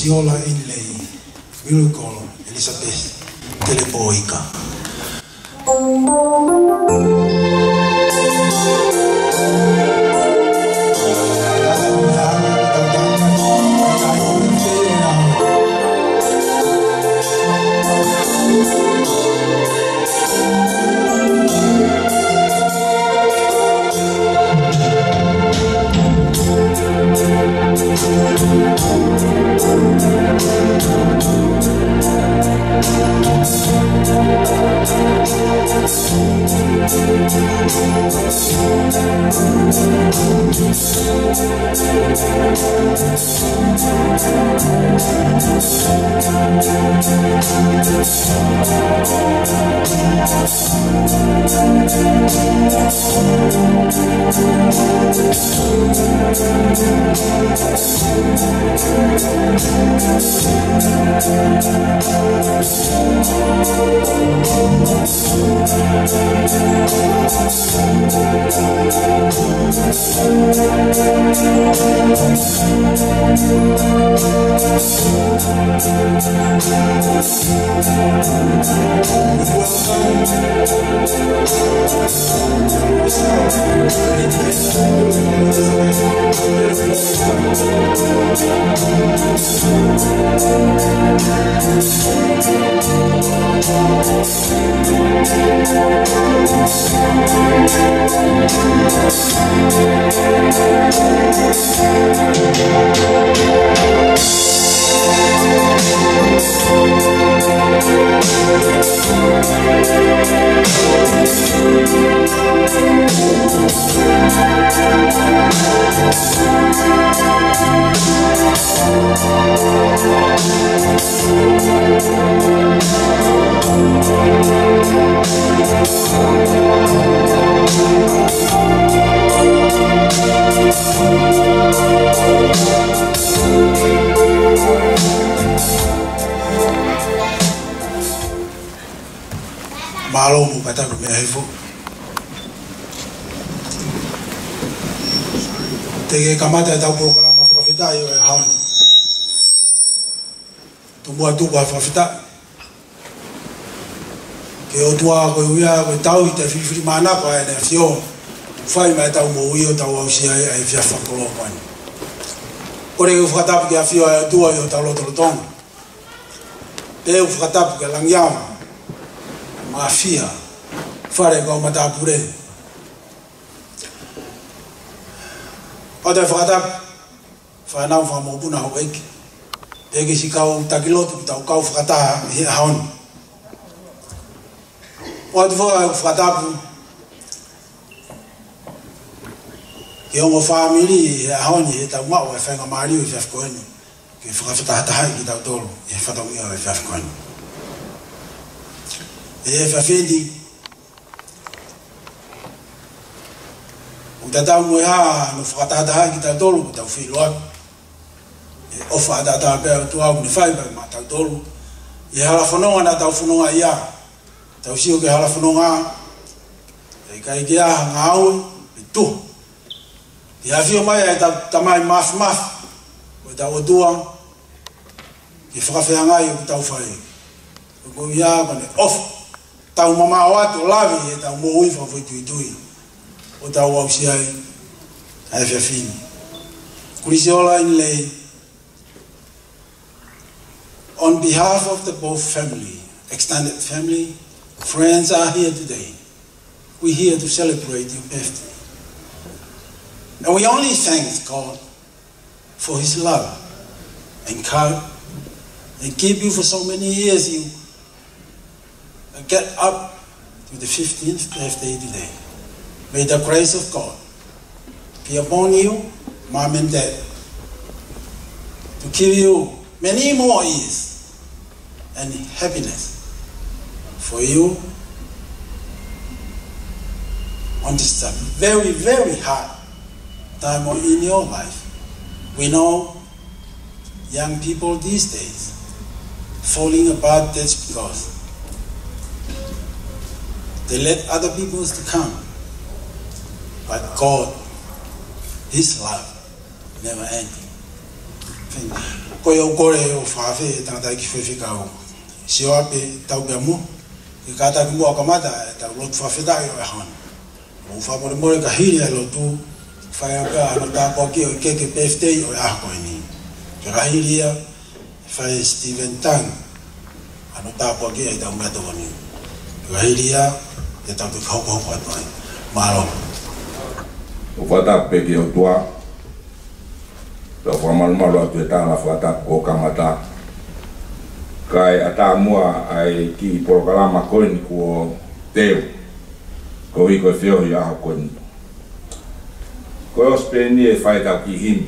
Kulisiola inlei Miracle Elizabeth Telepoika. Malo mo kata ko may hifo. Tege kamata tau programa fafita yo e haun. Tumua tuba fafita. Ke o tua ko ia ko tau I te fifiri mana ko e ne fio. Fai mai tau mo io tau au sia e fia fakolo ko ni. Ore ko fata ke afio e tua yo tau lo tong. Te o fata ke langiam. Mafia fare ko mata pure ode fata fa na fa mo buna hoek ege sikau takilo tu tau kau fata he haun ode fata pu ke o family haun he ta ma o fa ngamari o fa ko ni ke fata ta ki ta tolo e fata o e fa ko ni e fafendi o tata mo ha no fata da ki ta tolo ta filo e o fa da ta pe to au ni fai ba ma ta tolo e hala fono na ta fono ia ta usio ke hala fono nga e kai dia ngau tu e afio mai ta mai maf o ta o tua e fa fa nga i ta fai o ia ba ne off tau mama o atu lavi e tau mo uifa foi tui o tau au si ai ai fia fini Kulisiola in lei on behalf of the both family, extended family, friends are here today. We're here to celebrate your birthday. And we only thank God for his love and keep you for so many years. You get up to the 15th birthday today. May the grace of God be upon you, mom and dad, to give you many more years and happiness for you on this very, very hard time in your life. We know young people these days falling apart, that's because they let other people to come. But God, his love, never ending. ko yo kore o fafe tata ki fe fikao si o ape tau gamu ki kata ki mo akamata ta lot fafe da yo han o fa mo ka hiri lo tu fa ya ka no ta ko ki ke pefte yo ya ko ni ka hiri ya fa Steven Tang ano ta ko ki ai ta mo to ni ka hiri ya e ta ko ko ko malo o fata pe ki o tua to formal malo tu ta la fata ko kamata kai ata mua ai ki programa ko ni ko teu ko i ko fio ya ko ni ko speni e fai ta ki him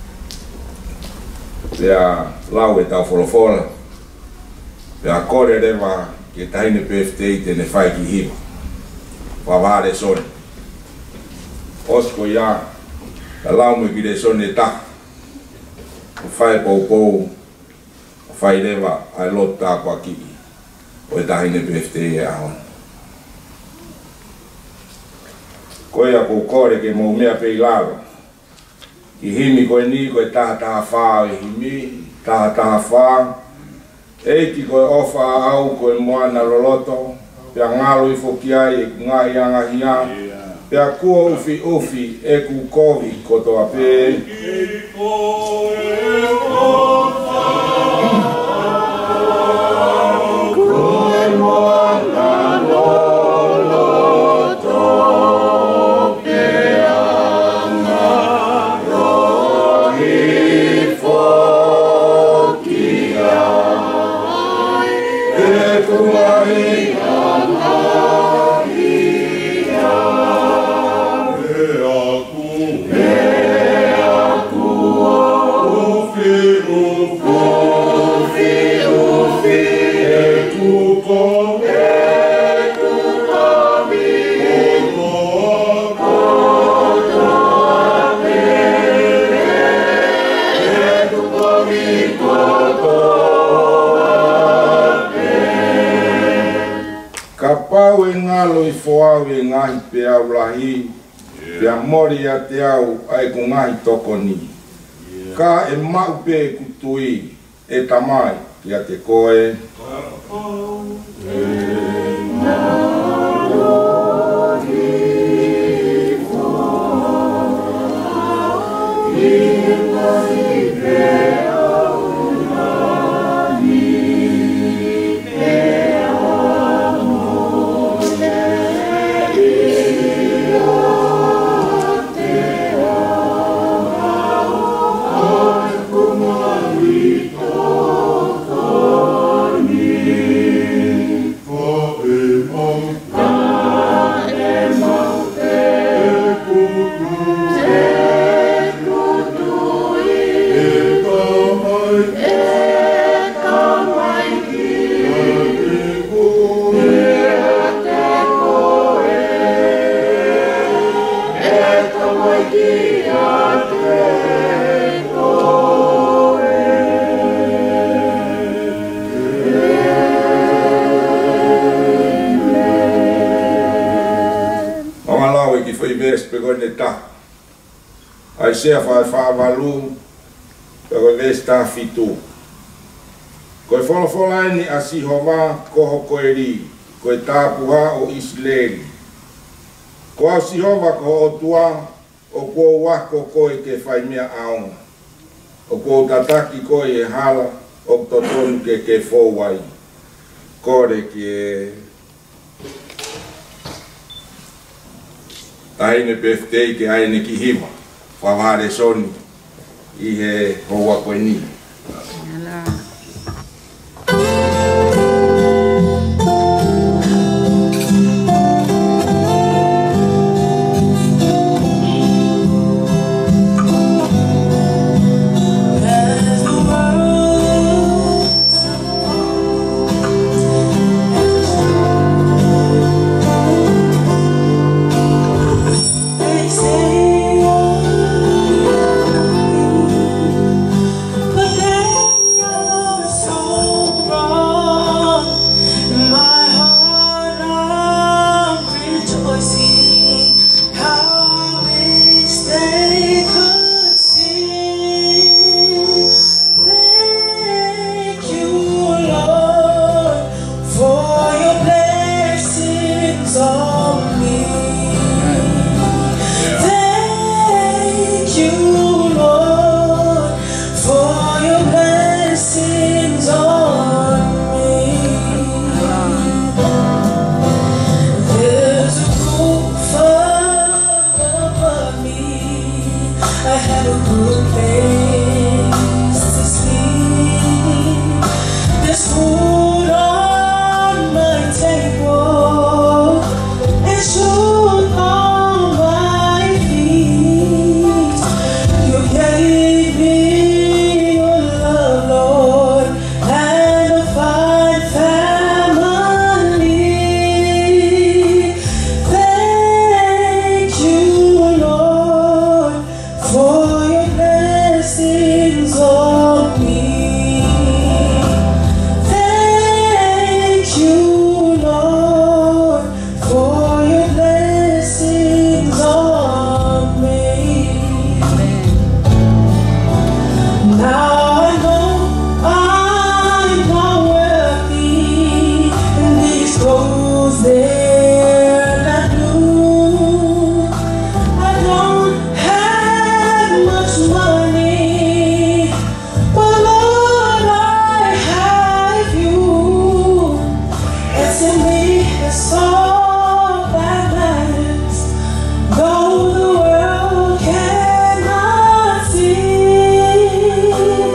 ya lau e ta folofola ya kore reva ke taine PFT te ne fai ki him pa vare son osko ya lau me ki de son e ta fai pou fai leva ai lota kwa ki o tahine PFT a hon ko ia ko kore ke mo mea pe lava ki himi ko ni ko ta fa e himi ta fa e ki ko ofa au ko moana loloto pe ngalo i fokia e ngai anga hia pe ku ofi e ku kovi ko to ape Kapau e ngalo i foau e ngahi pe au lahi pe a mori a te au ai ku ngahi toko ni ka e mau pe kutui e tamai ki a te koe ai sea fa valu ko vesta fitu ko fola ni asi hova ko eri ko tapuha o Israel ko asi hova ko tua o ko wa ko ke fai mea au o ko tataki ko e hala o toton ke fo wai ko re ke aine PFT ke aine ki hima waware soni i he hoa koe ni. But I have a good place to sleep. There's food on my table and shoes on my feet. You gave me your love, Lord, and a fine family. Thank you, Lord, for your blessings on me. Thank you, Lord, for your blessings on me. Now I know I'm not worthy, and these clothes they're not new. I don't have much money, but Lord, I have you. And to me, it's all that matters. Though the world cannot see.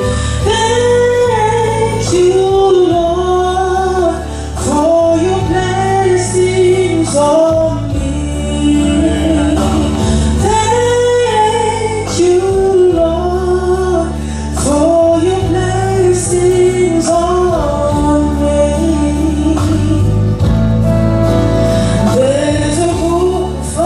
Thank you, Lord, for your blessings on me. Thank you, Lord, for your blessings on me. There's a roof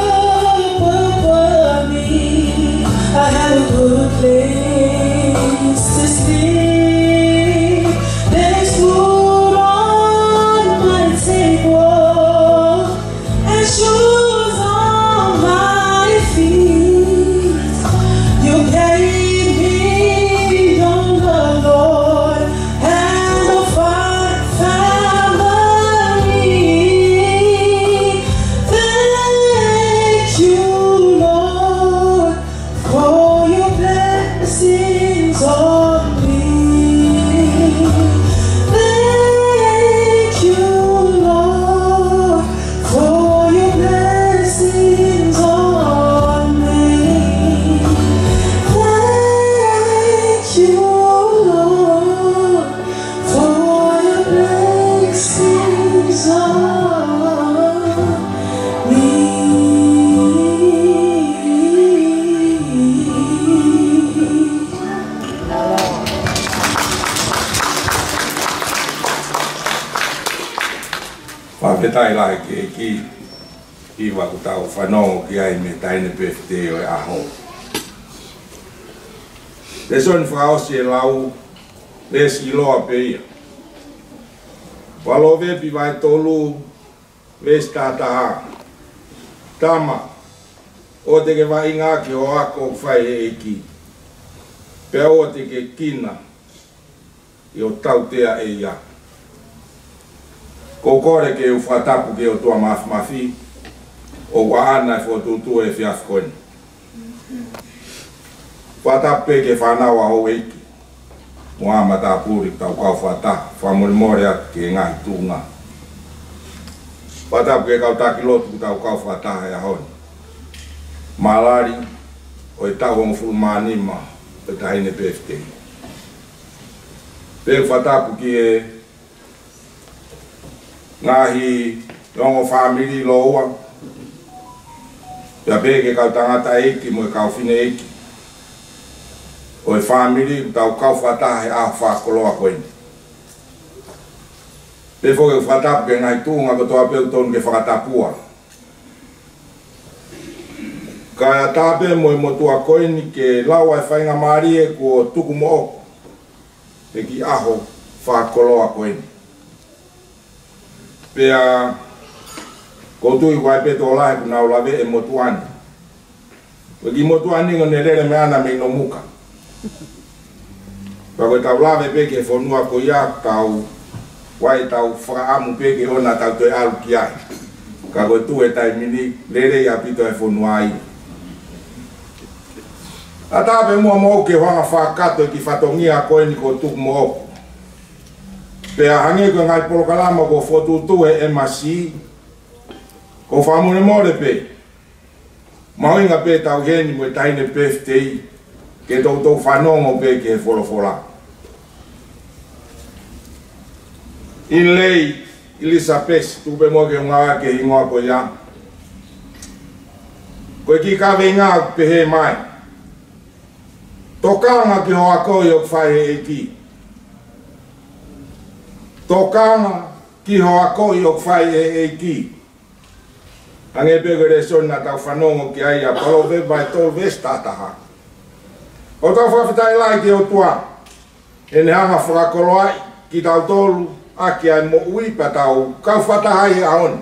above me. I have a good place to sleep. There's food on my table and shoes on my feet. You gave me your love, Lord, and a fine family. Thank you, Lord, for your blessings on me. Thank you, Lord, for your blessings on me. Thank you, Lord, for your blessings on me. Whapetai lai ke ki waku tau whanongo ki ai me taine pefte o e aho. Le son whaosi e lau, le si loa pe ia. Walo vepi vai tolu, le stataha. Tama, o te ke vai ngā ki o ako whai e eki. Pe o te ke kina, i o tautea e ia. Ko kore ke u whatapu ke o tua mafi, o waana e whotutu e whiafkoni. Whatapu pe ke whanau a ho eiki. Moa mata puri tau kau whata, whamorimore atu ke ngai tūnga. Whatapu ke kau taki lotu tau kau whata e ahoni. Malari, o e tau homo furu manima, o e tahine pefte. Pe whatapu ki e ngahi longo family loa. Pea peke kau tangata eki mo e kau fine eki. O e family tau kau whatahe a whakoloa koeni. Pe fo ke whatapu ke ngai tūnga ko toa peu tonu ke whakatapua. Kaya tape mo e motua koeni ke lawa e whainga marie ko tuku mo oku. Pe ki aho whakoloa koeni. Pea koutu i wai peto o lahe kuna o lawe e motuani. Waki motuani ngone lere me ana me no muka. Pako tau lawe peke e whonua ko ia tau wai tau whaamu peke ona tau toi alu ki ai. Ka koe tu e tai mini lere ia pito e whonua ai. A tape mua mo ke whanga whakato ki whatongia koe ni ko tuku mo oku. Pea hange ko ngai polokalama ko fotutu e masi ko whamune more pe Mauinga pe tau heni mo taine peftei ke tau whanongo pe ke wholofola. In lei Elisabeth tupe mo ke ngā ke ingoa ko ia. Koe ki kawe ngā pehe mai. Tokanga ki hoa koi o whae e ki. Tokanga ki hoa koi o whae e ki. Ange pegore sona tau whanongo ki ai a palo vai tol vestataha. O tau whawhitai lai ki o tua. E ne hanga whakakolo ai ki tau tolu aki ai mo uipa tau kau whatahai e aon.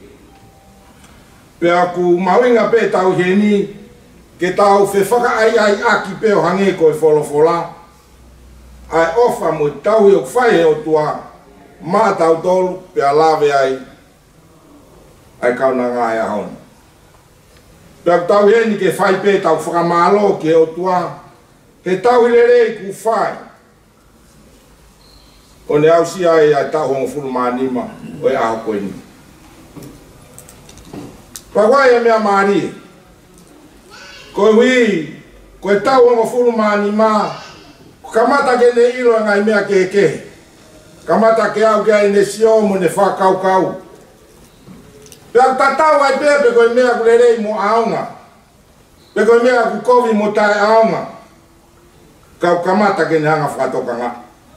Pea ku mawinga pe tau heni ke tau fe whaka ai aki pe o hange koe wholofola. Ai ofa mo tau i o whae o tua mā tau tolu pea lawe ai kauna ngā e ahon. Pea tau heni ke whai pe tau whakamalo ke o tua ke tau i lerei ku whai. O ne au si ai tau hongo fulu mānima o e aho koe ni. Pawai e mea maari. Koe hui, koe tau hongo fulu mānima, kamata ke ne ilo ngai mea keke. Kamata ke au kia i ne siomu ne whakau kau. Pea tatau ai pepe koe mea kulerei mo aonga. Pe koe mea ku kovi mo tae aonga. Kau kamata ke ne hanga whatoka ngā.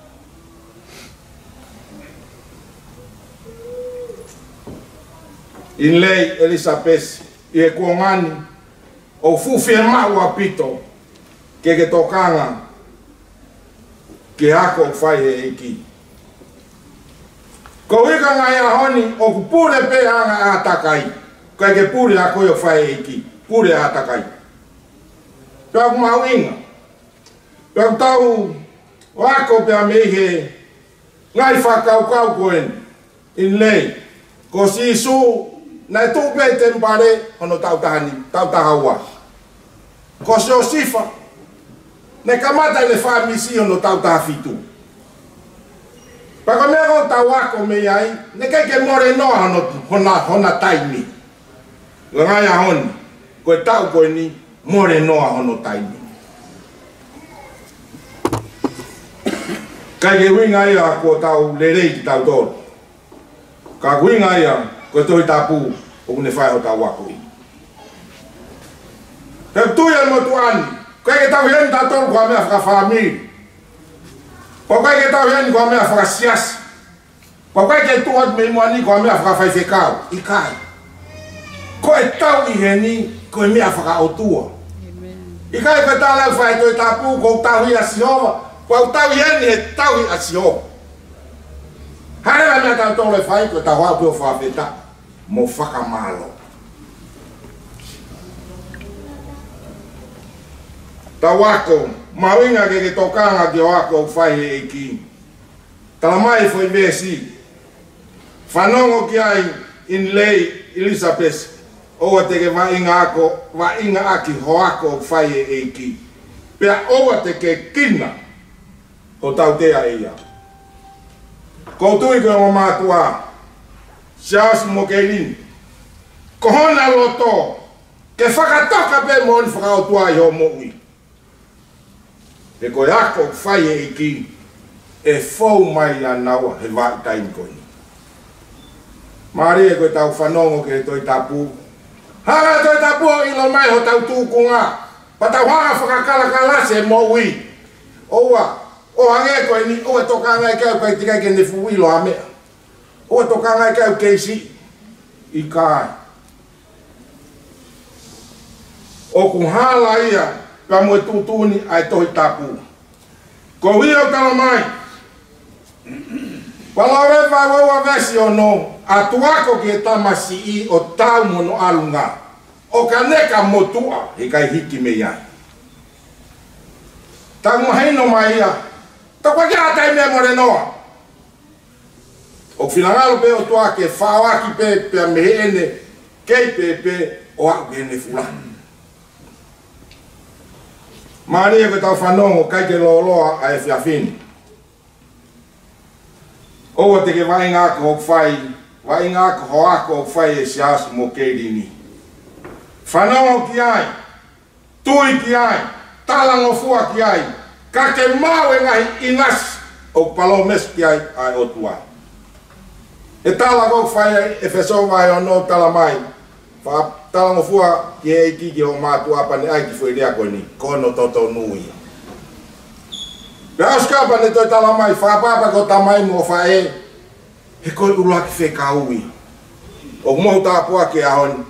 In lei Elisabeth i e kuongani o fufi e mau apito ke tokanga ke hako o whai e eki. Ko hika ngai ahoni o kupure pe hanga a takai kai ke pure a koe o whai e eki pure a takai. Pea kumau inga pea tau o ako pea mehe ngai whakau kau koen in lei ko si su nai tupe tempare ono tau tahani, tau tahaua. Ko se o sifa, ne kamata le wha misi ono tau tahafitu. Pako mea o tau ako me ai, ne keke more noa hona taimi. Ngai a honi, koe tau koe ni more noa hono taimi. Kake winga ia ko tau lerei ki tau tolu. Ka winga ia ko toi tapu o ne fai o tau wako i. Pe tuia mo tuani, koe ke tau heni tatou kua mea whakawhamiri. Po koe ke tau heni kua mea whakasiasi. Po koe ke tuat me imuani kua mea whakawhaiwhekau, i kai. Koe tau i heni, koe mea whakaotua. I kai koe tau leu whai toi tapu, ko tau hi a Sihova, ko tau heni he tau hi a Sihova. Hare mea tau tole whai, koe tau hau pio whawheta. Mo whakamalo. Ta wako, mawinga ke tokanga ki wako whai he eki. Tala mai foi vesi. Whanongo ki ai in lei Elisabeth. Oa te ke wainga aki hoako whai he eki. Pea oa te ke kina o tau tea ia. Koutui koe mo mātua. Sias mo ke lini. Kohona loto. Ke whakatoka pe mo ni whakaotua i ho mo ui. E koe ako whai e iki. E whau mai a naua he wai taimi koe ni. Maari e koe tau whanongo ke toi tapu. Hara toi tapu o ilo mai ho tau tūkunga. Pa tau hanga whakakalase mo ui. Oua. O hange koe ni. Oua toka ngai kau kai tikai ke ne fuilo a mea. O toka ngai kau keisi i kai. O ku hala ia pa mo tutuni ai toi tapu. Ko wi o tala mai. Palore vai wa vesi o no atuako ki tamasi i o tau mono alunga. O kaneka motua e kai hiki me ia. Tangu haino mai ia. Takwa kia tai me more noa. O filangalo pe o toa ke whawaki pe mehene kei pe o aku hene fulani. Maria ko tau whanongo kai ke loloa a e whiawhini. Owa te ke wainga ako o whai, wainga ako ho ako o whai e siasu mo keirini. Whanongo ki ai, tui ki ai, talango fua ki ai, ka ke mau e ngai inas o palomes ki ai ai o tua. E talango whai e wheso mai o no talamai, wha talango fua ki e ki o mātua pane ai ki whai rea koe ni, kono toto nui. Pea skapa ne toi talamai, whapapa ko tamai mo whae, he koe uruaki whe ka ui. O mou tāpua ki ahoni.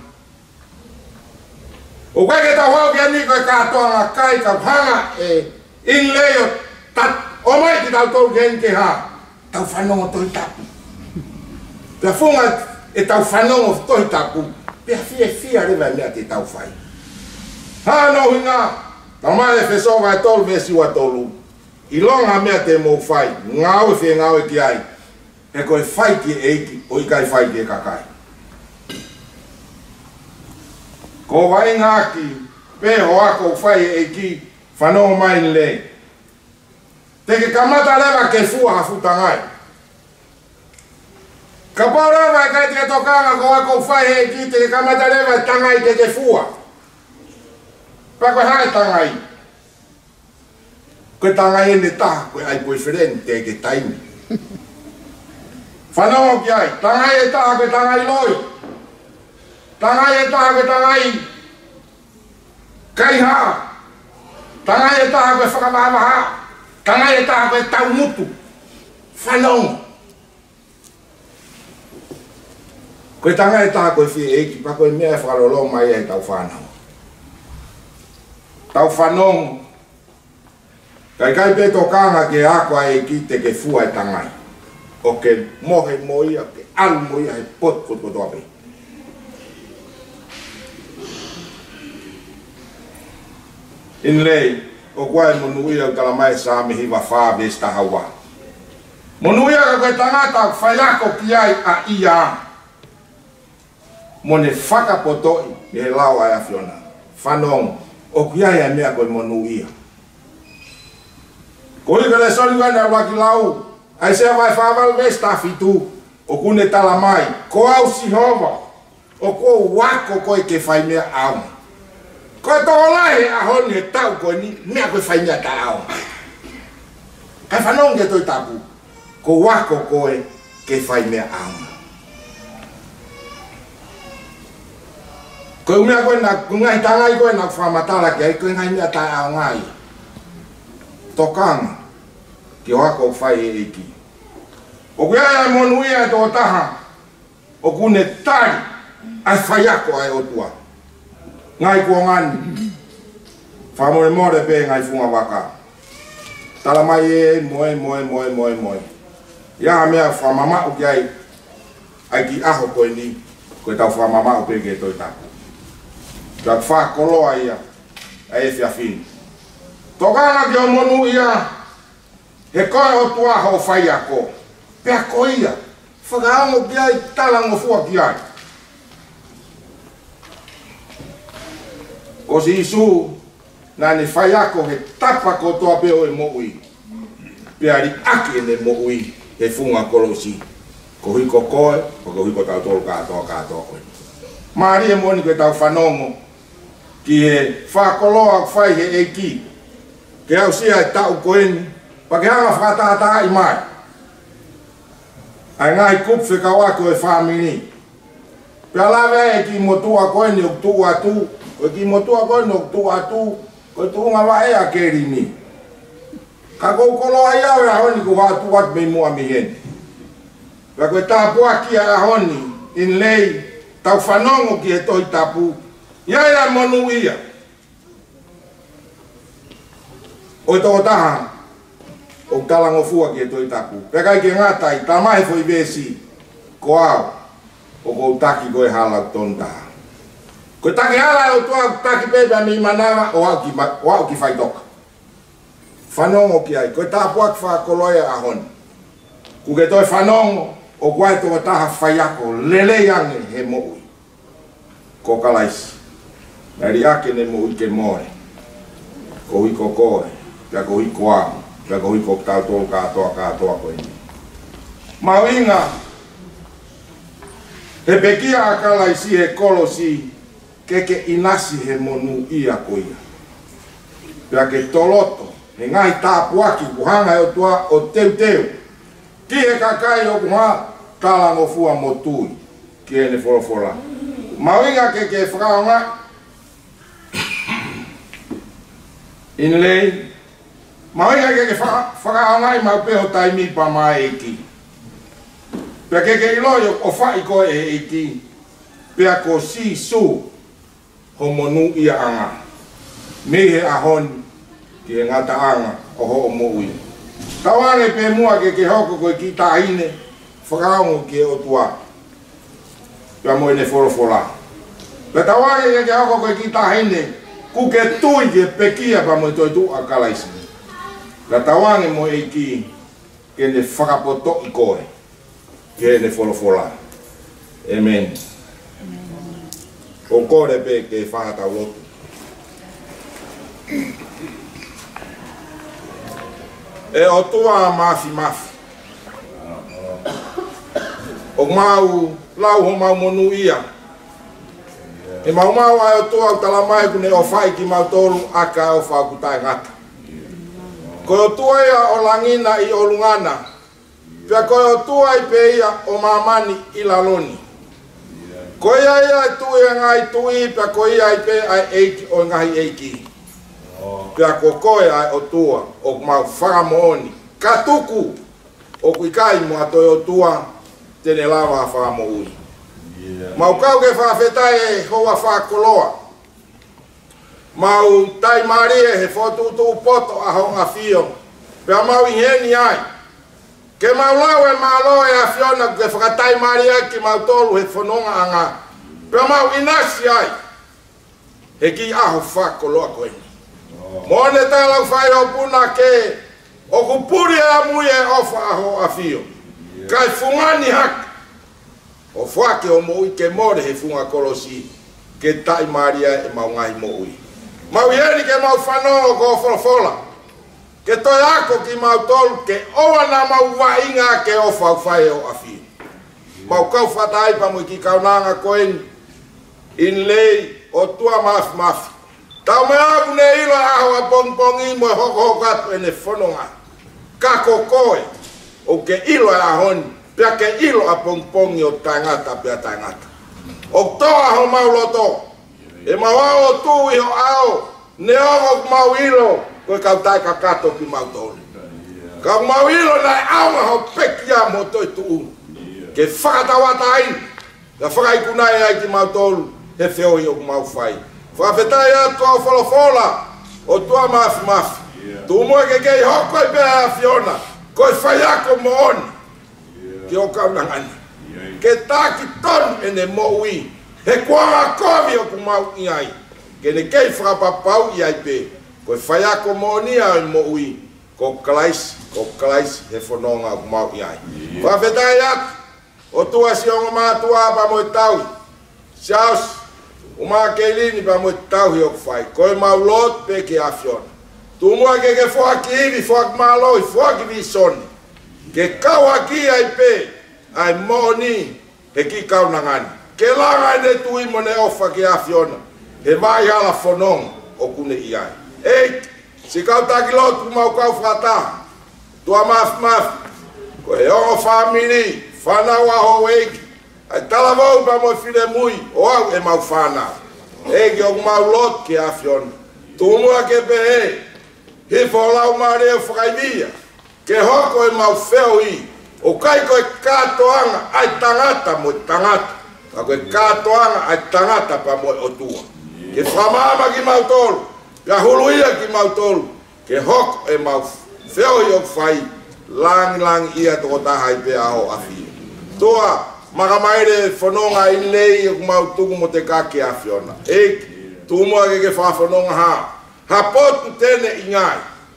O koe ke tau hau kia ni koe kātoa ngā kai ka hanga e in leo tat o mai ki tau tau kia ke ha. Tau whanongo toi tapu. Pea whunga e tau whanongo toi tapu. Pea fia rewa mea te tau whai. Hāno hinga, tau mai e wheso vai tolu vesi wa tolu. I longa mea te mou whai, ngāwe whi ngāwe ki ai. E koe whai ki eiki, o i kai whai ki e kakai. Ko vai ngaki, pe ho ako whai eiki, whanongo mai ni le. Te ke kamata lewa ke fua hafutangai. Ka paurawa e kai te tokanga ko ako whai eiki, te ke kamata lewa tangai te ke fua. Pa koe hae tangai. Koe tangai ene taha, koe ai boyfriend te ke taimi. Whanongo ki ai, tangai e taha koe tangai loi. Tangai e taha koe tangai kaiha. Tangai e taha koe whakamaha. Tangai e taha koe tau mutu. Whanongo. Koe tangai e taha koe whie eiki, pa koe mea e whakarolo mai e tau whanau. Tau whanongo. Kai pe tokanga ke aqua e ki te ke fua e tangai. O ke mohe moia, ke alu moia he pot toape. In lei, o kuai monuia o talamai sa me hiwa wha vesta hawa. Monuia ka koe tangata whailako ki ai a ia. Mone whakapotoi me he lau ai a Fiona. Whanong, o ki ai a mea koe monuia. Ko i kare sori wana waki lau, ai sea vai whawal vesta fitu, o kune talamai, ko au si hova, o ko wako koe ke whai mea au. Koe tō lai a honi he tau koe ni, mea koe whai mea ta au. Kai whanong ke toi tapu, ko wako koe ke whai mea au. Koe mea koe na, ngai tangai koe na whamatara ki ai, koe ngai mea ta au ngai. Tokanga, ki o hako whai e eki. O kia e monuia e tō taha, o kune tari, ai whai ako ai o tua. Ngai kua ngani, whamore more pe ngai funga waka. Tala mai e moe. Ia mea whamama o ki ai ki aho koe ni, koe tau whamama o pe ke toi taku. Kia whakoloa ia, ai e whiawhini. Tokanga ki o monu ia, he koe o tua ho whai ako. Pea ko ia, whakaongo ki ai, talango fua ki ai. O si isu, nani whai ako he tapa ko toa peo e moui. Pea ri ake ne moui, he funga kolosi. Ko hui ko koe, o ko hui ko tau tolu katoa koe. Maari e moni koe tau whanongo, ki he whakoloa whai he eki. Ke au sia e tau koeni, pa ke hanga whakataata i mai. Ai ngai kupwhe ka wako e whamini. Pea lawe e ki motua koeni o tu atu, o ki motua koeni o tu atu, ko tuunga wa e a keri ni. Ka kou koloa i awe a honi ko watu wat mei mua mi hen. Pea koe tāpua ki a honi, in lei, tau whanongo ki he toi tapu, ia monu ia. O tō taha, o talango fua ki e toi tapu. Pea ke ngatai, tā mai foi vesi, ko au, o kou taki koe halau ton taha. Koe taki hala o tua taki pepe mi manawa, o au ki whai toka. Whanongo ki ai, koe tāpua ki whakoloia a honi. Ku ke toi whanongo, o koe tō taha whai ako, lele yange he moui. Ko kalaisi. Nari ake ne moui ke more. Ko hui ko koe. Pea ko hiko amu, pea ko hiko tau tō katoa koe ni. Mawinga, he pekia a kalaisi he kolosi, ke inasi he monu ia koia. Pea ke toloto, he ngai tāpuaki kuhanga o tua o teu. Ki he kakai o kuha talango fua motui, ki ene forofola. Mawinga ke whakaonga, in lei, mawinga ke whakaonga i maupeho taimi pa mai eki. Pea ke iloio o whai koe e eki, pea ko si su ho monu ia anga. Mihe ahoni ki e ngata anga o ho o moui. Tawane pe mua ke hoko koe ki tahine, whakaongo ki e o tua. Pea mo ene forofola. Pea tawane ke hoko koe ki tahine, ku ke tui ke pekia pa mo toi tu a kalaisi. Pea tawane mo e ki ke ne whakapoto i koe. Ke ene forofola. Amen. O kore pe ke whakatau lotu. E o tua mafi. O mau lau ho mau monu ia. E mau ai o tua talamai kune o whai ki mau tolu aka o whakutai ngata. Ko o tua ia o langina i o lungana. Pea ko o tua i pe ia o mamani i laloni. Ko ia tui ngai tui pea ko ia i pe ai eiki o ngai eiki. Pea ko koe ai o tua o mau whakamooni. Ka tuku o kuikai mo atoi o tua tene lawa whakamo ui. Mau kau ke whawhetai e hoa whakoloa. Mau tai marie he whotutu poto a honga fio. Pea mau i heni ai. Ke mau lau e malo e a fiona ke whakatai marie ki mau tolu he whanonga anga. Pea mau inasi ai. He ki aho whakoloa koeni. Mone tala whai o puna ke o kupuri a mui e ofa aho a fio. Kai fungani hak. O whake o moui ke more he funga kolosi ke tai maria e mau ngai moui. Mau heri ke mau whanongo ko wholofola. Ke toi ako ki mau tolu ke oa na mau wainga ke ofa whai o a fio. Mau kau whatai pa mui ki kaunanga koen in lei o tua mafi. Tau me apu ne ilo aho a pongpongi mo hoko atu ene whanonga. Kako koe o ke ilo ahoni, pia ke ilo a pongpongi o tangata pia tangata. O toa ho mau loto, e mau ao tu iho ao, ne oho mau ilo, koe kau tai kakato ki mau tolu. Kau mau ilo nai aunga ho pekia mo toi tuu. Ke whakatawata ai, ka whakaikunai ai ki mau tolu, he whioi o mau whai. Whawhetai atu au wholofola o tua mafi. Tu mua ke kei hoko i pēa a Fiona, koe whaiako mo oni, ki o kaunangani. Ke tāki tonu ene mo ui, he kuanga kovi o kumau i ai, ke ne kei whakapapau i ai pē, koe whaiako mo oni ai mo ui, ko kalaisi he whanonga o kumau i ai. Whawhetai atu, o tua si onga mātua pa mo i taui, siaus, o mā keilini pa mo i tauhi o kwhai, koe mau lot pe ke a Fiona. Tu mua ke whaki iri, whaki māloi, whaki vi soni. Ke kaua ki ai pe, ai mōni, he ki kaunangani. Ke langa ne tui mo ne ofa ke a Fiona, he mai hala whanonga o kune i ai. Eik, si kau taki lotu mau kau whata, tua mafi, ko he ongo whamiri, whanau aho eiki, ai tala vau pa mo whire mui, o au e mau whanau. Eiki o mau lot ke a Fiona. Tu mua ke pehe, he wholau maare o whakaivia, ke hoko e mau wheo i, o kai koe kātoanga ai tangata mo tangata, ka koe kātoanga ai tangata pa mo o tua. Ke whamama ki mau tolu, ka huluia ki mau tolu, ke hoko e mau wheo i o whai, langi ia toko taha i pe aho a whia. Toa, makamaire whanonga i nei o mau tuku mo te kake a Fiona. Eiki, tūmua ke whawhanonga haa. Ha potu tene i ngai,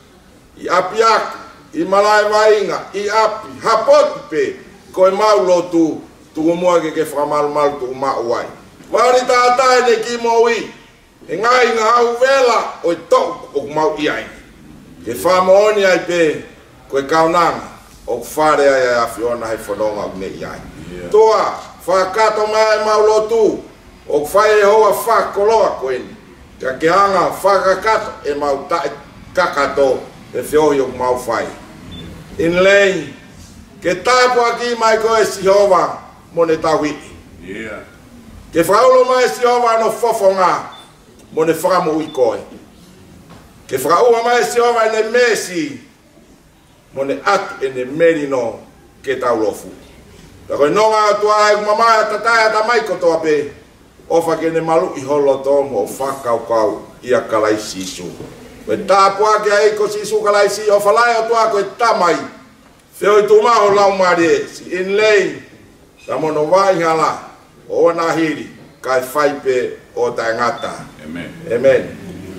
i api aku, i malai wainga, i api, ha potu pe, koe mau lotu, tuku mua ke whamalu tuku mau wai. Mauri tātai ne ki mo i, e ngai ngā hau vela o i toku o mau i ai. Ke whamaoni ai pe, koe kaunanga, o whare ai a Fiona hei whanonga o ne i ai. Toa, whakato mai mau lotu, O whai e hoa whakoloa koeni. Ka ke hanga whakakato e mau tae kakato e whiohi o mau whai. In lei, ke tāpu aki mai ko e Sihova mo ne tawiti. Ke whaulo mai Sihova no fofonga mo ne whakamu i koe. Ke whakaua mai Sihova ne mesi mo ne atu e ne merino ke taulofu. Ta koe nonga atua e kumamaya tatai ata mai kotoa pe. Ofa ke ne malu i holo tomo o whakaukau i a kalaisi isu. Me tāpu ake a eiko si isu kalaisi o whalai o tua koe tamai. Whio i tumaho lau marie si in lei ta mono vai hala o nahiri kai whaipe o ta ngata. Amen. Amen.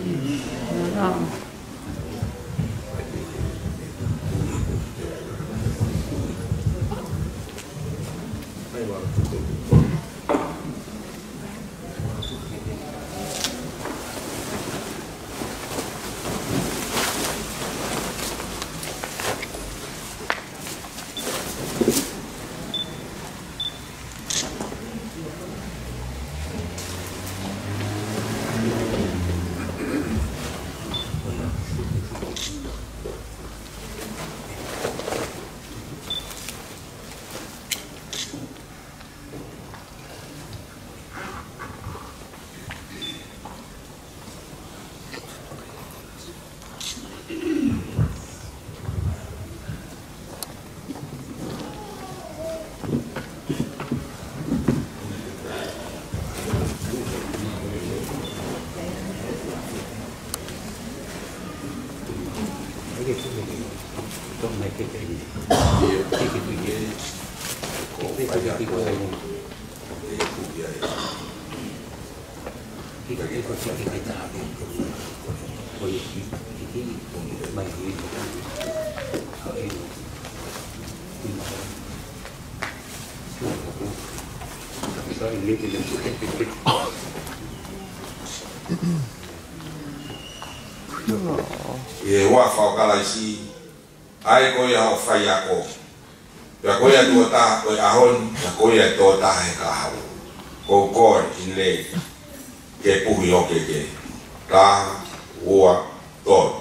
E wa whakalaisi ai koe hao whai ako. Pea koe atua taha koe ahon, pea koe atua taha he ka hau. Ko koe in lei, ke puhi oke ke. Taha, ua, tō.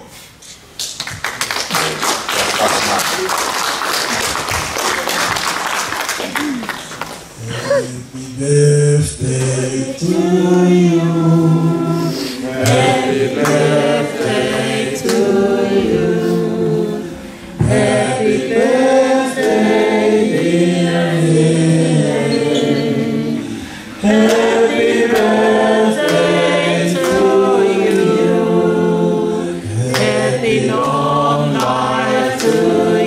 Happy birthday to you. Happy birthday to you. Happy birthday, dear Lynn. Happy birthday to you. Happy long life to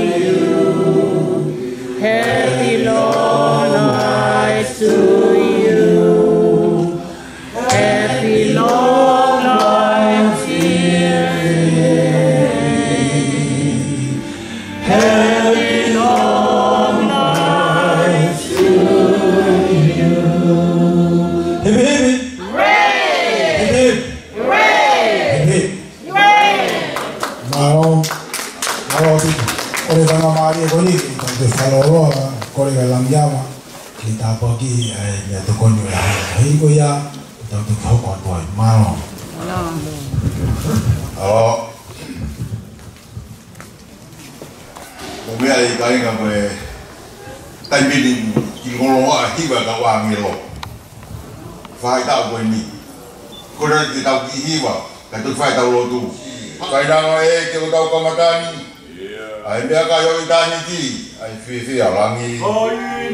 you. Happy long life to you. Happy long life, dear Lynn. Happy long life to you. Hip hip. Hooray! Hip hip. Hooray! Hip hip. Hooray! Maro, ore tanga mari koni te farolo kore la llama que está por aquí ya te coño la ahí go ya te fue con tu mano. Oh. Mo me ai kai nga me tai bini ki ngolo a ki ba ka wa mi lo. Fai ta ko ni. Ko ra ti ta ki hi wa ka tu fai ta lo tu. Kai da e ke ko ta ko matani. Ai mea ka yo itani ti ai fi alangi. Oi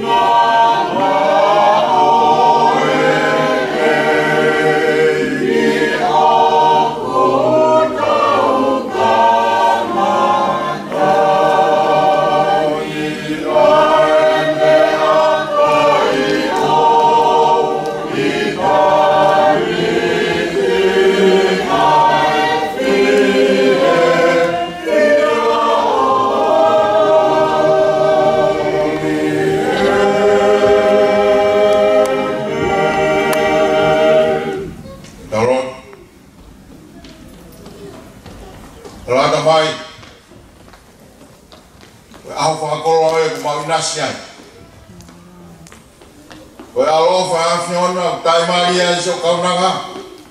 Oi alofa a Fiona, tai Maria so kaunanga.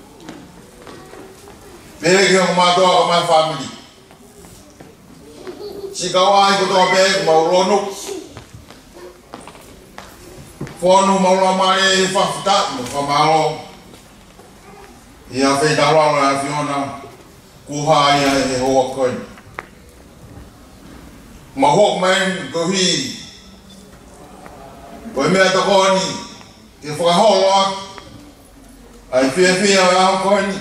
Pegi o matua ko my family. Sikawai ko to pegi mau rono. Fono mau la mare fafta mo famalo. Ia fe talo la Fiona. Kuha ia e ho koi. Ma hok men ko hi. Ko me ta ko ni. Ke whakaholo ai whiawhia a koini.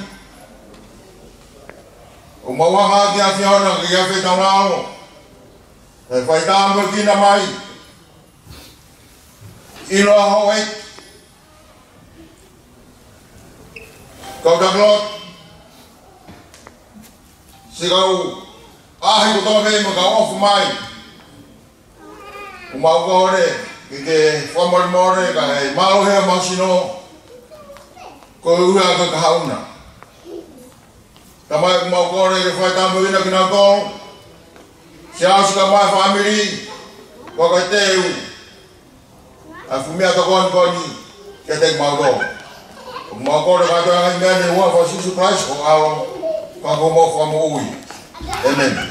O mawanga ki a Fiona ki a whetangao. E whaitama kina mai. Ilo a hoe. Kau taklot. Sikau ahi ko tō hei ma kau ofu mai. O mau kore. Ke whamari more ka hei malo hea masino ko ua ka kahauna. Tamai ku mau kore ke whai tamu ina kina kong. Se ausi ka mai family waka teu. A fumia ka koni ke te mau do. Ku mau kore ka toa ngai mea ni ua Jesus Christ ko ao ka ko mo whamu ui. Amen.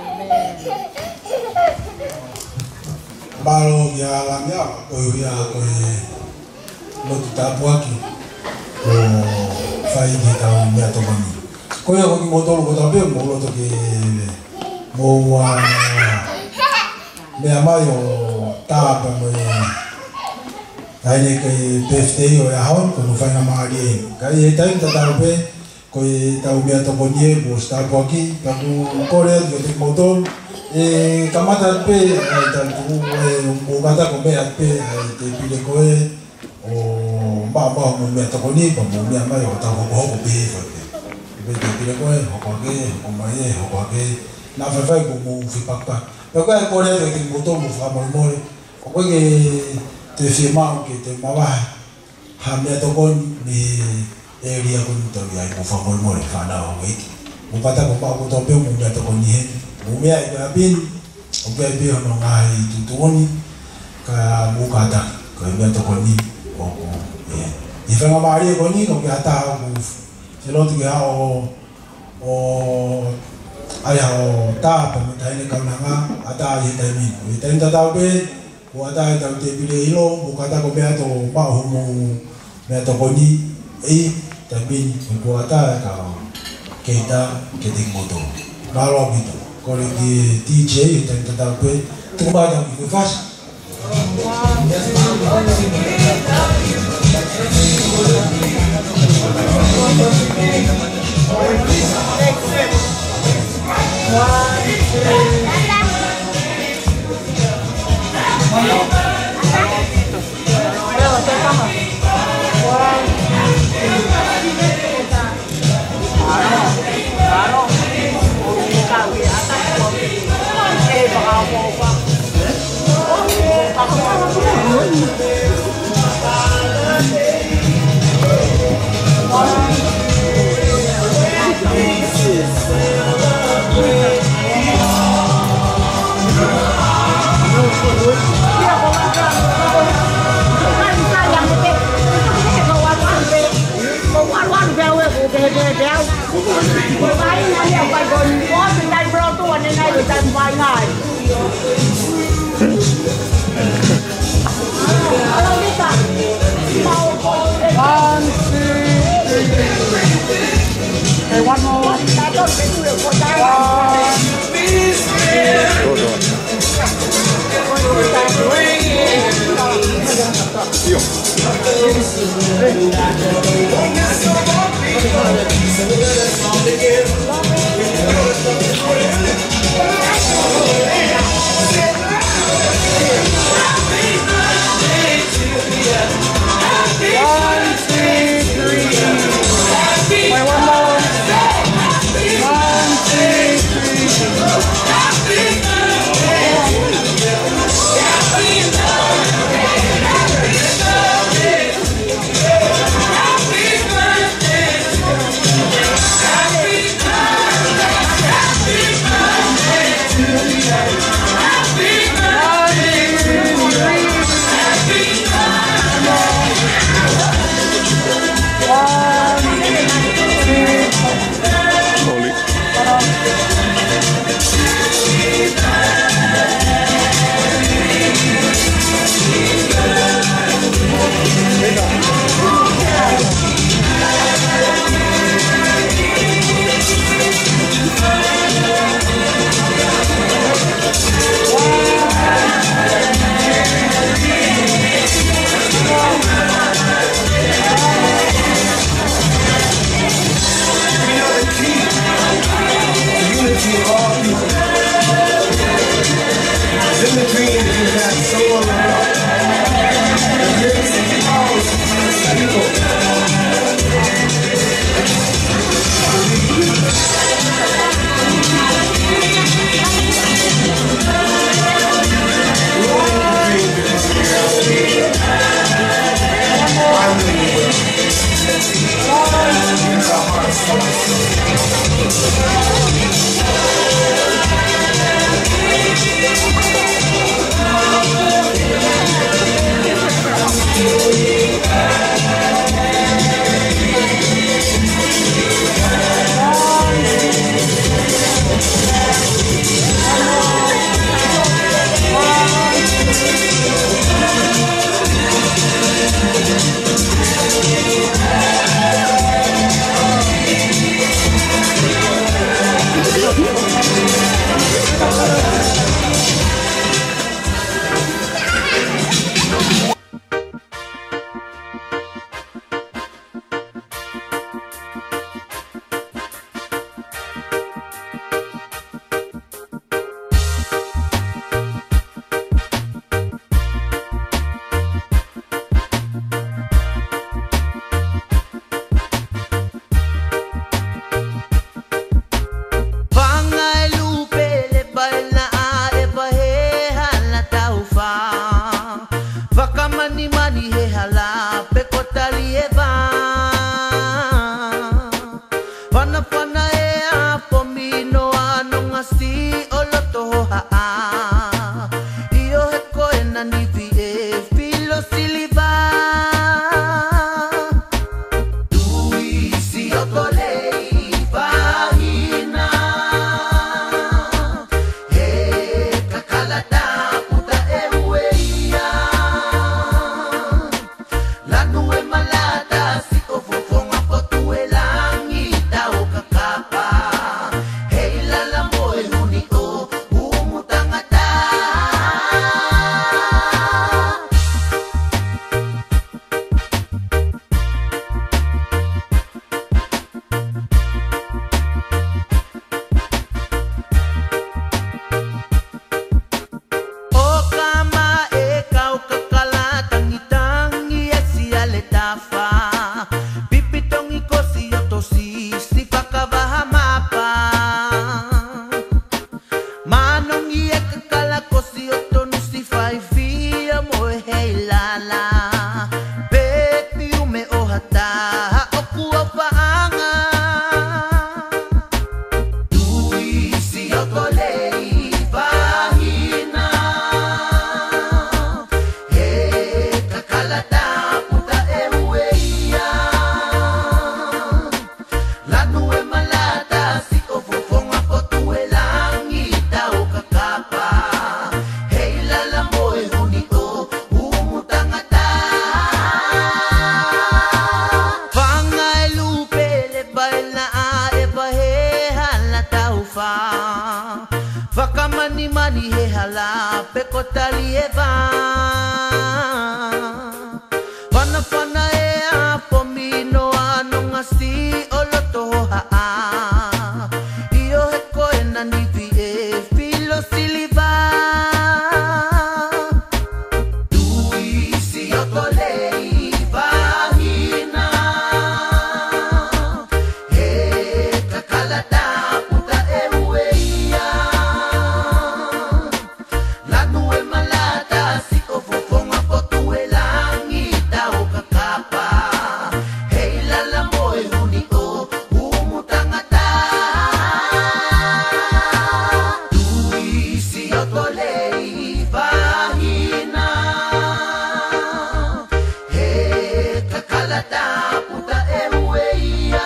Malo ya la mia ko ya ko lo tapu aquí o fai ni ta mia to bani ko ya ko mo to ko ta be mo lo to ke mo wa me amayo ta pa mo ai ne ke peste o ya hon ko no fai na mari ka ye ta ta be ko ta mia to bani mo sta po aquí ta ko re yo te mo to kamata pe tanto o gata ko be pe te pile ko o ba mo me to ko ni ko mo me ma yo ta ko ko be fa be te pile ko ko ke o mai ko ke na fa fa ko mo fi papa pe ko re te mo to mo fa mo mo ko ke te fi ma ke te ma ba ha me to ko ni area ko to ya ko fa mo mo fa na o ke mo pata ko ba ko to pe mo me to ko ni Mumia iba bin, oke bin ono ngai tutuni ka mukata ka iba to koni oko e. Ifanga mari koni ko kata ku selo tiga o aya o ta pa mutai ne kaunanga ata ye tami. Tenta ta be ko ata ta te bile ilo mukata ko be to pa homo be to koni e tabi ko ata ka keta keting moto. Malo gitu. Kore di DJ dan tetap itu banyak itu fast. Again. fa Wakamani mani he hala peko tali e va Wana fana e a pomino ano ngasi oloto ha Iyo he koe na nivi e filo siliva Tui si otolei vahina He kakalata puta e ueia Lanu e malata si ofofonga potu e langita o kakapa Hei lala moe huni o umutangata Tui si otolei vahina He kakalata puta e ueia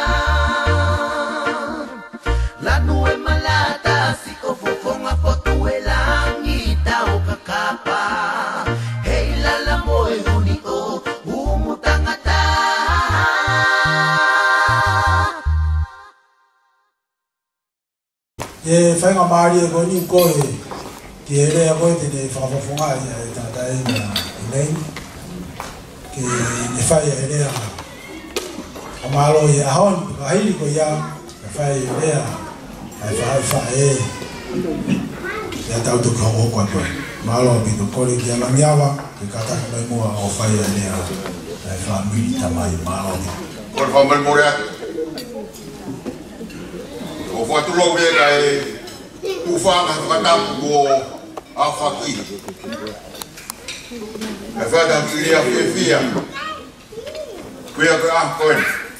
Lanu e malata si ofofonga potu e langita o kakapa Hei lala moe huni o umutangata E fai nga mari e koni koe ki ere a koe te ne whakawafunga e tata e na nei ki ne fai ere a malo i a hon ka hiri ko ia e fai ere a whai e ia tau tu ka o kwa koe malo ki to kore ki a langiawa ki kataka mai mua o fai ere a whamiri tamai malo ki Kor whamil more atu. O whatulo wera e uwhanga whakatapu ko a whaki. E whata kiri a whiwhia. Kuia koe a koe.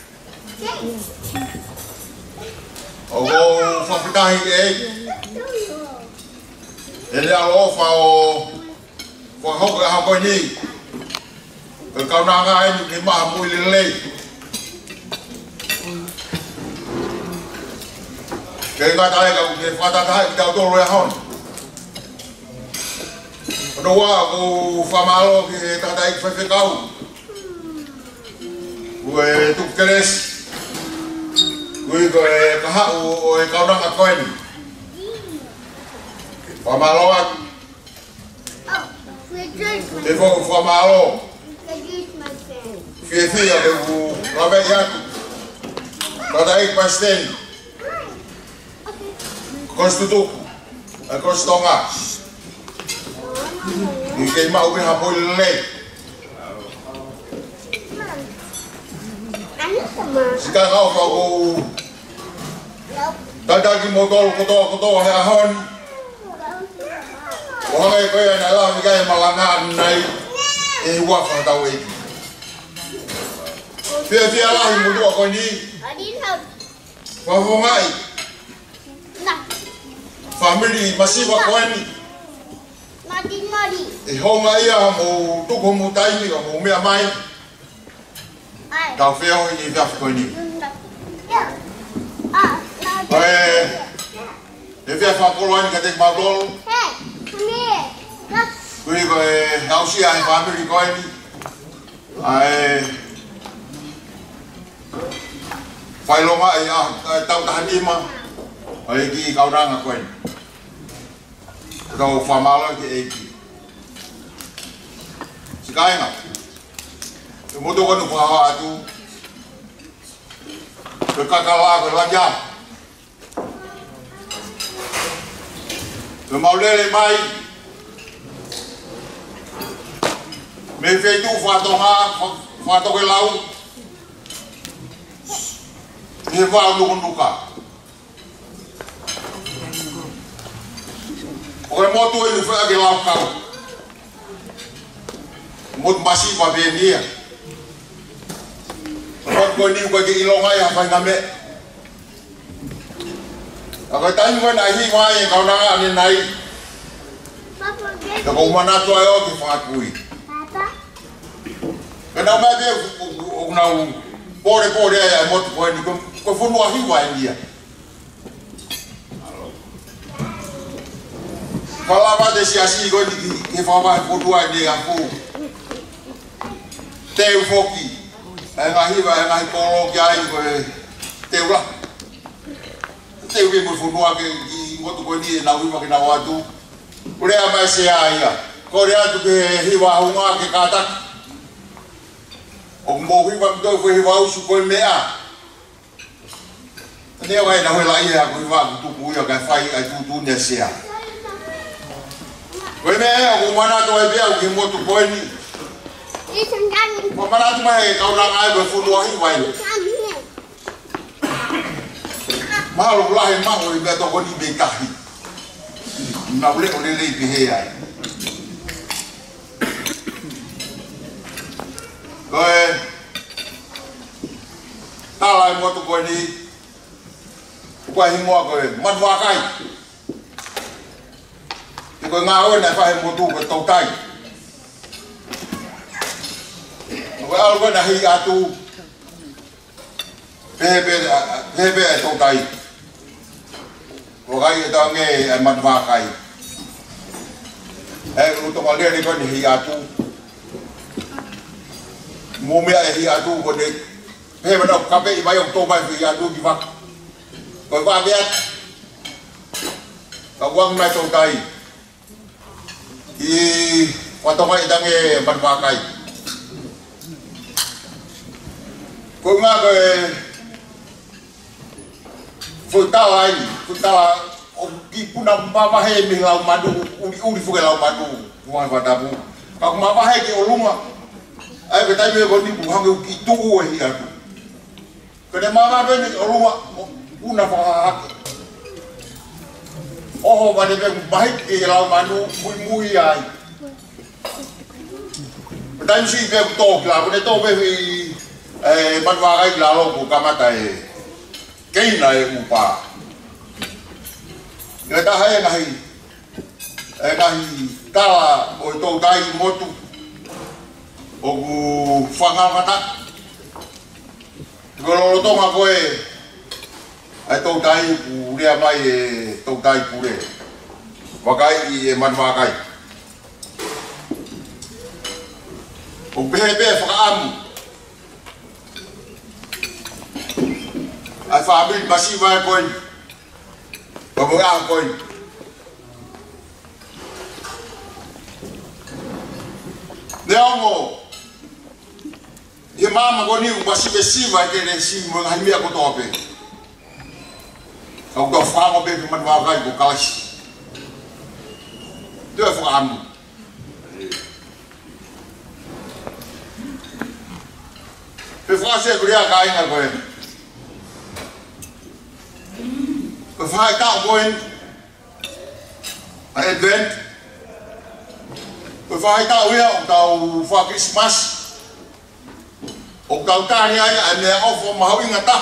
O ko whapitahi e e lea lofa o whahoka a koe ni. Ka kaunanga e ni maha mui lelei. Kaya nga tayo ka whatatahay ki tau tolo e hon. Ano wa ko whamalo ki tatay ki whewhekau. Kue tukteres. Kue kahau o e kaunanga koen. Whamalo ak. Te whamalo. Whiwhia te rawei atu. Tatay ki pasten. Konstituku, a kostonga. Ni kei mau ke hapoi lele. Sika kau kau tadagi motol koto he ahon. Wahai koe na la mi kai malanga nai e wafa tau e. Fia la hi mudu ko ni. Wahongai. Family masiva koeni. E honga ia mo tuko mo taimi mo mea mai. Tau wheo i whiawhi koeni. E whiawha koloani ka te mautolo. Kui koe hausia e family koeni. Whailonga e tau tahanima. Ai ki kauranga koen. Kau whamala ki eiki. Sikainga. Te moto konu whaha atu. Te kakala koe lakia. Te maulele mai. Me whetu whatoke lau. Me whao nukunuka. Oke motu ini fai ke lau kau. Mot masih pa dia. Mot ko ni ko ke ilonga ya fai ngame. Ako tani ko na hi mai kau na ani nai. Ko mana to ayo ke fa kui. Papa. Kana ma be na pore ya mot ko ni ko funu hi wa dia. Falava desse assim, igual que falava por duas de apu. Tem o foqui. É na riba, é na coloque aí, tem lá. te uwe mo funua ke i ngoto ko ni na uwa ke na watu ule ama se ia ko rea tu ke hiwa hunga ke kata o mo hiwa ndo ko hiwa usu ko mea ne wa na hela ia ko hiwa tu ku ia ka fai ai tu ne se ko mea ko mana to e bea ki mo tu ko ni ko mana tu mai ka ula ai ko funua hiwa Malo lahi mau i beto koni be kahi. Na ule ole le pihe ai. Koe tala mo to koni kwa himo koe manwa kai. Ko nga o na fa mo tu ko to tai. Ko algo na hi atu Bebe to tai. Ko gai ta nge man va kai. U to ngale ni ko ni hi atu. Mo me hi atu ko de. Bebe no ka be i vai to vai hi atu ki va. Ko va be. Ka wang na to tai. I wa to mai ta nge man va kai. Ko nga ko Futawa o ki puna mama he mi lau madu uri fuge lau madu wa vadabu ka mama he ki oluma ai betai me ko ni bu hangu ki tu o hi atu ko ne mama be ni oluma una fa oho va de be mai ki lau madu mui ai betai si be to la ko ne to be man va ai la lo ko kamata Kei na e upa. Ngai ta hae ngahi tala o tō tai motu o ku whangangata. Ko tonga koe ai tō tai ku rea mai e tō tai pure. Wakai i e manwakai. O pehe whakaamu. Ai family masiva koin. Babuga koin. Neongo. Ye mama goni masiva siva ke ne si mo ngai ko tope. Au do famo be man wa gai ko kashi. Do famo. Pe fase guria gai na koin. Ko fai ta koin ai advent ko fai ta uia o tau fa Christmas o tau tani ai ane ofo mahawi ngata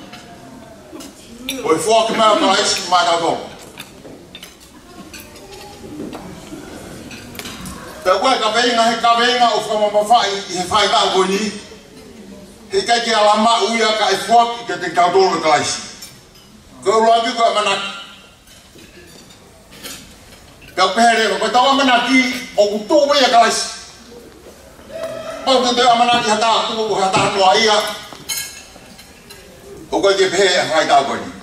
o fo ki ma mais ma ta do ta ko ka venga o fo ma fai e fai ta goni e ka ki ala ma uia ka e fo ki te ka do le klasi ko lagi ko manak ka pere ko tawa manaki o tu me ya kalas pa te manaki hata tu hata no ia o ko je phe hai ta ko ni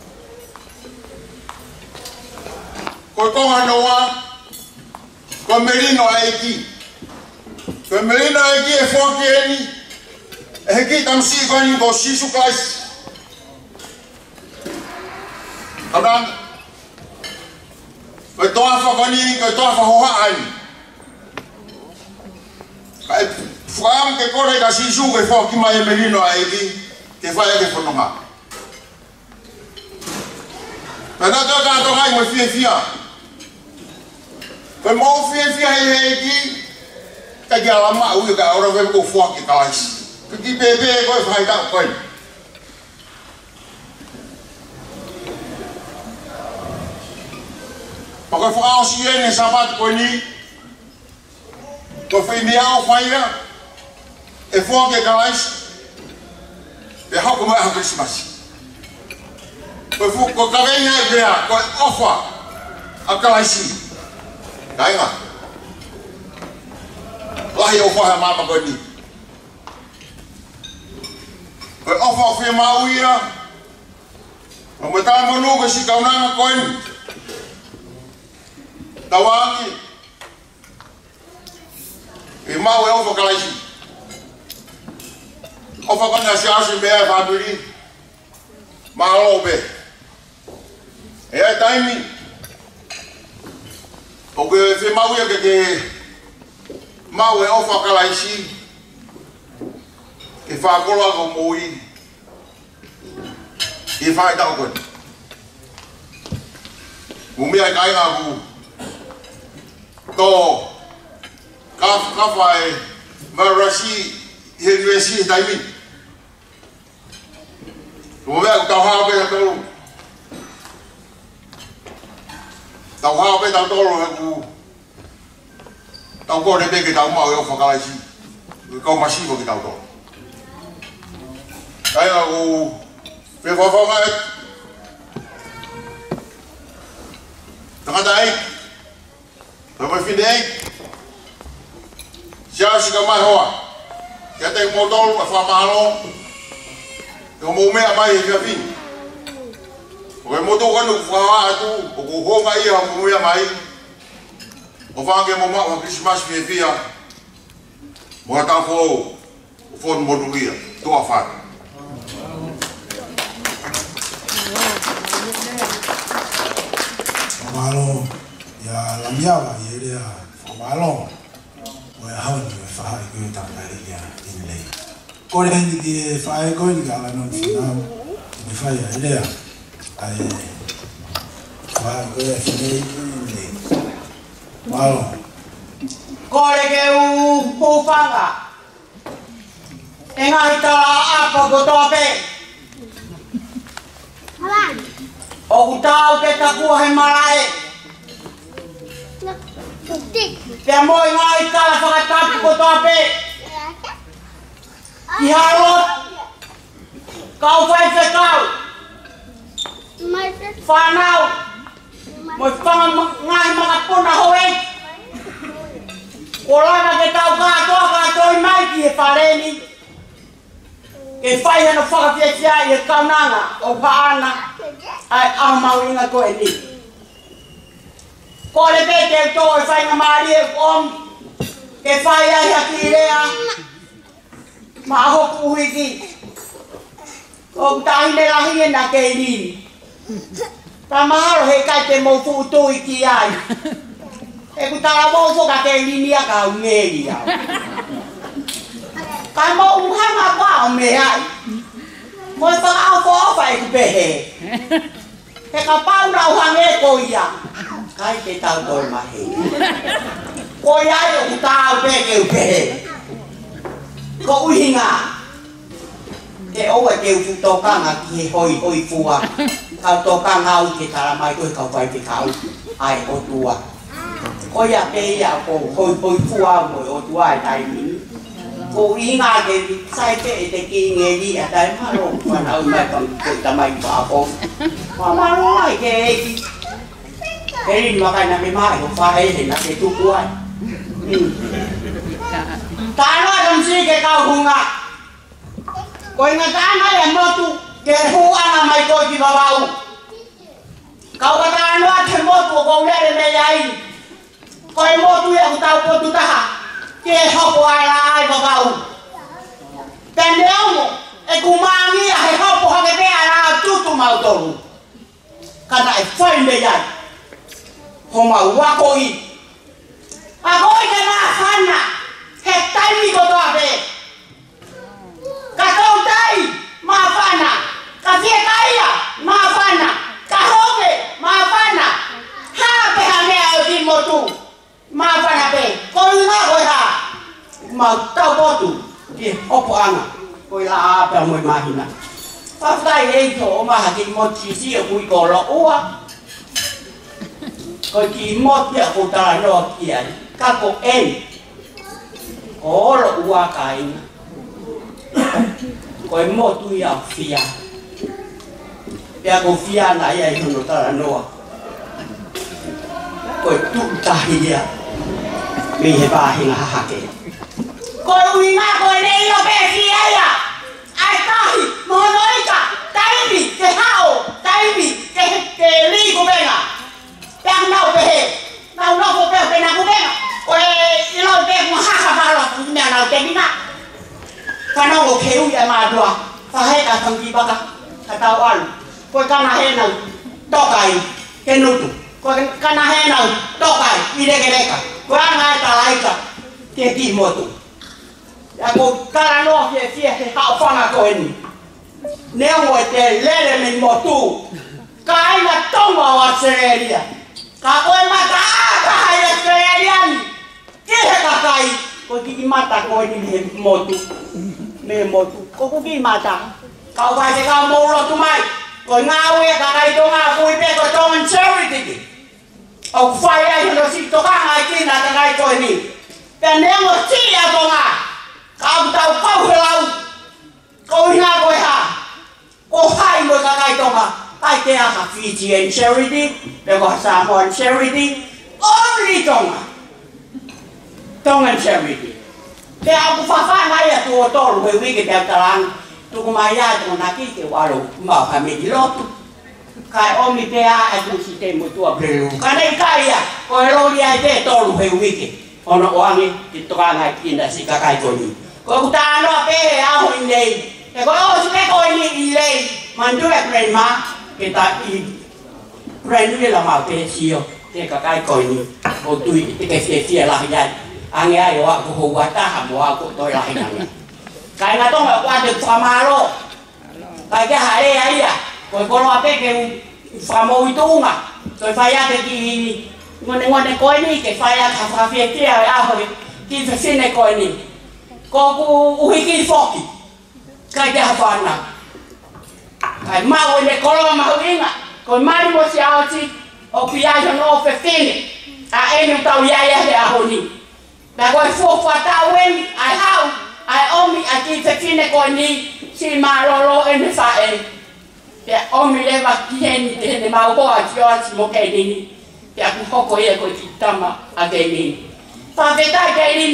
ko hanoa ko merino aiki e fo ke ni e ki tam si ko ni ko si su kalas Kadang, kau apa kau ni, kau apa hoaan? Kau faham ke kau dah kasih suku ke faham kimai melino aiki, ke faham ke faham. Kadang kau kata kau mau fia, kau mau fia aiki, kau jalan mak uyu kau orang kau faham ke kalas. Kau bebe kau faham tak kau. Pokok faham siapa ni sahabat kau ni, kau faham dia au faham, faham ke kalas, hak kau mahu Christmas. Kau kawin dia, kau offer, akalasi, dah ingat. Lahir offer mama kau ni, kau offer firman dia, Mo ta mo no ko si kauna ko en. Tawangi. E mau e o kalaisi. O fa kana si asu be fa biri. Malo be. E ai taimi. O que fe mau e que mau e o fa kalaisi. E fa kola ko moi. E fa da ko. O me ai kai na ku. To ka fai varasi henwesi taimi. O me ta ha be to. Ta ha be ta to lo ku. Ta ko de be ke ta mau e fa kalaisi. Ko masivo ke ta to. Ai o pe fa fa mai. Tá daí. Vamos findei. Já chega mais roa. Já tem motor a famalo. Eu vou me amar já vim. O motor quando fala tu, o roubo aí a mulher mais. O fangue mamá o Christmas via. Bota fogo. O fogo motoria. Tu a faca. Malo ya lamyaba yele ya malo wa hawan ni fa ko ta na ya in le ko le ni di fa ko ni ga la no fina ni fa ya ile ya ai fa ko ya fine ni malo ko le ke u fanga enga ita apa ko to pe o utau ke ta ku he marae te moi ngai kala fa ta ko to pe i harot kau fai fe kau fa nau moi fanga ngai ma ko na hoe ora na ke tau ka to mai ki fa leni ke fai na fa ke tia e kaunanga o pa ana ai mau inga ko e ni ko le bete to e fai na mari e om ke fai ai aki rea ma ho puhi ki o tai le lahi na ke ni ta mahalo he kai te mo fu tu ki ai e ku ta mo fo ka ke ni ni ka ngeli ya kai mo u ha ma kwa me ai mo fa au fo fai ku pe he he ka pau na u hange ko ia kai te tau doi ma he ko ia e u tau pe ke u pe he ko u hinga ke o e ke u to kanga ki hoi fua ka to kanga u ke tara mai ko ka vai te kau ai o tua ko ia pe ia ko hoi fua mo o tua ai tai ni ko inga ke sai te te ki ngeli a tai ma ro ma na u mai ko ta mai pa ko ma ro ai ke ke ni ma ka na me mai ko fa he na ke tu kuai ta no dom si ke ka hunga ko inga ta na ya mo tu ke hu ana mai ko ki ba bau ka ka ta no a te mo tu ko le me ai ko mo tu ya ta ko tu ta ke hopo ai ai ba bau tendeu e kumangi ai hopo ha ke ala tu mau toru kana e foi me ai ho mau wa ko i a ko ke na hana he tai mi ko to ave ka to tai ma fana ka fie kaia ma fana ka hoge ma fana ha pe ha me au di motu ma fana pe ko na ko ha ma tau botu ki opo ana ko la pe mo imagina fa dai e to ma ha ki mo chi si e kui ko lo ua ko ki mo ti ko ta no ki ai ka ko en ko lo ua kai ko mo tu ya fia ya ko fia na ya no ta no ko tu ta ya mi he ba hi ha ha ke ko uina ko le lo pe fia ya ai ta hi mo no ika tai mi te hao taimi ke li ko benga tang nau pe nau ko pe na ko benga o e lo pe mo ha ma lo ku na nau te bina kana ko kheu ya ma dua fa he ka thang ki ba ka tau al ko kana he na to kai ke nutu ko kana he na to kai ide ke leka ko ana ta lai ka ke ki motu ya ko kana no fie fie he ha fa na ko ni neo te lele min motu kai na tonga wa Australia ka ko mata ka hai Australian ke he ka kai ko ki mata ko ni motu me motu ko ki mata ka wa se ka mo lo tu mai ko nga we ka kai to nga ku pe ko to on charity au fai ai no si to ka ai ki na ka kai ko ni te neo si ya to nga ka ta ko lau ko nga ko ha ko hai mo ka kai to nga ai te a ka Fijian charity le ko Samoan charity only Tonga charity te a ku fa fa na ya to we we ke ta tarang tu ko maya to na ki te walo ma ka me lo kai o mi te a tu si te mo tu a brelu ka nei kai ya ko ro ri ai te to we we ke ono o angi ti to ka ngai ki na si ka kai ko ni ko ta no pe a ho nei te ko o si pe ko ni le man tu e pre ma ke ta i pre ni la ma pe si yo te ka kai ko ni o tu i te ke fie la ya ange ai wa ko ho wa ta ha mo ko to la ya kai na to ma kwa de fa ma lo kai ke ha le ai ya ko lo pe ke fa mo i tu nga to fa ya te ki ngone ko ni ke fa ya ka fa fie fie a ho ki fa sine ko ni ko ku uhiki foki kai ke ha fa na kai ma o ne ko lo ma winga ko mari mo si a ti o pia jo no fe fine a enu tau ya ya ho ni da ko fo fa ta wen ai how ai omi a ti fe fine ko ni si ma lo en fa e te omi le va kien de ma ko a ti o si mo ke ni te a ko ko ye ko ti tama a ke ni fa ve ta ke ni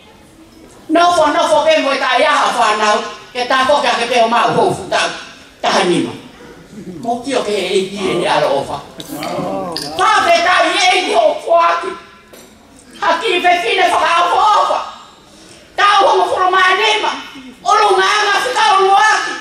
no fo ke mo ta ya ha fa na ke ta ko ka ke pe o ma ho fu ta ni ma mo ti o ke e di ni a lo fa fa ve ta ye di o fa ki aqui ve fine fa fa ta o mo fo ma ni ma o lo nga nga fica o lo aqui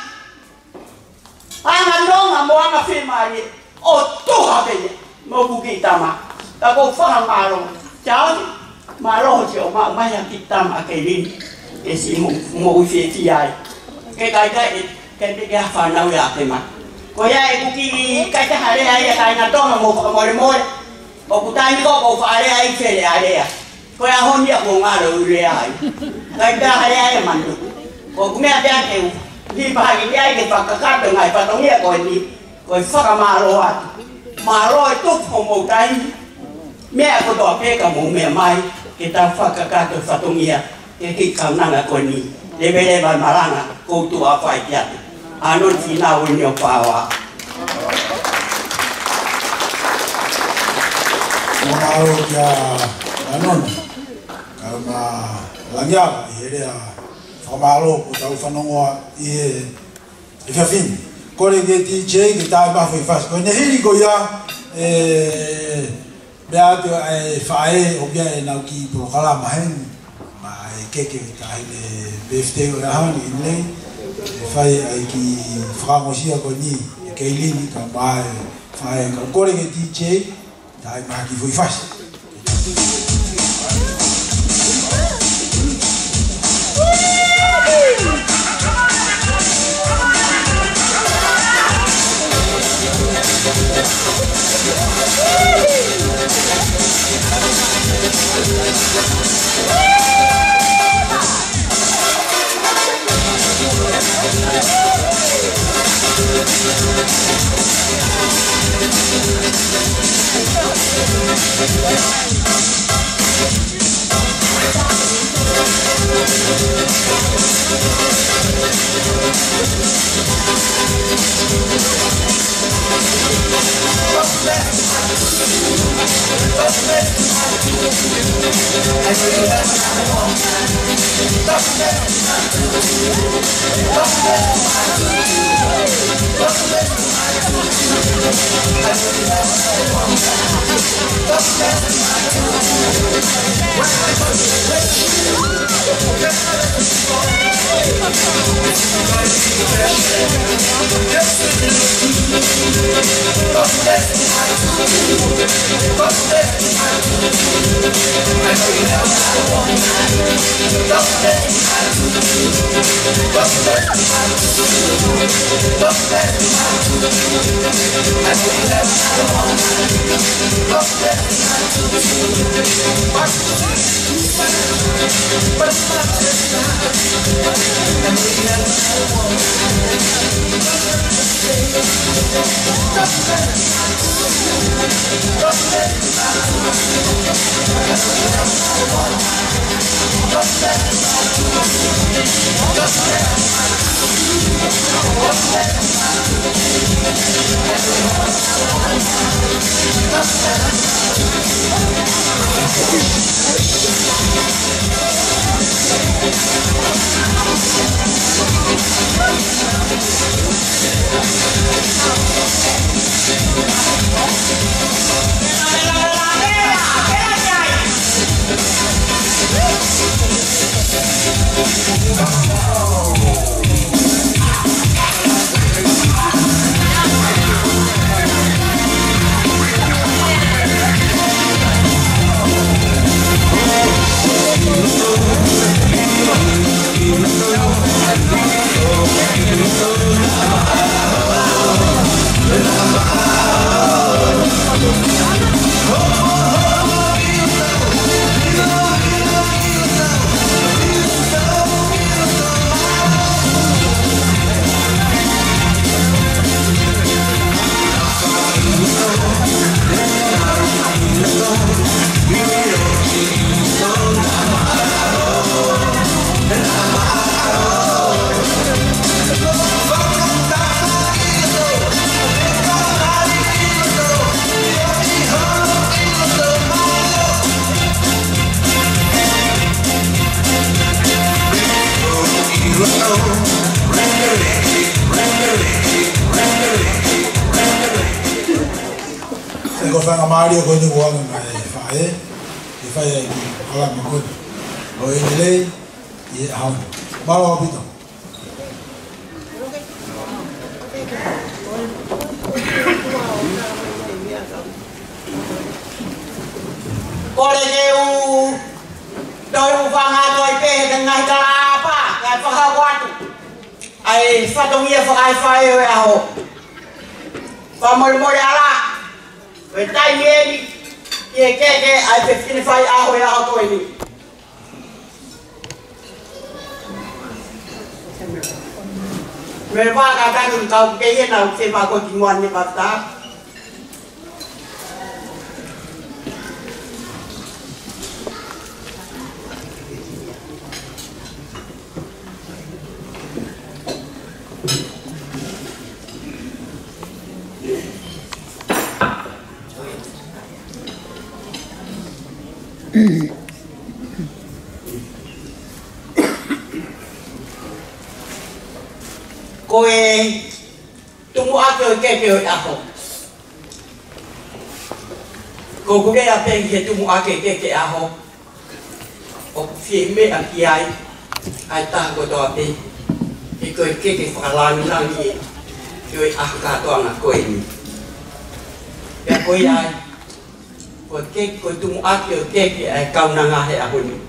anga longa mo anga fi ma ni o to ha be mo bu ki ta ma ta ko fa ma lo chao ma lo chi o ma ya ki ta ma ke ni e si mo fi ti ai ke kai ke te ga fa na ya te ma ko ya e ku ki ka ta ha le ai ka na to mo mo o ku ta ni ko fa le ai fe le ai ya ko ya ho ni ko nga lo le ai kai ta ha le ai man ko ku me a ta ke ni ba ki ai ke fa ka ka de ngai fa to ni ko ni ko fa ka ma lo tu ho mo tai me ko do pe ka mo me mai ke ta fa ka to fa to ni ke ki ka na ko ni le be le ba maranga ko tu a fa ya anon final ni o pa wa Mau ya anon karena langya ele a famalo o tau fanongo e fafin kore ke DJ que tá ba foi faz ko ne hiri ko ya beato fae o bia na ki programa hen ma ke ta ile befte o ha ni le fai ai ki framosia ko ni ke lini ka ba fae ko kore ke DJ dai ma chi voi fai Ko fa ngamario ko ni wang mai fae e fae ala makut o ele e ha malo bito Kole eu doi uvanga doi pe ngai kalapa ka fa watu ai fa dongia fa ai fa e aho fa mol ala Betai ni ye ke ai pe fini fai aho ya ko ni me ba ka kan ka ke ye na se ba ko kingwan ni bata Koe tumu ake o ke o ako. Ko kuke a pe ke tumu ake ke aho. O fie me a ki ai ta ko to ape. I ko ke whakalangi langi i o a katoanga koe ni. Pea koe ai ko tumu ake o ke ai kaunanga he aho ni.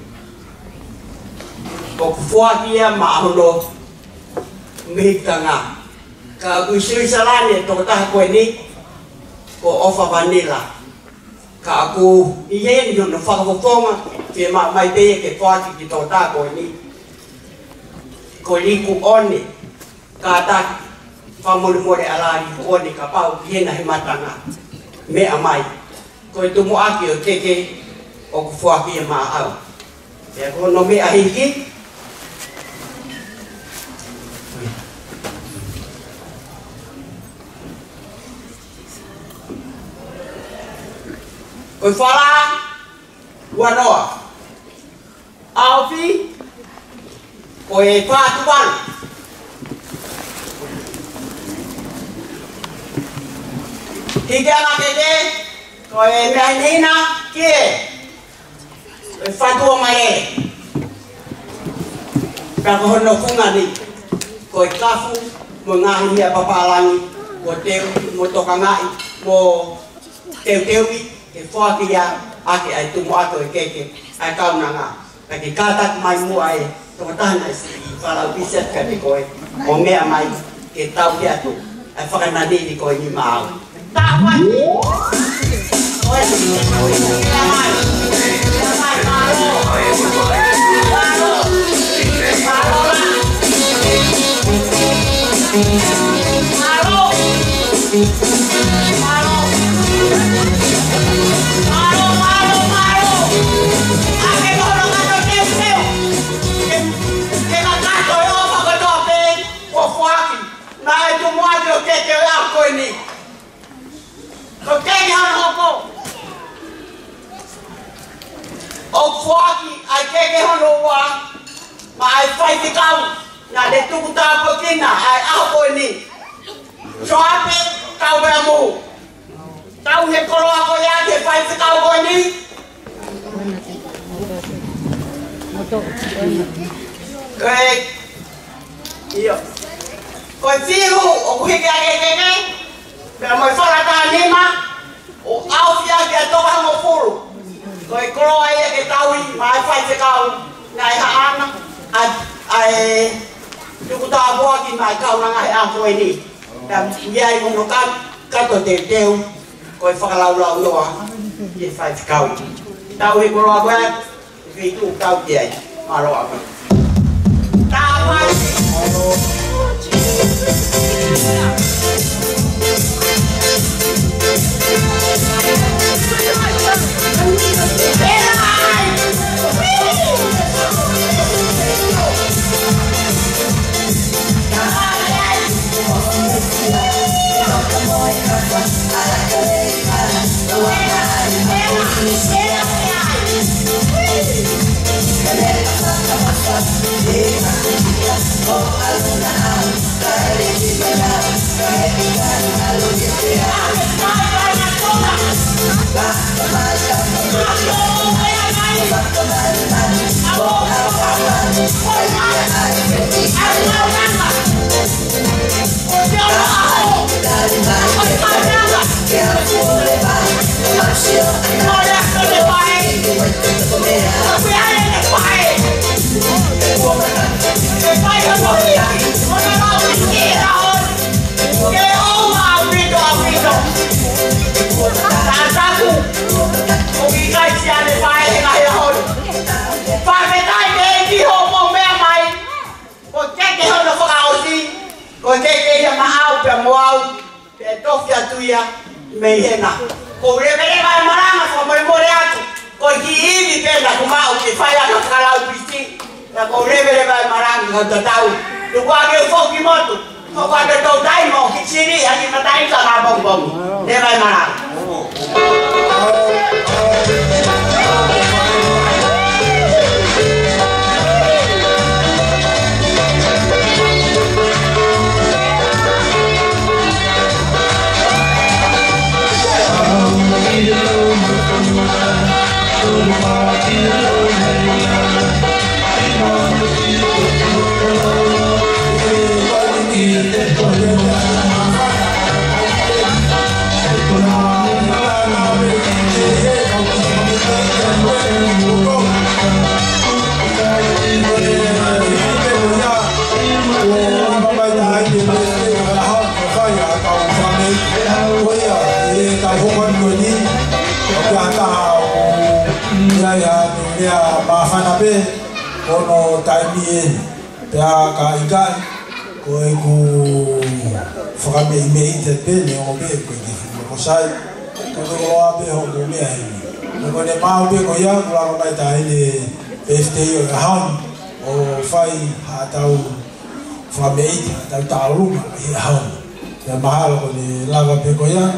Ko fuakia ma ahono Mihitanga ka kusui salane to ta ko ni ko ofa vanilla ka aku iye ni no fa ko tonga ke ma mai te ke toati ki to ta ko ni ko liku oni ka ta fa mo mo ala ni ko ni ka pa ki na himatanga me amai ko tu mo aki o ke o ko fa ki ma au ya ko no me ahiki Koi fala Wanoa. Alfi. Koe pātuan. Hige ala kete. Koe mea nina kie. Koe whatua mai e. Kako hono kungani. Koe kafu. Mo ngahi mea papalangi. Mo teu. Mo toka ngai. Mo teu-teui. Ke whaki ia. Ake ai tumu ato e keke. Ai kauna ngā. Kaki kātak mai mua e. Toko tahana isi i whalau biset ka te koe. O mea mai ke tau ki atu. Ai whakananiri koe ni maau. Tāwati! Koe ni koe ni kia mai. Kia mai maro. Maro. Maro la. Maro. Maro. Maro, maro, maro. Ake kono kato teu teu. Ke makato e opa koe toa pe. Ko fuaki. Na e tu moati o keke o ea koe ni. Ko keke hana hoko. O fuaki ai keke hana ua. Ma ai whaiti kau. Na de tuku tāpo kina ai au koe ni. So ape kau bea mu. Kau he koroa koe ea te whaiti kau koe ni. Koe. Iyo. Koe firu o kuhiki ake keke. Pera moi wharata nima. O au fia ki a toka hango furu. Koe koroa ia ke taui. Ma ai whaiti kau. Ngai haana. Ai tuku tāpoa ki mai kau na ngai a koe ni. Pera iai mono kato te teu. Koe whakalaulau loa. Ie whaiti kau. Tau he koroa koe. Vitu kau ki ai. Maroa koe. Tāwai. Mehena, ko revele vai marama ko mo moreato, ko hivi penda kumau ke faya na kala upisti, na ko revele vai marama ko tatau. Tu kwa ke foki moto, ko kwa ke to dai mo ki chiri ani matai sa na bong bong. De vai marama. Ono taimien pea ka ikai ko e ku whakame I me I te pene o me ko I te whako sai ko te roa pe ho ko mea hini ko ne mao pe ko ia ko lako mai ta ele birthday o haun o whai hatau whakame I te tau tauruma I haun te mahalo ko ne lava pe ko ia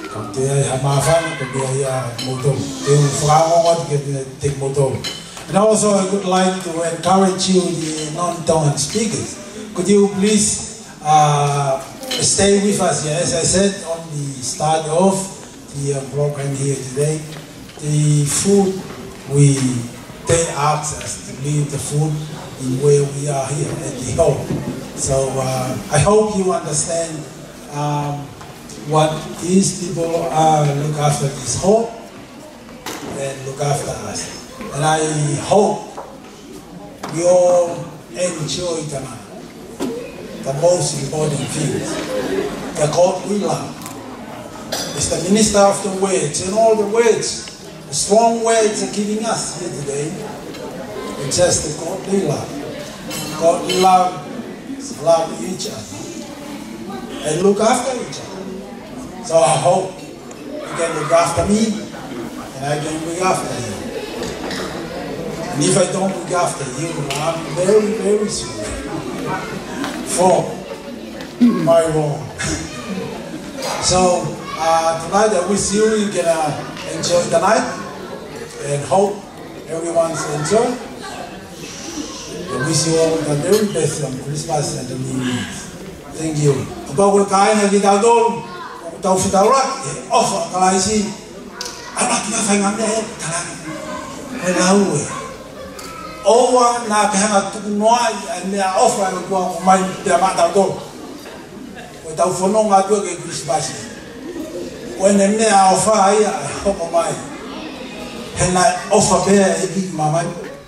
Te hamafana to be a motor. Te whangongot ke te motor. And also I would like to encourage you, the non-tongue speakers. Could you please stay with us? Yeah, as I said on the start of the program here today, the food they ask us to leave the food in where we are here at the hall. So I hope you understand what these people look after this hall and look after us. And I hope we all enjoy tonight the most important things, the God we love. It's the minister of the words, and all the words, the strong words are giving us here today. It's just the God we love. God we love each other and look after each other. So I hope you can look after me and I can look after you. And if I don't look after you, I'm very, very sorry for my wrong. So tonight I wish you can enjoy the night and hope everyone's enjoying. I wish you all the very best on Christmas and the New Year. Thank you. About kain na kita dol, tau fitarak, offer kalai si, anak kita faham dia, talang, helau. Owa na kahanga tukunoi, ane offer ang kuang umay dia mata dol. Tau fonong atu ke Christmas. When ane offer ay hope umay, hena offer be ibi mamay.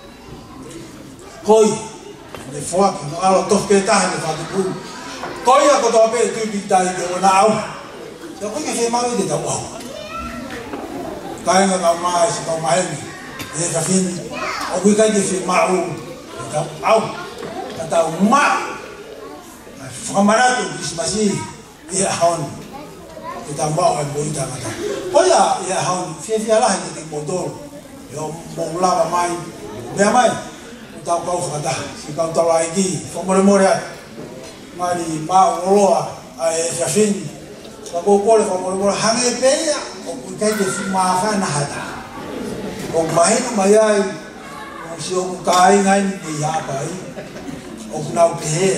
Koi, ne fuak, no alo toh kita ne fatu. Koi ako to be tu bitai de na au. So koi ke mau de tau au. Kai nga mai si tau mai ni. E ka fin. O kui kai de fi mau. Tau au. Tau ma. Famarato Christmasi. Ia haun. Kita mau ai boi ta kata. Koi ia haun fi lah ni motor. Yo mong la mai. Be mai. Tau kau fata. Si kau tau lagi. Fomore mari ma oloa ai jafin ko ko le ko hange pe ya o kai de ma fa na hata o mai no mai ai o si o kai ngai ni ya bai o na pe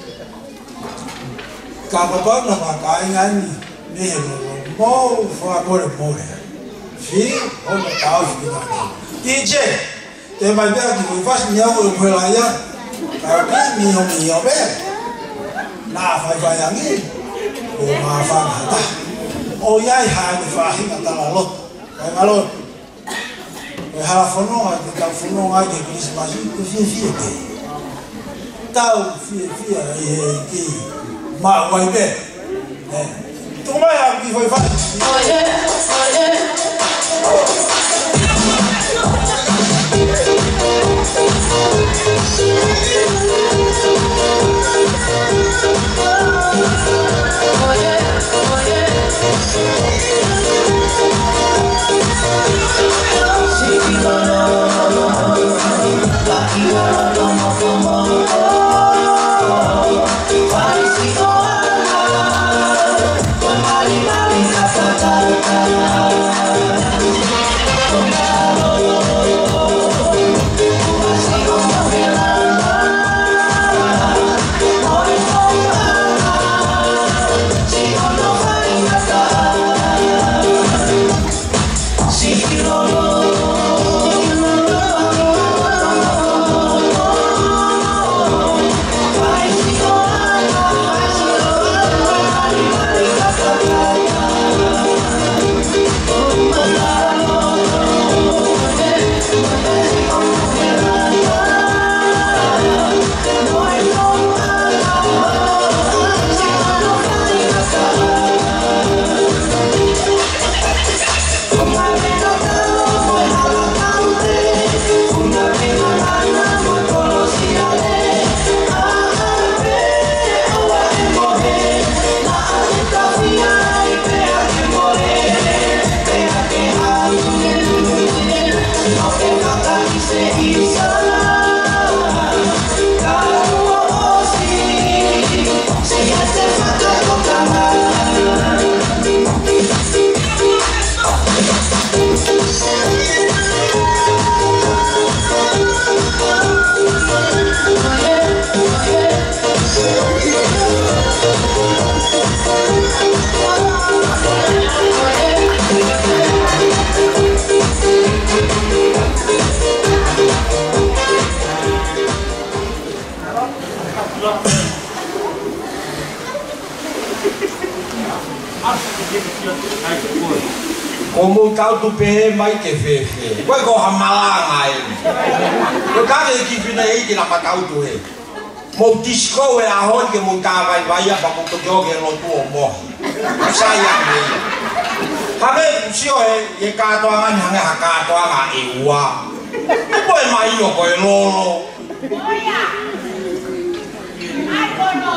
ka ba na ba kai ngai ni ne mo fa more fi o na ta fi na DJ te mai ba ki fa ni ya o pe la ya ka ni mi o be na fai angin o maafan hata o yai ha ni fahi na talalot ai malot o hala fono de ta fono ai de Christmas ko fi te tau fi ki ma wai be tu mai a ki foi fa Oh, mo tau tu pe mai ke fe. Koe ko hamalanga e. Ko kage ki fina e ki na matau tu e. Mo disco e a hon ke mo ta vai pa mo to joge lo tu o mo. Sai ya me. Hame sio e ka to anga hanga ka to anga e wa. Ko e mai yo ko e lolo. Oya. Ai ko no.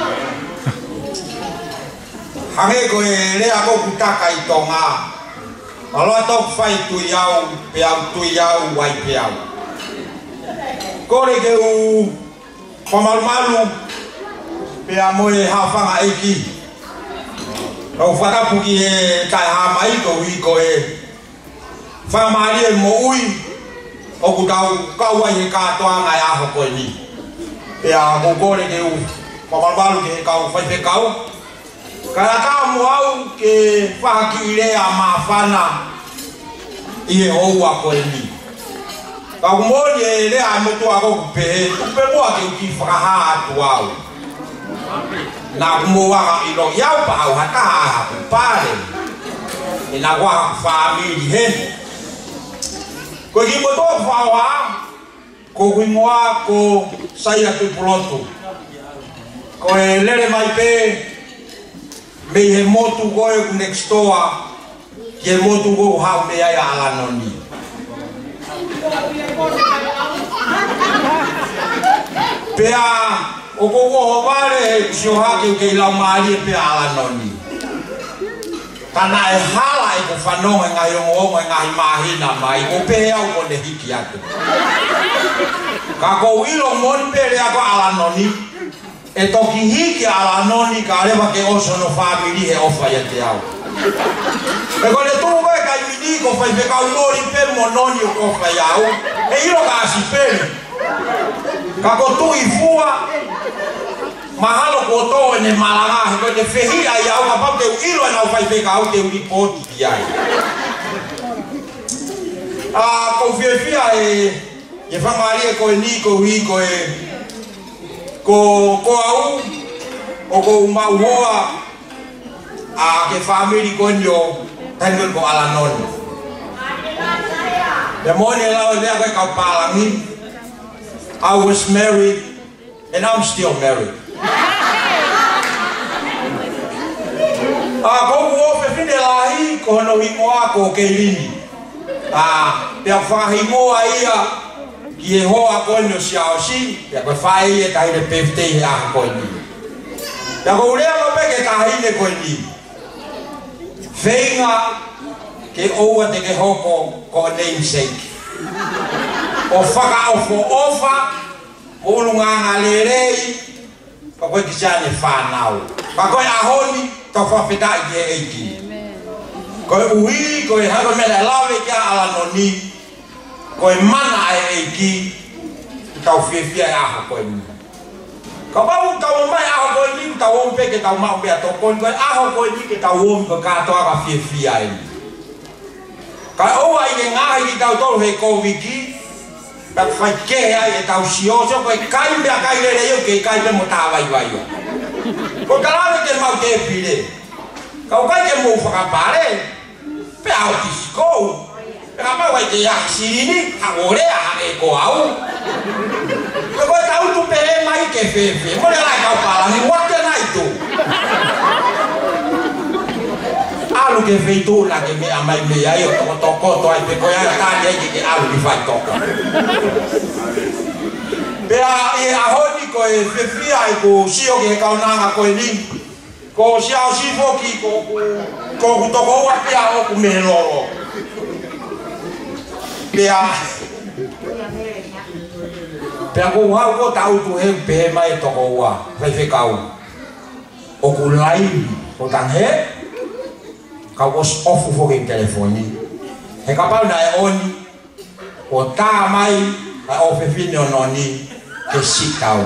Hame ko e le ako kutaka i tonga. Aloha tau whai tu iau, pe au tu iau, wai pe au. Kore ke u pamalumalu, pe a moe hawhanga eki. Au whakapuki e kai hama iko hiko e. Whakamari e mo ui, o ku tau kaua i he katoanga e aho koe ni. Pe a kore ke u pamalumalu ke kau whai pe kau. Kaya ka mo au ke whaki ire a mawhana i e oua koe ni. Ka kumoni e le a motu a koku pehe, upe mua ke uki whakaha atu au. Nā kumoanga i lo iau pa au hata aha kupare. E nā waha ku whaamiri he. Koe ki motu a whawa, ko kuingoa ko saia tu pulotu. Koe lere mai pe, me he motu goe ku next door, ki he motu goe hau me ai ala noni. Pea, o koko ho vare, si o hake ke ilau maari e pea ala noni. Kana e hala e ko whanonga ngai ongo e ngai mahina mai, o pehe au ko ne hiki atu. Ka ko ilo mon pere ako ala noni, e toki hiki ala noni ka rewa ke oso no whamiri he ofa ia te au. E kone tūku koe kai wini ko whai pekau lori pe mo noni o kofa iau, e ilo ka asi peri. Ka ko tui fua, mahalo ko tō e ne malanga, he koe te whehia iau, ka pau te ilo e nau whai pekau te uripoti ki ai. Ko whiawhia e whangari e koe ni ko hui koe, ko au o ko mau hoa a ke family ko nyo tango ko ala non the morning la le ko ka palangi. I was married and I'm still married. Ko wo pe fine la hi ko no hi moa ko ke lini pe fa hi moa ia ki e hoa ko no xiao xi ya ko fai e kai de pefte ya ko ni ya ko le ko pe ke kai ne ko ni venga ke oa te ke hoko ko namesake o faka o fo ofa o lunga ngalerei ko ko kisane fa nau ba ko ahoni to fa fita ye eki ko ui ko ha ko me la lave ka ala noni ko mana ai eki tau fia a ko ni ka ba un ka mai a ko ni ta o pe ke ta ma pe to ko a ko ni ke ta o ko ka to ka fia ai ka o ai nga ai ta to he ko wiki ta fa ke ai ta sio so ko kai me kai le yo ke kai pe mo ta vai vai ko ka la ke ma ke pile ka o kai ke mo fa ka pare pe a disco. Kenapa wajah yang sini agore ane ko au? Kau tahu tu pere mai KVV, mana lagi kau palangi waktu na itu? Alu KVV itu lagi me amai me ayo toko to ai peko ya tadi jadi alu di fight toko. Bea e ahoni ko e fefi ai ko sio ke kau nanga ko ni, ko siao sifo ki ko toko wa pia o ku me loro. Pea ko hau ko tau tu he pe mai to ko wa fai fe kau o ku lai ko tang he ka was off fo ke telefoni he ka pa na on o ta mai a o fe fi no ni ke sit kau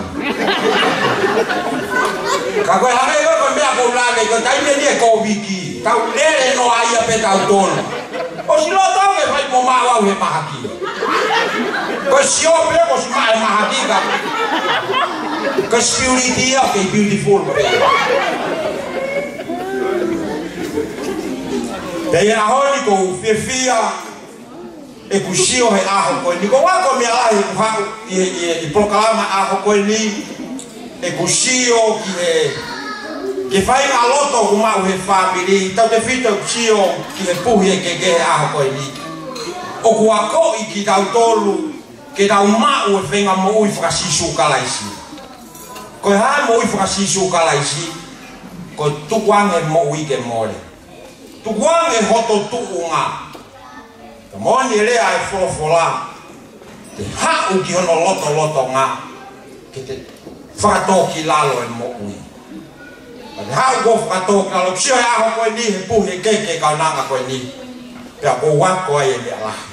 ka ko ha me ko me ko la ke ko tai me ko wiki tau le no ai pe tau ton o si lo tau ke fai mo ma wa he mahaki ko si o pe ko si ma mahaki ka ko spiriti ya ke beautiful pe o Pei ahoni ko fia e kusio he aho ko ni ko wa ko me ala e proclama aho ko ni e kusio que fai a loto uma o family então te fita kusio que e puhi que aho ko ni o kuako i ki tau tolu que dá uma o venga mo i frasisu kalaisi ko ha mo i frasisu kalaisi ko tuang e mo i ke mole tuang e hoto tuunga moni le ai fola te ha u ki hono loto nga que te fato ki lalo e mo i ha u go fato ka lo xio ya ho ko ni he pu he ke ka nanga ko ni ya ko wa ko ai le ala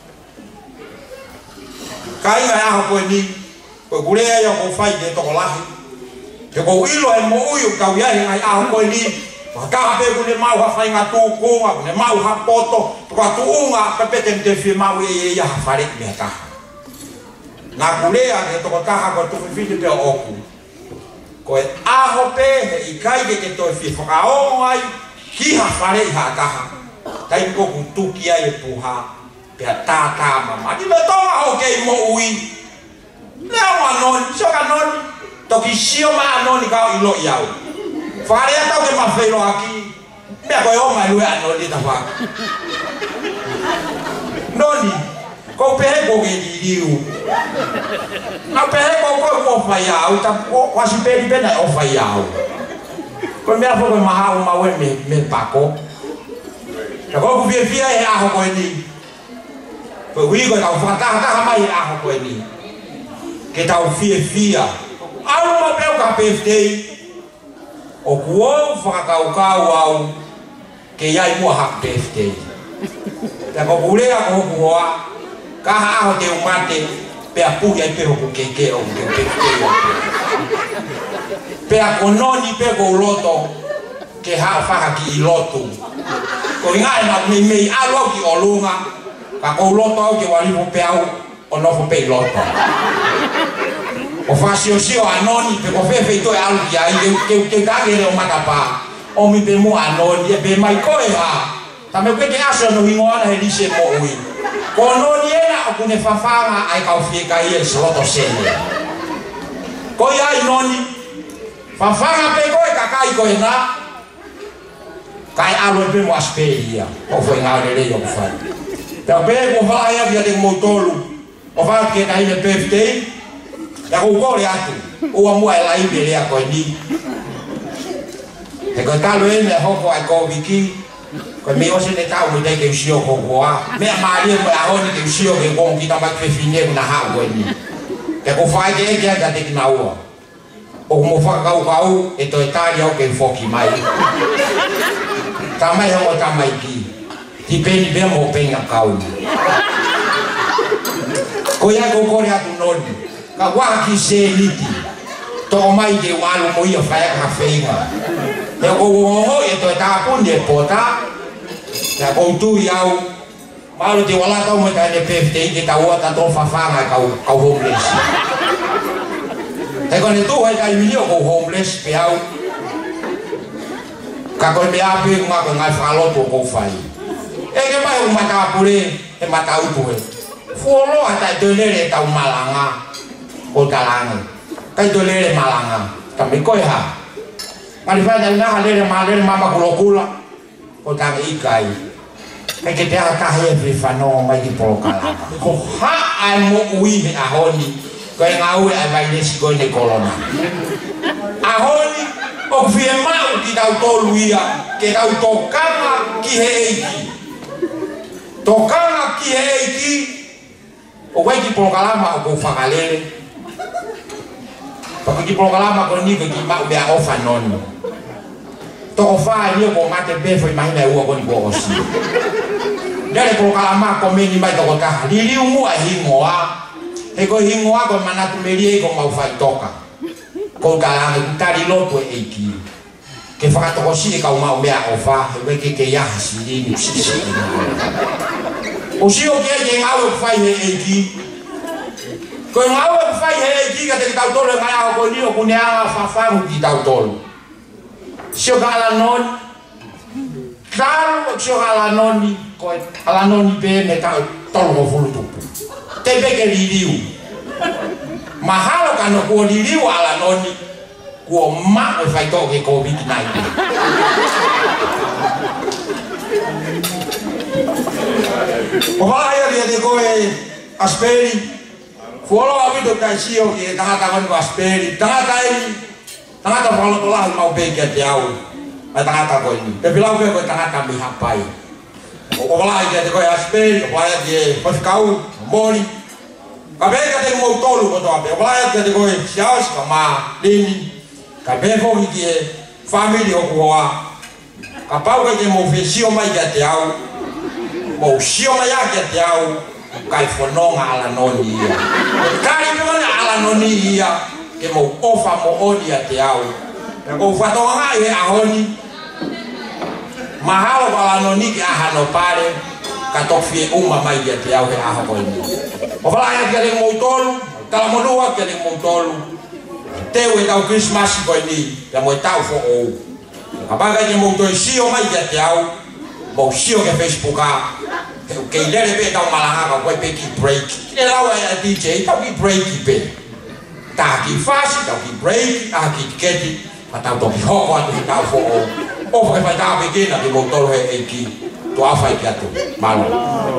kai ga ho ko ni ko gure ya ko fai de to la ke ko ilo e mo u ka ya ai a ko ni ka be gune mau ha fai nga tu ko nga ne mau ha poto ko tu unga pe pe te fi mau ye ya fare me ka na gure ya ke to ka ha ko tu fi de oku ko a ho pe i kai ke to fi fa o ai ki ha fare ha ka ha kai ko ku tu ki ai pu ha pe ta mama di me to ho ke mo ui le wa non so ka non to ki sio ma non ka ilo yao fare tau ke ma fero aqui me ko yo mai lua no di ta fa noni ko pe ko ke diu na pe ko fa ya o ta ko si pe di na o fa ya ko me afo ko ma ha ma we me pa ko ta ko vi e a ho ko ni ko wi ko ta fa ta mai a ho ko ni que ta o fia a uma pe ka pe o kuo whakakaukau au ke iai mua hak birthday. Te ko kurea ko kua kaha aho te umate pea puhi ai peho ku keke o ke birthday o pea kononi pe ko loto ke ha whaka ki i lotu ko inga na mei alo ki olunga ka ko loto au ke walipo pea o nofo pe i loto o fasio anoni pe ko fefe to alu ya ke kagere o makapa o mi pe mo anoni e be mai ko e ha ta me ke aso no hingoana he dise mo ui ko no ni era o kune fafanga ai ka fie ka ie sloto sene ko ya noni fafanga pe ko e kakai ko e na kai alu pe mo asperia o foi na le yo fa ta be ko fa ya via de motolu o fa ke kai me birthday ya ko ko le atu o amu ai lai be le ko ni e ko ta lo e me ho ko ai ko viki ko me o se ne ta o de ke sio ko wa me ma le mo a ho ni ke sio ke ko ki ta ma ke fine na ha ko ni e ko fa ke ga te na o mo fa ka o e to ta ya o ke fo ki mai ta mai ho ta mai ki ti pe ni be mo pe na ka o ko ya ko le atu no ka wa ki se liti to mai de walu mo ia fa ka feinga e ko wo e to ta pu de pota ya ko tu yau malu de wala ta mo ta de pefte de ta wa ta to fa fa ka homeless e ko ne tu ai ka mi ko homeless pe au ka ko me ape ma ko ngai fa lo to ko fai e ke mai o mata pure e mata u tu e folo ata de le ta malanga o kalanga kai to le malanga tambi ko ha mari fa da na le mama kulokula o ta ikai kai ke te ka he fi fano mai di po kalanga ko ha ai mo ui a honi ko nga u ai vai nesi ko ne kolona a honi o fi ma u ki dau to luia ke dau to kama ki he iki to kama ki he iki o vai di po kalama o ko fakalele Porque programa con ni que ma be a ofa non. To fa ni ko mate be foi mai na u ko ni ko osi. Dere programa ko me ni mai to ka. Li mu a hingoa. E ko hingoa ko mana tu merie ko mau fa toka. Ko ka la ta ri lo to e ki. Ke fa to si ka ma be a ofa, e ke ya si ni si. O si o ke ye nga o fa e ki. Ko ngau e fai he ki ka te tau tolo ngā ko ni o kunea whawhangu ki tau tolo. Sio ka ala non, Claro, se ala noni, ko ala noni be me ka tolo fulu tupu. Te be ke liliu. Mahalo kano ko liliu ala noni. Ko ma e fai to ke COVID-19. O vai ali de ko asperi. Fuolo avito kai sio ke tangata kon asperi. Tangata fuolo ko la mau be ke te au. Ai tangata ko ni. Te bilau ko tangata mi hapai. O vai ke te ko asperi, o vai ke paskau, moli. Ka be ke te mo tolu ko to ape. O vai ke te ko siaus ka ma lini. Ka be fo ki family o ko wa. Ka pau ke mo fesio mai ke te au. Mo sio mai ke te au. Kai fononga ala noni ia. Kai pona ala noni ia. Ke mo ofa mo odia te au. E ko fatonga e ahoni. Mahalo ala noni ke ahano pare. Ka tofie uma mai ia te au he aha ko ni. O fala ia ke mo tolu, kala mo lua ke mo tolu. Te we tau Christmas ko ni, ke mo tau fo o. Ka baga ke mo to sio mai ia te au. Mo sio ke Facebook a. Que ele be tau malanga ko pe ki break. Ele lá o DJ tau ki break pe. Ta ki fácil tau ki break, ta ki keti, tau to ho ko tau fo. O fa fa ta pequena que motor é ki. To afa ki atu. Malo.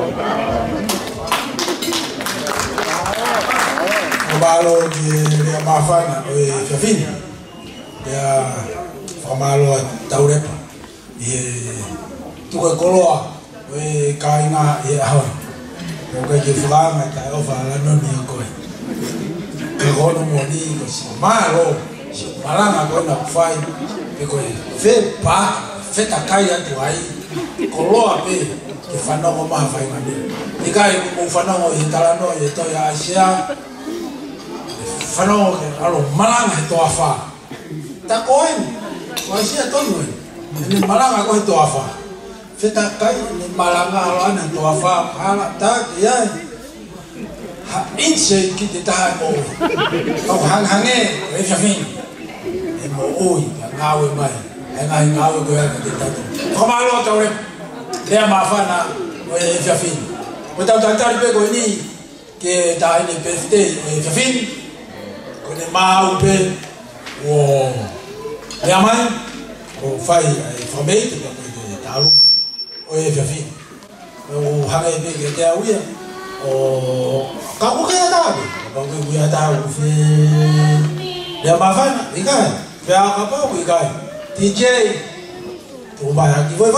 Malo de mafana o Fafin. Ya famalo taure. E tu ko koloa we kaina e ahon o ke fulana ta o fa la no ni ko ke gono mo ni ko malo malanga ko na fai e ko fe pa fe ta kai atu ai koloa pe ke fa no ma fai na ni e kai mo fa no e tala no e to ya sia fa no ke alo malanga to afa ta koen ko sia to no ni malanga ko to afa feta kai ni malanga ana to afa ala ta ya ha inse ki te ta mo o hange e Fafin e mo oi ngawe mai e ngawe ko ya te ta ko malo to le ma fa na e Fafin o ta pe ko ni ke ta ni pefte e Fafin ko ne ma u pe o ya mai o fai famei te ta lu o Fafin o hanga e ke te auia o ka ko ke ta ba ko ku ya ta u fe ya ma fa ni ka ya ka pa ku ka DJ tu ba ya ki vai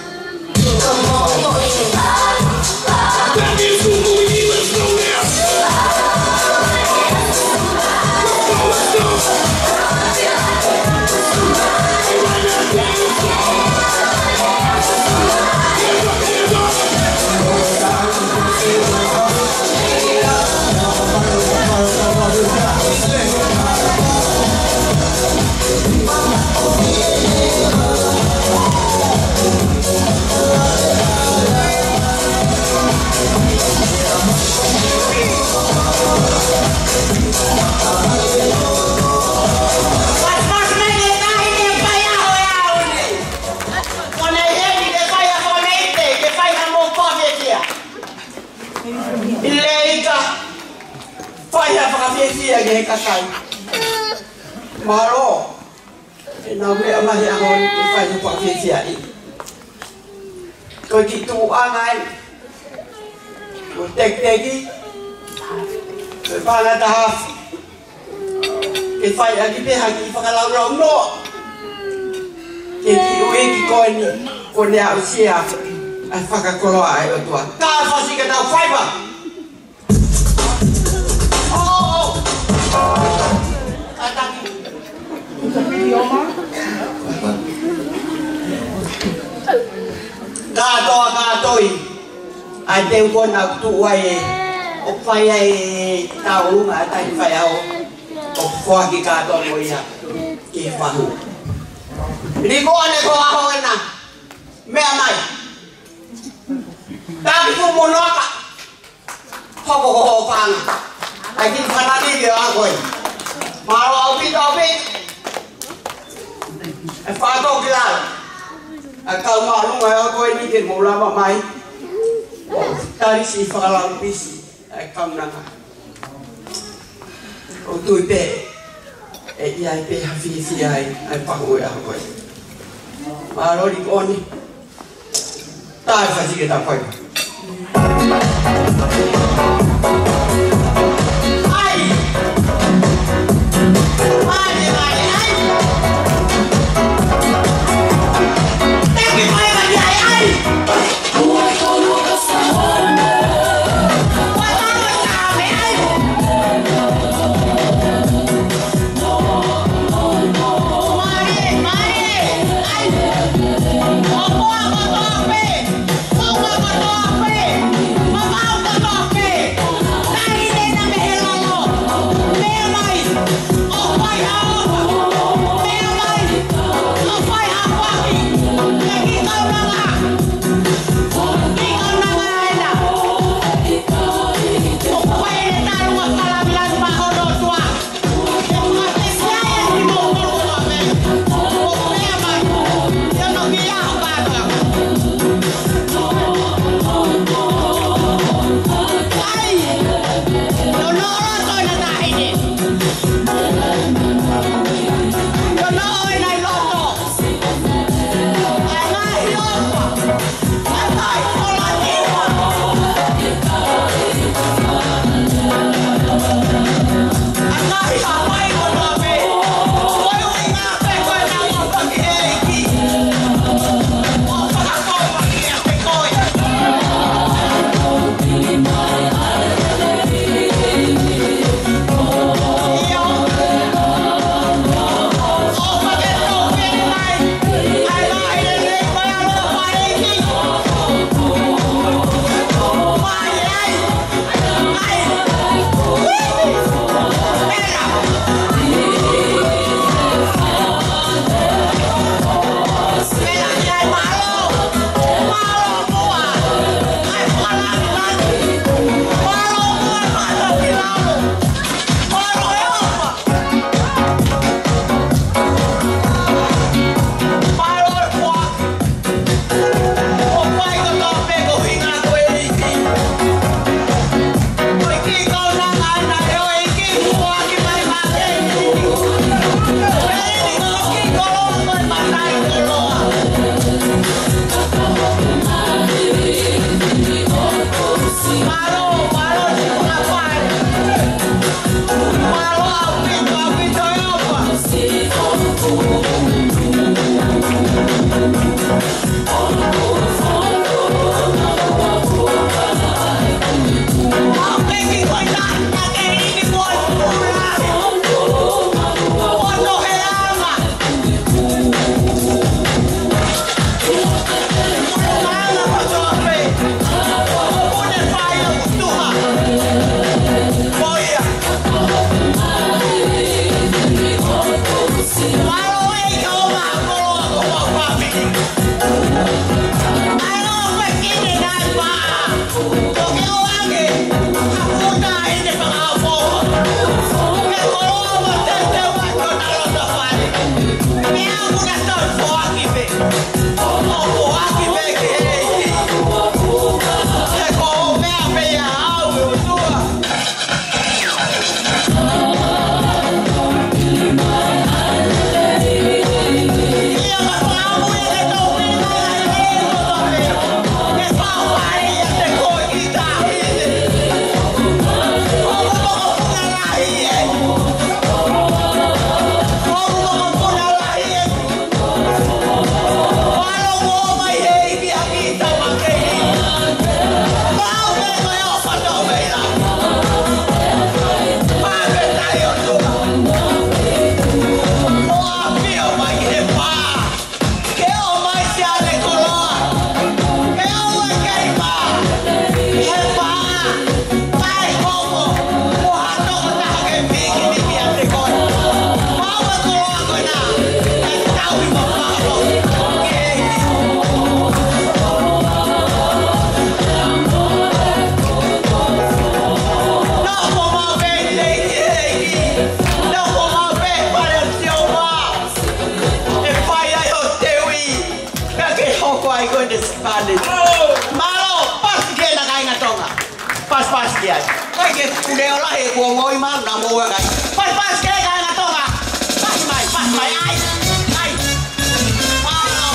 Ge kasai maro na me ama ya hon e fai no pa fi ai ko ki tu angai o tek teki e fa la ta e fai aki pe ha ki fa la ro no ke ki o e ki ko ni ko ne a sia a fa ka ko ai o tua ka fa si ka ta fai ba Katoi ai te ko na tu ai o fai ai tau nga tai fai au o fo ki ka to mo ia ki fa hu ri ko ne ko a ho na me mai ta ki ko mo no ka ho fa na ai ki fa na ni ge a ko ma ro au pi ai fa to ki la Akau maalunga ako ay nikin mula mamay. Tari si whakalang pisi. Akau nanga. O tui pe. E iai pe hawhiwhi ai. Ai pahui ako ai. Marori koni. Tai whasike ta koe. Ai! Ai, ai, ai! Teki koe mani ai, ai! pas kia. Kai ke udah olah he gua mau imam na mau kan. Pas ke kan ngatonga. Pas mai ai. Ai. Malo.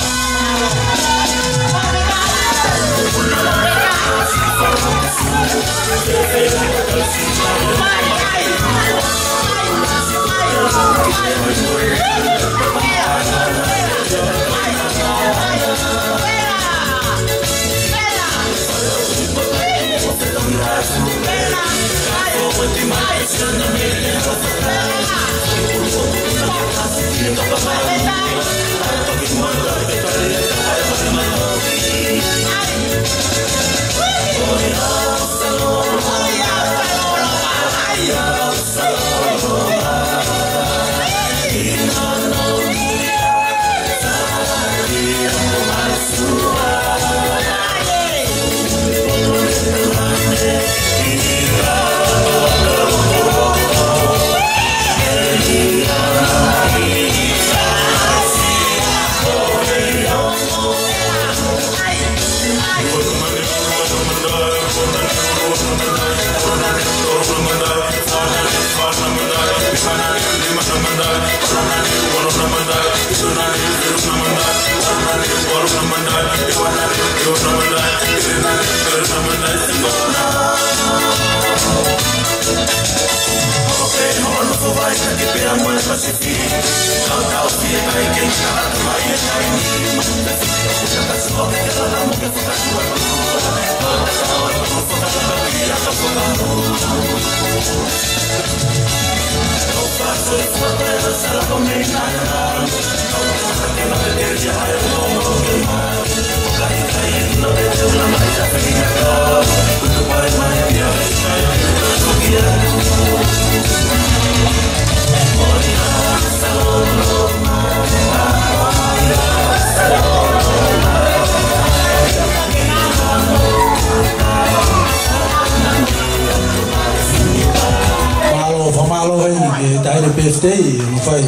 birthday no fai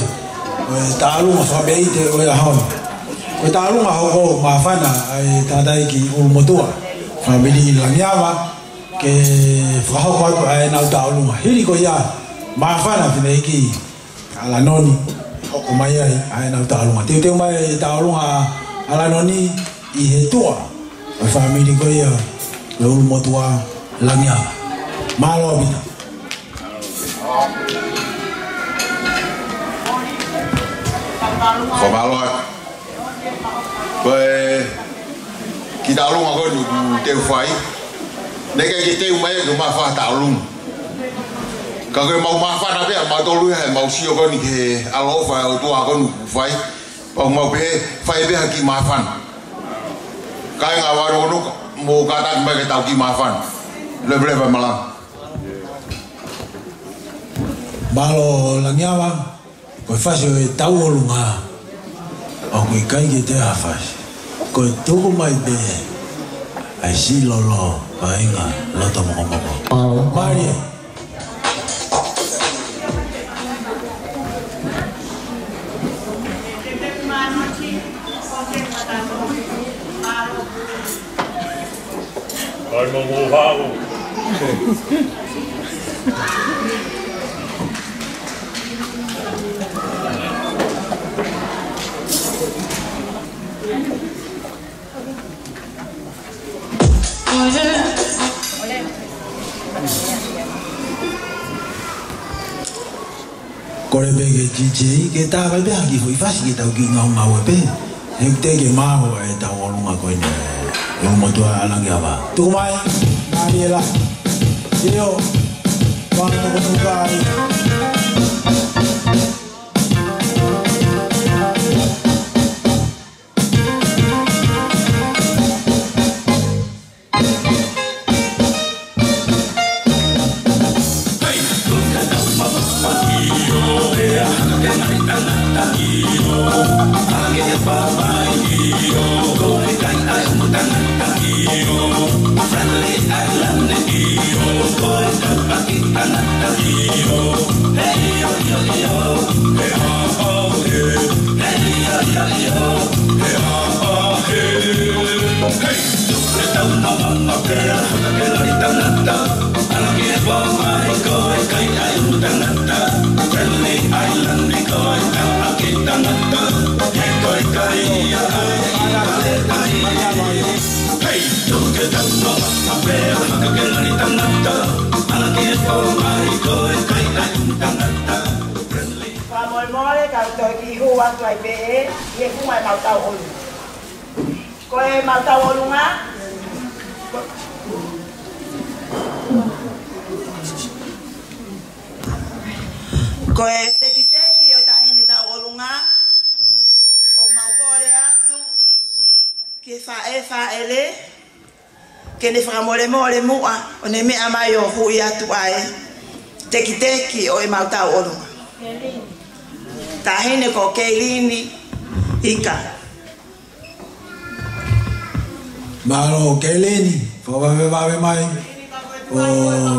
talu ma fa bei te o ya hon ko talu ma ho ma fa na ta dai ki o motua family la nyama ke fa ho ko ai na talu ma hiri ko ya ma fa na te ki ala noni ko mai ai na talu ma te mai talu ha ala noni I he tua family ko ya o motua la nyama malo bita Ko malo ko ki ta lu ko du te fai ne ke ki te mai ko ma fa ta lu ka ko ma fa na be ma to lu he ma si ko ni ke alo fa o to ko nu fai pa ma be fai be ha ki ma fa ka nga wa ro no mo ka ta me ke ta ki ma fa le bre ba mala malo la nyama ko fase e tau o lunga o kui kai ki te hawhai ko e tuku mai be ai si lolo ka inga loto moko Maria Ai mo vao Kore bege DJ ke ta ba be ki foi fasi ke ta ki nga nga we be e te ke ma ho e ta o lunga ko ne yo mo to ala nga ba tu mai Mariela yo quando ko vai Hey, yo, yo, yo. atu ai pe e ku mai mau tau olu. Ko e mau tau olu nga. Ko e teki o tahine tau olu nga. O mau kore atu. Ke fa ele. Ke ne fra mole mua. O ne mea mai o hui atu ai. Teki o e mau tau olu nga. Tahine ko Keilini Ika. Malo Keilini, fawave mai. Oh.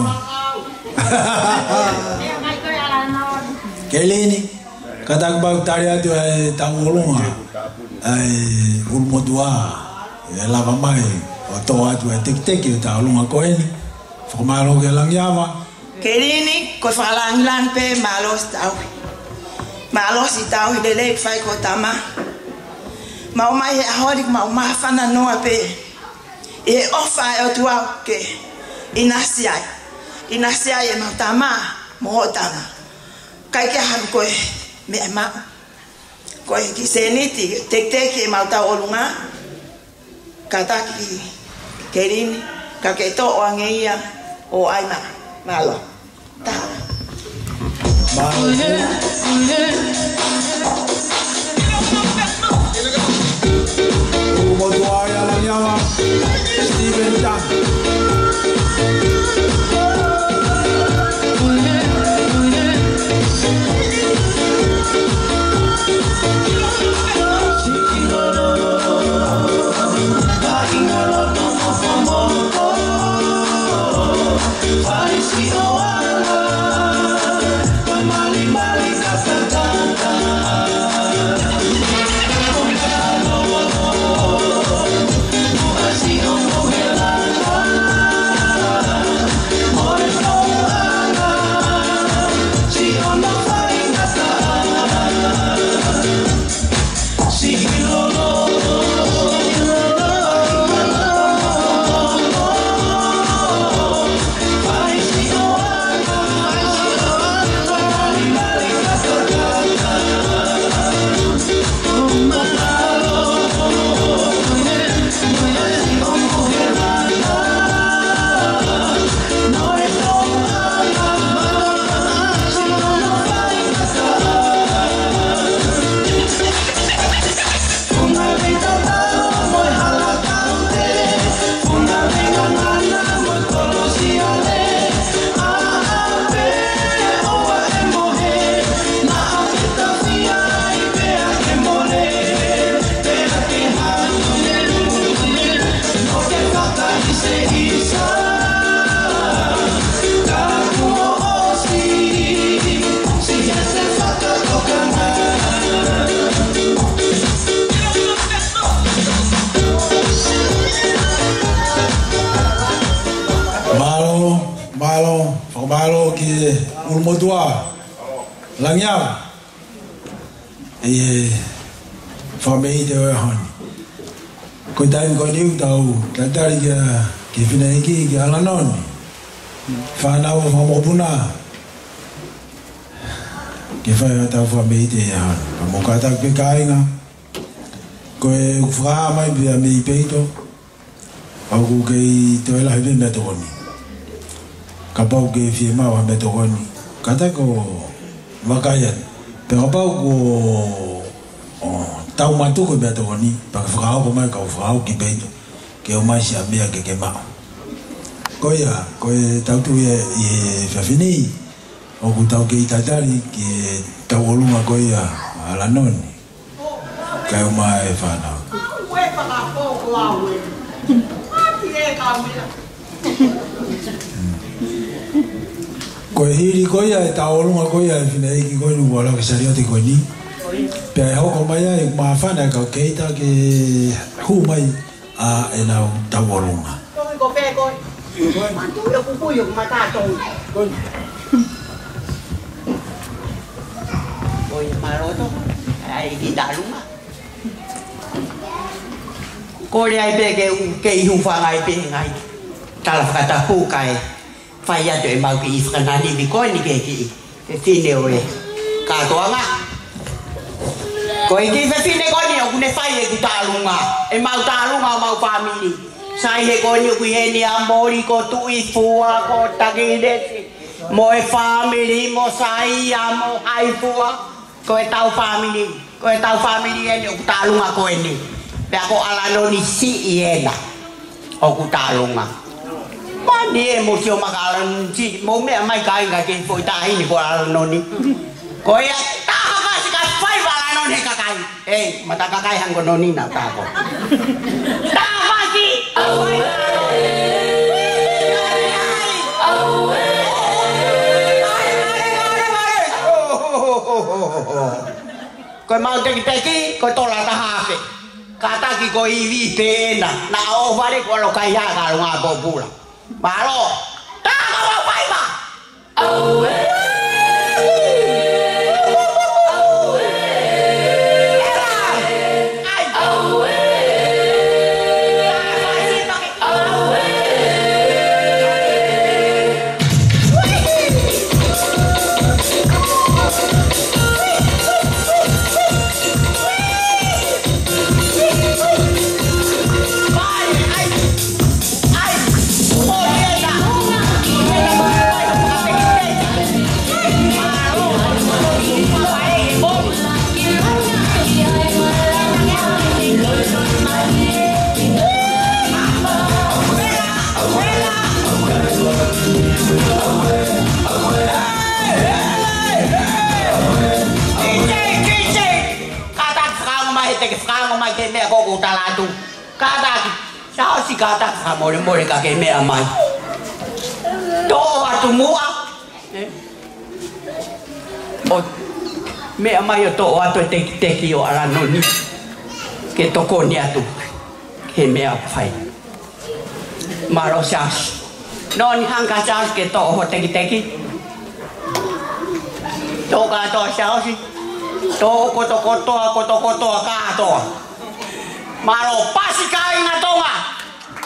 Keilini, katak bag taria tu ay tangulunga. Ay ulmodua, ay lava mai. O toa tu ay tek yo tangulunga ko eni. Famalo ke lang yama. Keilini ko falang pe malos tau. Malo si tau lele fai ko tama. Mau mai ahorik mau mafana noa pe. E ofa e tua ke inasiai. Inasiai e mau tama mo tama. Kai ke han ko me ma. Ko ki seniti tek e mau tau olunga. Kata ki kerini ka ke to o angeia o ai malo. Ta. Ulmodua ya lang yama. Steven Tan. Malo ki ulmodua langyam e famei de han ko dan ko ni tau tadari ki finai ki alanon fa na fa mo buna ki fa ta famei de han mo ka ta pe kainga ko e fra mai bi mi peito au ke te la hebe me toni kapau ke firma wa me toni kata ko wakayan pe kapau ko tau matu ko me toni pa fra ko mai ka fra ki peito ke o mai sia me ke ma ko ya ko tau tu e fa fini o ku tau ke itadari ke tau olunga ko ya ala noni ka o mai fa na we pa ka po ko awe ko hiri ko ya ta olunga ko ya fina ki ko nu wala ke saria te ko ni pe ho ko mai ai ma fa na ka ke ta ke hu mai a ena ta olunga ko pe ko ma tu yo ku yo ma ta to ko oi ma ro to ai di da lunga ko le ai pe ke hu fa ai pe ngai tala kata pu kai fai ya de mau ki ifkanani bi ko ni ke ki fine oe ka to nga Ko iki fe fine ko ni ku ne fai e ku talunga. E mau talunga mau family. Sai he ko ni ku he ni amori ko tu I fua ko tagide. Mo e family mo sai mo ai fua. Ko e tau family. Ko e tau family e ku talunga ko ni. Pe ko ala no ni si iena. O ku talunga. Mani e mo tio makalan si mo me mai kai ga ke foi tai ni ko ala no ni. Ko ya ta ka si ka fai ala no ni ka kai. Mata ka kai hang ko no ni na ta ko. Ta ka si. Ko mau teki ko tola ta hape. Kata ki ko ivi pena. Na o vale ko lo kai ya ga nga bobula. Malo. Ta ka wa pai ba. Kata kamu mau kakek me amai. Doa tu mua. Oh, me amai yo doa tu teki yo ala noni. Ke toko ni atu. Ke me apai. Maro sas. Non hangka sas ke to ho teki. Toka to sas. To koto ka to. Maro pasi kai ngatonga.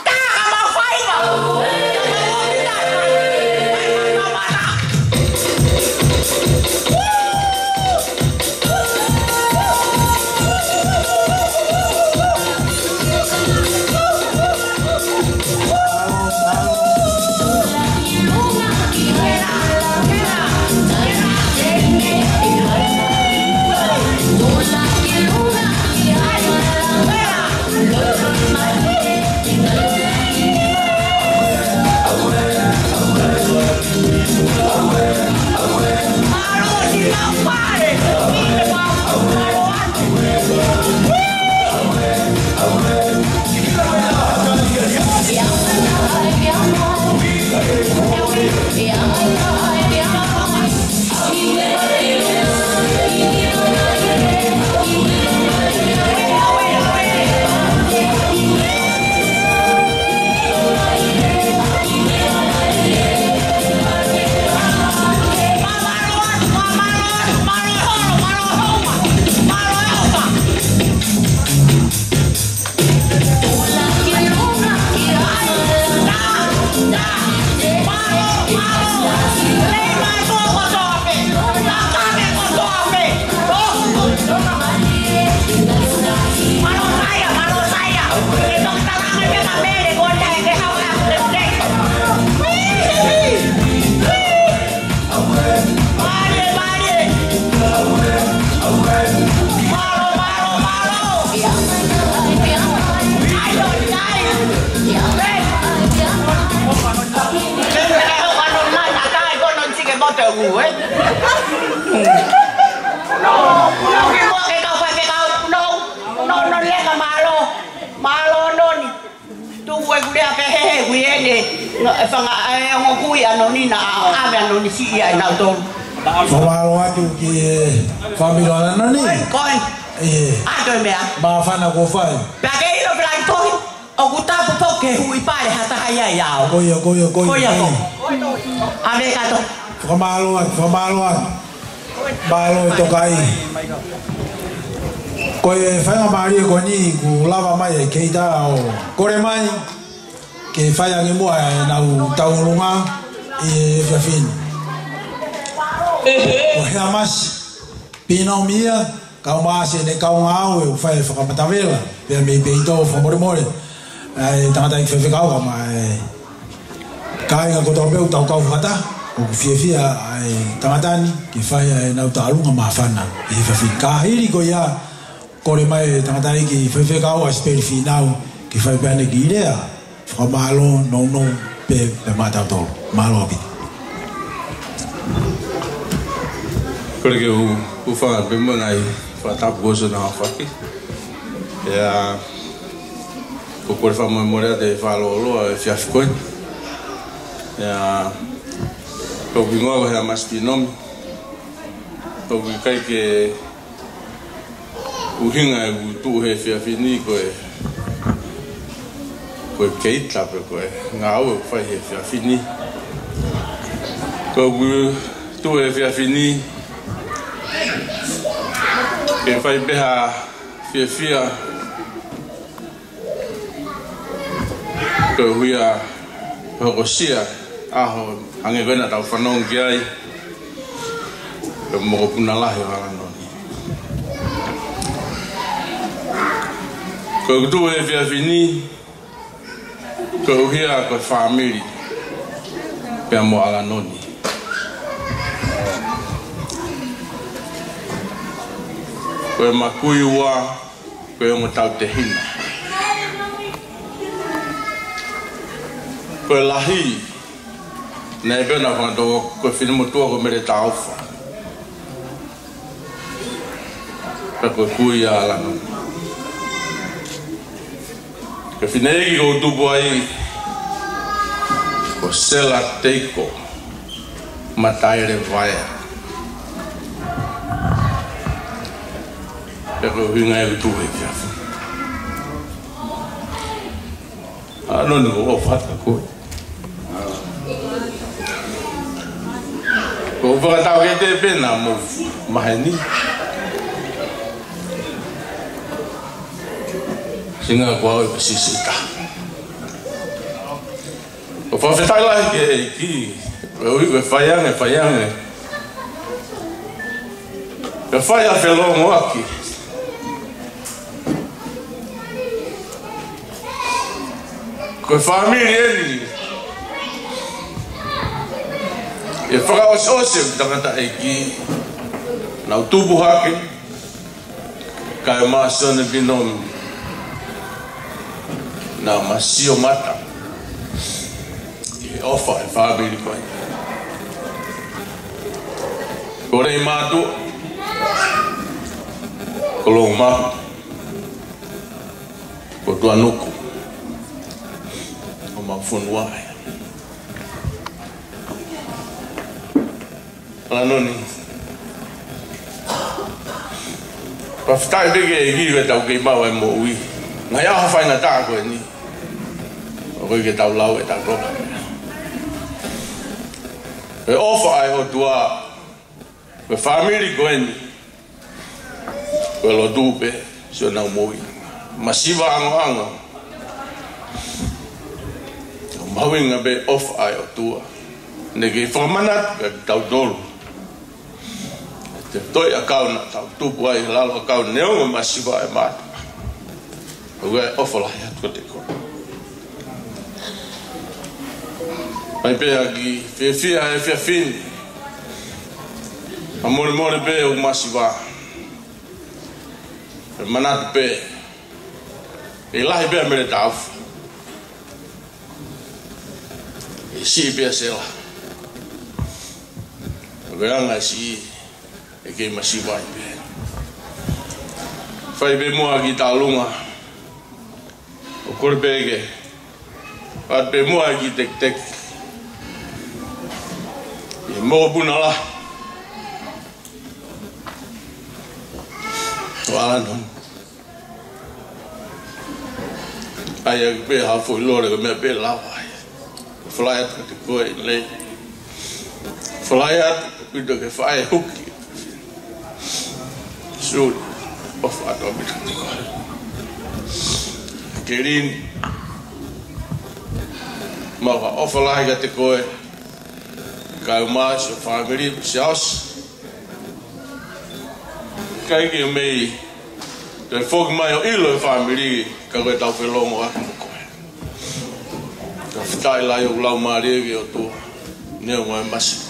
Balo tokai. Koe whainga maari ko ni ku lava mai ke tao. Kore mai ke whainga mua e nau taurunga e whiawhin. Ko hea masi, pina o mia, kau mase ne kau ngau e fai whakamatawela pia me peito whamoremore tangata i whewhekau kama kai ngā koto peu tau kau whata o whiawhia tangatani ki whai nau tālunga mawhana i whawhi kahiri ko ia kore mai tangatani ki whewhekau a speri whinau ki whai peane ki irea whakamalo no pe mātau tōru malo api kore ke u whanga pe mga i whatapu goso na whaki ea ko kore whama morea te whaloloa e whiawhikoe ea ko wingoa hea masti nomi ko kai ke uhinga e utu he whiawhini koe keita pe koe ngā au e whai he whiawhini ko tu e whiawhini ke whai beha whiawhia ko huia hokosia aho ange koe na tau whanong ki ai ko moko puna lahi waranoni ko tu e whiawhini ko uhia ko family pe mo ala noni ko makui wa ko mo tau te hina ko lahi nei bena quando ko filmo tuo ko mere taufa ko kui ala noni ke finegi ko tupu ai ko sela teiko mataire vaia ko hinga e tupu e kia ano ni ko fata ko whakatau ke te pena mo maheni singa kua o sisita o whawhetai lahi ke ki o hui koe whaiange ke whaia whelongo aki koe whamiri eni e whakaosose tangata e ki nau tupu hake kai maasone binomi na masio mata e ofa e whabiri koe kore i mātua ko longu mahu ko tuanuku o mawhunuai ala noni pawhitai bege e hiwe tau kei mau e mo ui ngai aho whainga tā koe ni o koe ke tau lau e tau roka e ofa ai ho tua koe whamiri koe ni koe lo dupe sio nau mo ui masiva ango o mawinga be ofa ai o tua ne ke whamanat ke tau dolu te toi akau na tau tupu ai lalo akau neonga masiva e mata ue ofalahi atu te ko mai pe aki fia e fia fin amore pe o masiva e manat pe e lahi pe mere tau e si pe sela anga si e ke masiva i pe fai pe mua ki talunga o korbege at pe mua ki tek e mo bunala wala non ai pe ha foi lore me pe lava fly at te ko le fly at with the fire hook shoot of atomic kerin ma va ofala ga te koe ka mas family sias kai ke mei. Te fok mai o ilo family ka ko tau pelongo a ko. Ka fitai lai o lau mari ke o tu. Ne o mai mas.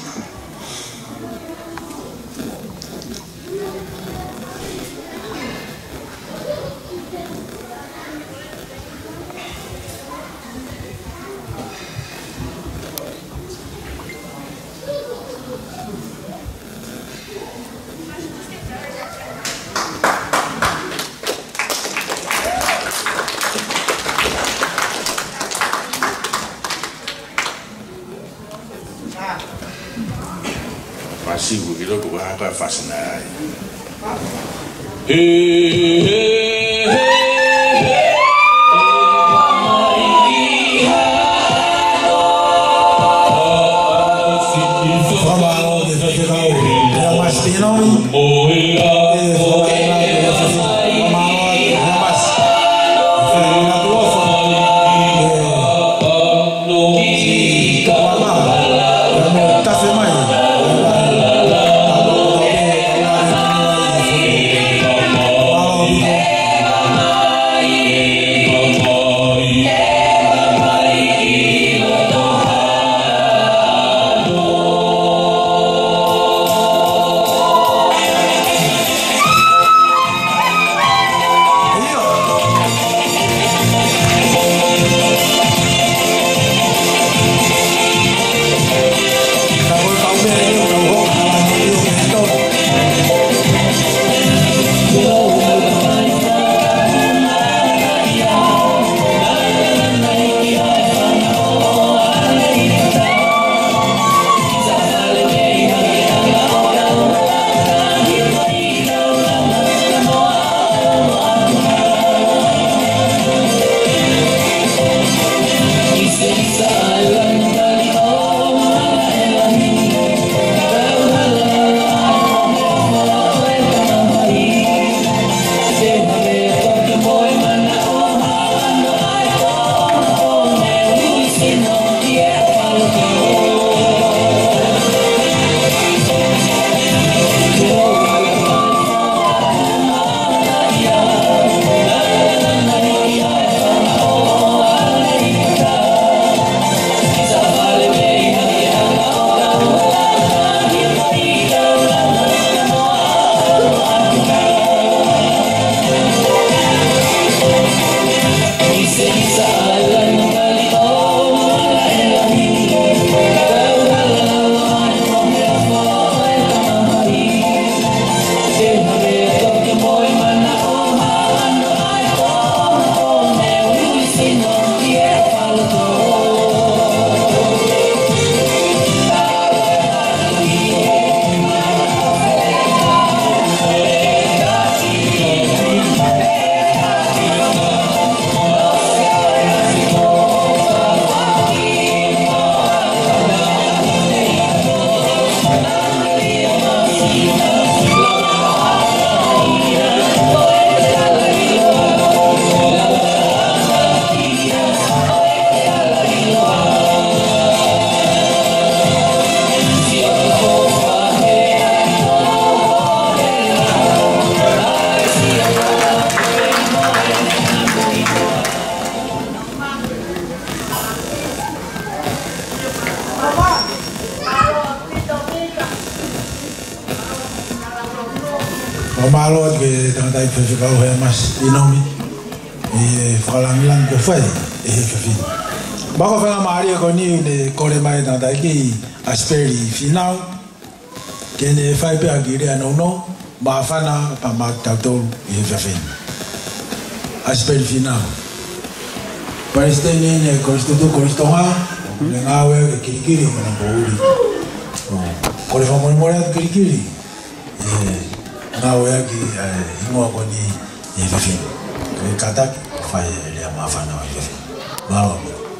Sigo que lo que va a fascinar. Malo que tanda ifefikau he mas inomi e falangilan ko fai e fefi. Bako fanga Maria ko ni ne kore mai tanda ki asperi final que ne fai pe agire no ba fana pa maktato e fefi. Asperi final. Para este ne constituto constoha le ngawe ke kirikiri mana bouri. Kore famo morat kirikiri. Nawe aqui ingo ko ni yefi ke kata fa le mafana wa yefi bawo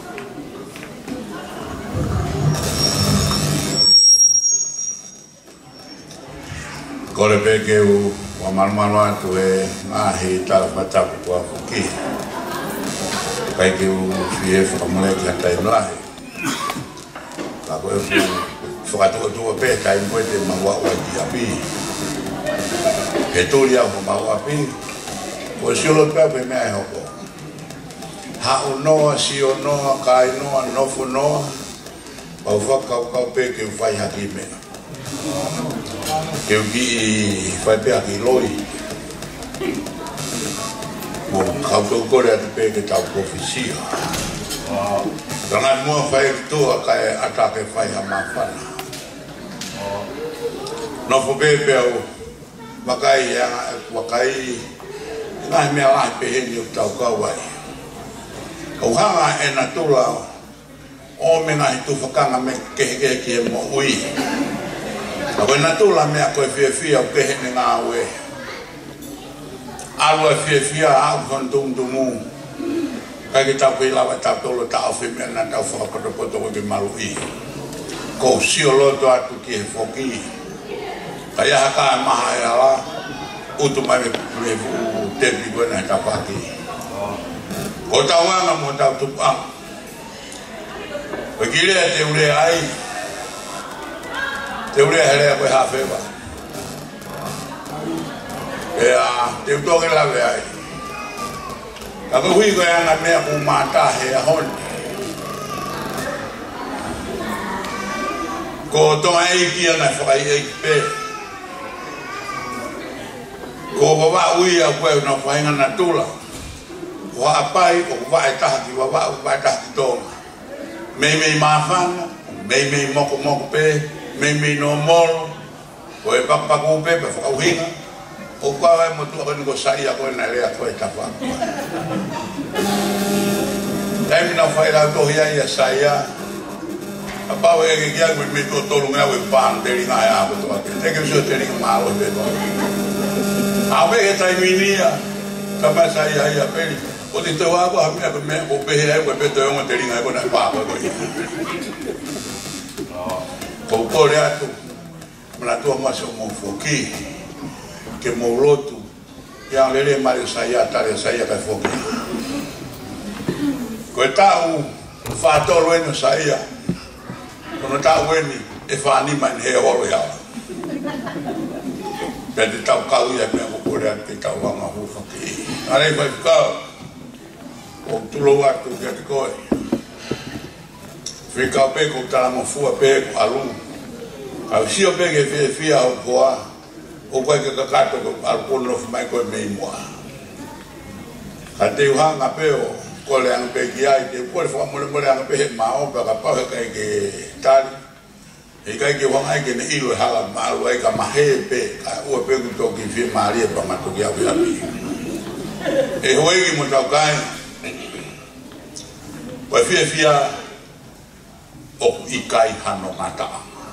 kore peke u wa marmano atu e na he ta fata ko ki kai ke u fief amole ka tai no ai ka ko fu fa to pe kai mo te ma wa di abi e tūri au ko mau api o siolo pēu pe mea e hoko ha o noa si o noa kai noa nofu noa au whakau kau pe ke whai haki mea ke uki whai pe haki loi mo kau tau kore ati pe ke tau kofisia rangat mua whai ki tua kai atake whai ha mawhana nofu pe pe au wakai ya wakai ngai mea lahi pe heni o tau kawai au hanga e na tula o me ngai tu whakanga me kehe ki e mo ui a koe na tula mea koe fia o kehe ni ngā ue alua fia au whantumtumu kai ki tau kei lawa tau tolo tau whimea na tau whakapotopoto ki malu i ko sio loto atu ki he whoki kai aha ka maha e ala utu mai me tepi koe na tapaki o tau anga mo tau tupang o kilea te ure ai te ure herea koe hawhewa te utoke lawe ai ka koe hui koe anga mea ku mātahe a honi ko tonga eiki ana whakai eiki pe ko wawa ui a koe na whainga na tula ko apai ko wae taha ki wawa wae taha ki tonga mei mawhanga mei moko pe mei no moro ko e papaku pe pe whakauhinga o kawa e motua koe niko sai a koe na rea koe tawhaka taimi na whai lau tohi ai a sai a a pau e ke kia koe me tua tolu ngā koe pānu te ringa e ako toa ke teke usio te ringa mālo pe toa a me he taiminia kama sai ai a peri o te tau ako hamia koe mea ko pehe ai koe pe te onga te ringa e koe na pāpa koe ko kore atu mana tua masa o mou whoki ke mou lotu yang lele mari saya tare saya kai whoki koe tau whātoro eno saya kono tau eni e whānima ni he horo yawa pe te tau kau ia mea ko kore atu ke tau wanga hu whoki arei whai whukau o tulo atu kia te koe whikau pe ko tala mo fua pe ko alu au sio pe ke fia o koa o koe ke kakato ko alu kono mai koe mei moa ka te uhanga pe o kole anga pe ki ai te kore wha mole anga pe he mao pa ka pau he kai ke tali he kai ke wanga ai ke ne ilo hala malu ai ka mahe pe ka ua pe ku toki fia maria pa matoki au hapi e hoegi mo tau kai wa fia o ikai hano ngata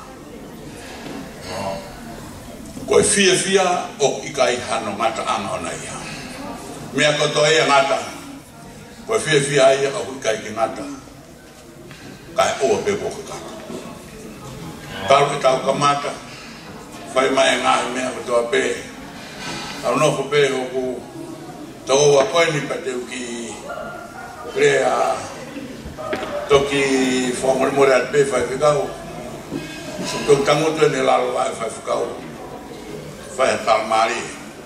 ko fia o ikai hano ngata ana ona ia mea ko to ia ngata ko fia ia o ikai ki ngata kai o pe ko ka tal ke tau kamata fai mai nga mea ko to pe au no ko pe o ku to wa ko ni pa te ki crea toki fomol moral pe fai ficau so tango tu ne la vai fai ficau fai tal mari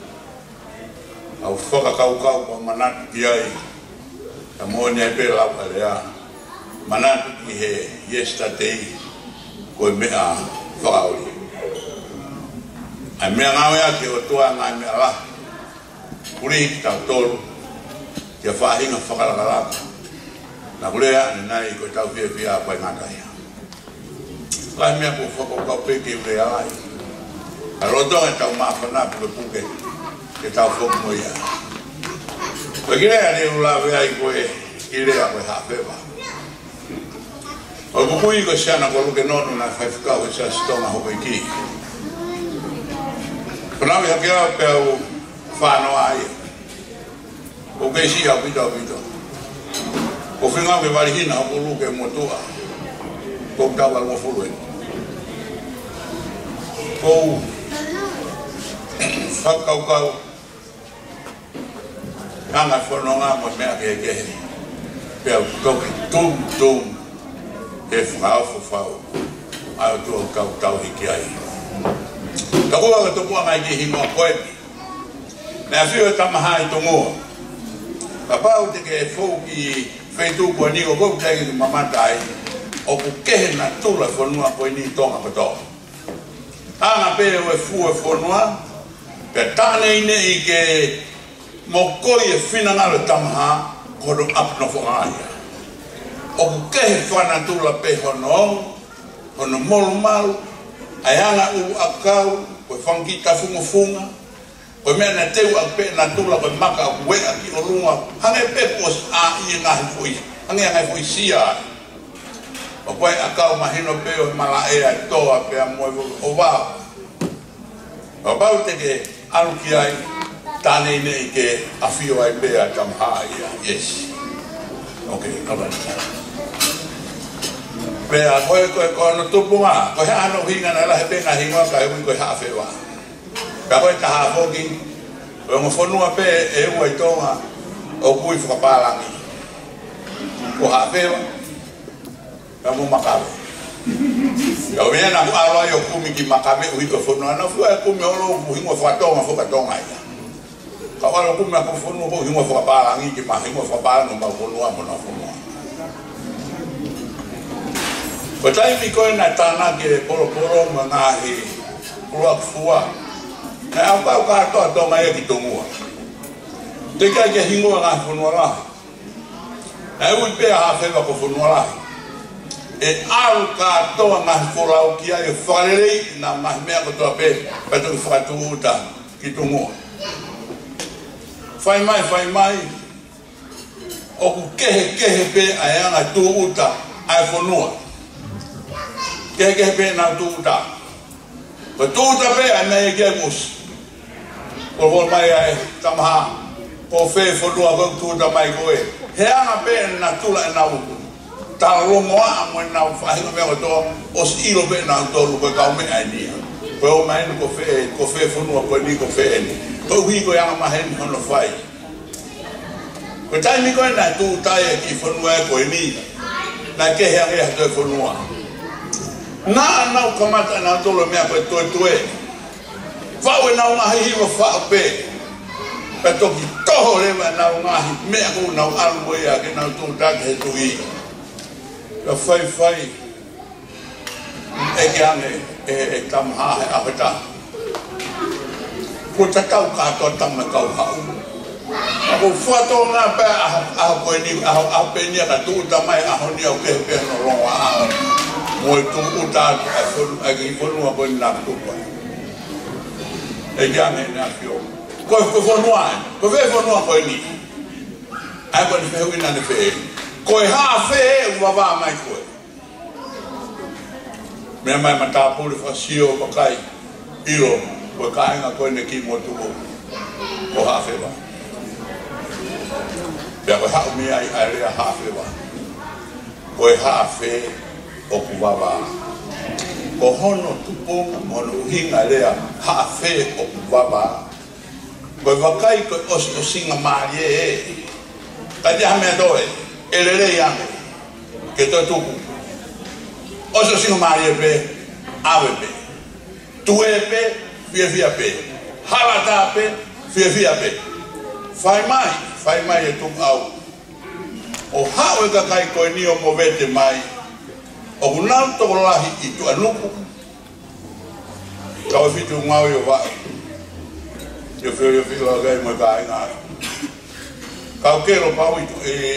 au foca kau ko manat kiai amone pe la palea manat ki he yesterday ko me a fauli a me ngawe ki o tua nga me la puri ta tol ke fa hinga foca la na kulea ni nai ko tau fia pa ngata ia lai mea ko foko ka pe ke le ai a roto e tau ma fana pe puke ke tau foko mo ia ko kile ani ula ve ai ko e ile a ko ha pe ba o ko pui ko siana ko lu ke no na fa fika o sa stoma ho pe ki pana me ha pe o fa no ai o ke si a pito o finga ke vale hina o lu ke motua ko tava mo fulu ko fakau anga fono nga mo me ke pe ko tum e fau a to ka tau hiki ai ka ko to ko nga ki hino ko Na fio tamaha I tongo. Papa te ke fo ki feitu ko ni ko ke mamata ai. O ku ke na tula fo no ko ni tonga pato. Anga pe o fu e fo no. Pe tane ine I ke mokoi e fina ngalo tamaha ko do apno fo ai. O ku ke fana tula pe hono. Hono mol mal. Ayanga u akau ko fangita funga. Ko me na teu a pe na tula ko maka we a ki orunga hange pe pos a I nga foi hange nga foi sia o ko akau mahino pe o mala e a to a pe a mo o va o ba te ke alu ki ai tane ne ke a fio ai pe a tam ha ia yes okay alright pe a ko no tupunga ko ha no hinga na la pe na hinga ka ko ha fe wa ka ko ta ha fogi o mo fonua pe e o itonga o kui whakapalangi ko ha pe ka mo makabe ka o na ku alo yo kumi ki makabe o iko fonua na fu e kumi o lo ku hingo whakatonga whakatonga ia ka wala kumi ko fonua ko hingo whakapalangi ki ma hingo whakapalangi ma fonua mo na fonua ko tai mi ko na tana ke poro ma hi ko fua na au ka to mai ki tonga te ka ke hingo nga fonua la e u pe a fe ko fonua la e au ka to nga fora o ki ai falei na ma me ko to pe to fatu uta ki tonga fai mai o ku ke pe ai nga tu uta ai fonua ke pe na tu uta ko tu uta pe ai me ke mus o vol mai ai tamaha o fe fonua ko tu uta mai ko e he anga pe na tula na u ta romoa mo na fa hinga me to o ilo pe na to lu ko ka me ai ni ko mai ko fe fonua ko ni ko fe ni ko hui ko anga ma hen hono fai ko tai mi ko na tu tai ki fonua ko ni na ke he anga to fonua na kamata na to lo me ko to e fa we na una hi wa fa pe to ki to le na una hi me ko na almo ya ke na to ta ke to i la fai e ke ane e tam ha a peta ko ta ka to tam na ka ha ko fa to na pa a ko ni a pe ni ka to ta mai a ho ni o ke pe no lo a mo to uta a ki ko no ko na to pa e gane na fio ko fonua ko ve fonua ko ni ai ko fe wi na ne fe ko ha fe wa va mai ko me mai mata pu fa sio ko kai ilo ko kai nga ko ne ki mo tu ko ha fe va ya ko ha mi ai ha fe va ko ha fe o ku va va ko hono tuponga mono hinga lea ha fe o baba ko vakai ko o singa marie ka dia me doe elele ya ke to tuku o singa marie pe ave pe tuepe fia pe halata pe fia pe fai mai e tu au o ha o ka kai ko ni o movete mai o kunal to lahi itu anuku kau fitu ngau yo va yo feel la gai mo gai na kau kero pau itu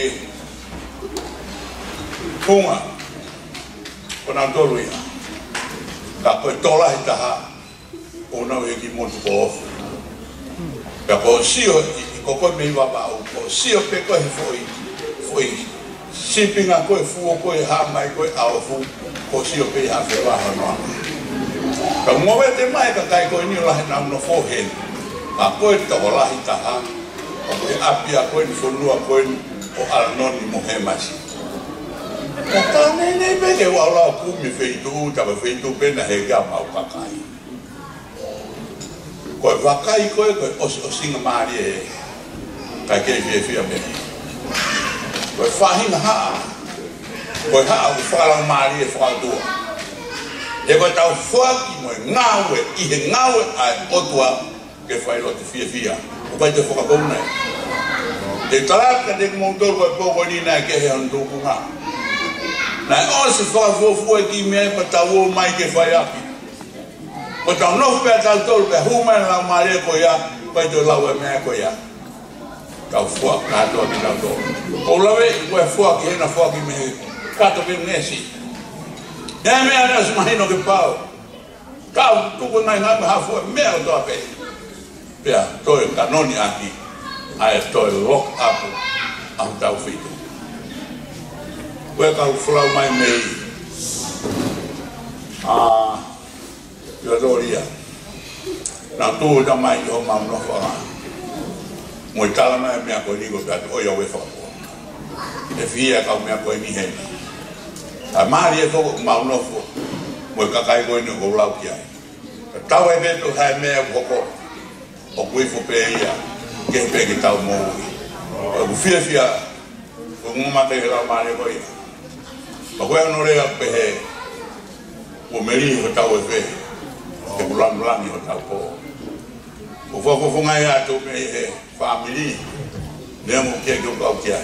punga kona tolu ya ka ko tola ita ha ona we ki mo to ka ko sio ko ko me va ba ko sio pe ko foi shipping ko fu ko ha mai ko au fu ko sio pe ha fe va no ka mo vete mai ka kai ko ni la na no fo hen a ko to la hita ha o ko apia ko ni fo no ko o al non ni mo he mas ka ta ne be ke wa la ku mi fe tu ta be fe tu pe na he ga ma ka kai ko va kai ko o singa mari ka ke fi be ko fahin ha ko ha o fala mari e fala do e ko ta fo ki mo ngawe i ngawe a otua ke fai lo te fia o pai te whakakona te talaka te kumautor koe poko ni na ke he antuku ngā na o se whakafofu e ki mea pa tau mai ke whai api ko tau nofu pia tau tolu pia humai na maria ko ia pai te lau e mea ko ia tau fua katoa ki tau tolu o lawe i koe fua ki hena fua ki me kato pe ngesi nea mea nea sumahino ke pao tau tuku nai ngai me hafua mea o toa pe pia toi kanoni aki ai toi lock up au tau fitu koe kau fulau mai mei ia doria na tu da mai o mau no fa mo tala mai mea ko ni ko ta o ia we fa e fia ka mea ko ni he a mari e ko mau no fo mo ka kai ko ni ko lau ki ai ta we be to hai mea ko o kui fo pe ia ke pe ki tau mo o fia o mo mate la mari ko ia o ko no re pe he o meri ko tau e fe ke bulan o tau po o fo ngai ato me he family ne mo ke ko kia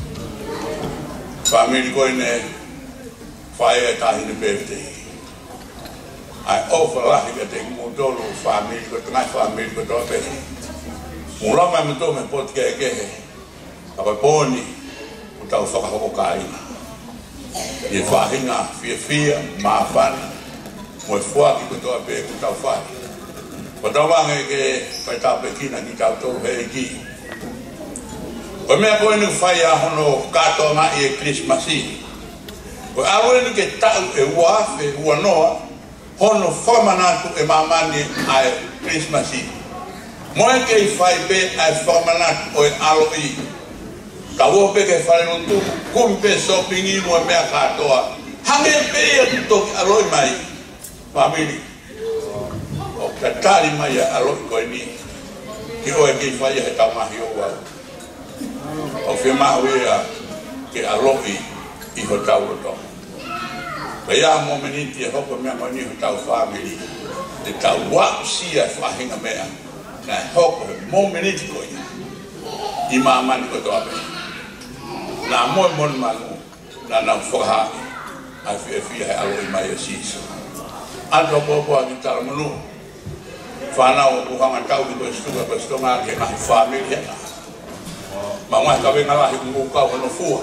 family ko ne fire ta ni pete ai offer la ke te mo dolo family ko tnai family ko to pe mo la ma to me pot ke he apa poni o tau fa ko kai e fa hinga fia ma fan mo fua ki ko to pe ko tau fa ko tau wanga ke pai ta pe kina ki tau to he ki ko me ko ni fa ya hono ka to ma e Christmas ko awe ni ke tau e wa fe wa no hono famana tu e mamani ai Christmas mo ke fa be ai famana o alo i ka wo pe ke fa no tu kumpe shopping mo me ka to hange pe to alo mai family o katari mai alo ko ni ki o ke fa ya ta ma yo wa o fe ma we ke alo i ho ta wo to ya mo meniti ho ko me ni ho ta family de ta wa si a fa hinga me na ho ko mo meniti ko i mama ni ko to abe na mo ma na fo ha a fi alo i mai si ando popo a kita manu fana o ko hanga tau ko stunga ke na family na mama ka be ngala hi ko ka no fu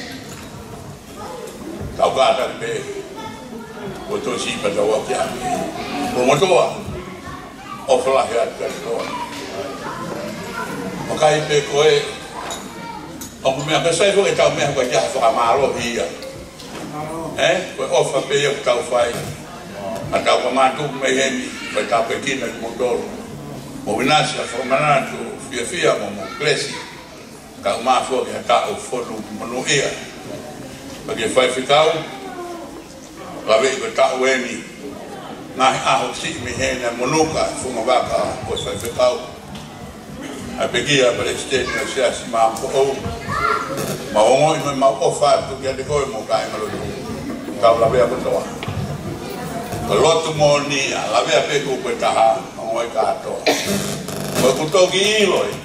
ka ga ta be o to si pa wa kia o mo to o fla ya ka no o kai pe ko e o me a sai ko e ta me ko ya fa ma lo hi ya ko o fa pe ya ka fa atau pematu mehemi mereka pergi naik motor mau binasi formana tu fia mau klesi kau maafo ya kau fono menuia bagi fikau lawe ko ta weni na si mehena monuka fuma baka ko fikau a pergi a prestate na sia si mampo o mau ofa tu ya de ko mo kai malo kau lawe ko toa lotu mo ni la vea pe ko taha mo e kato ko ku to ki iloi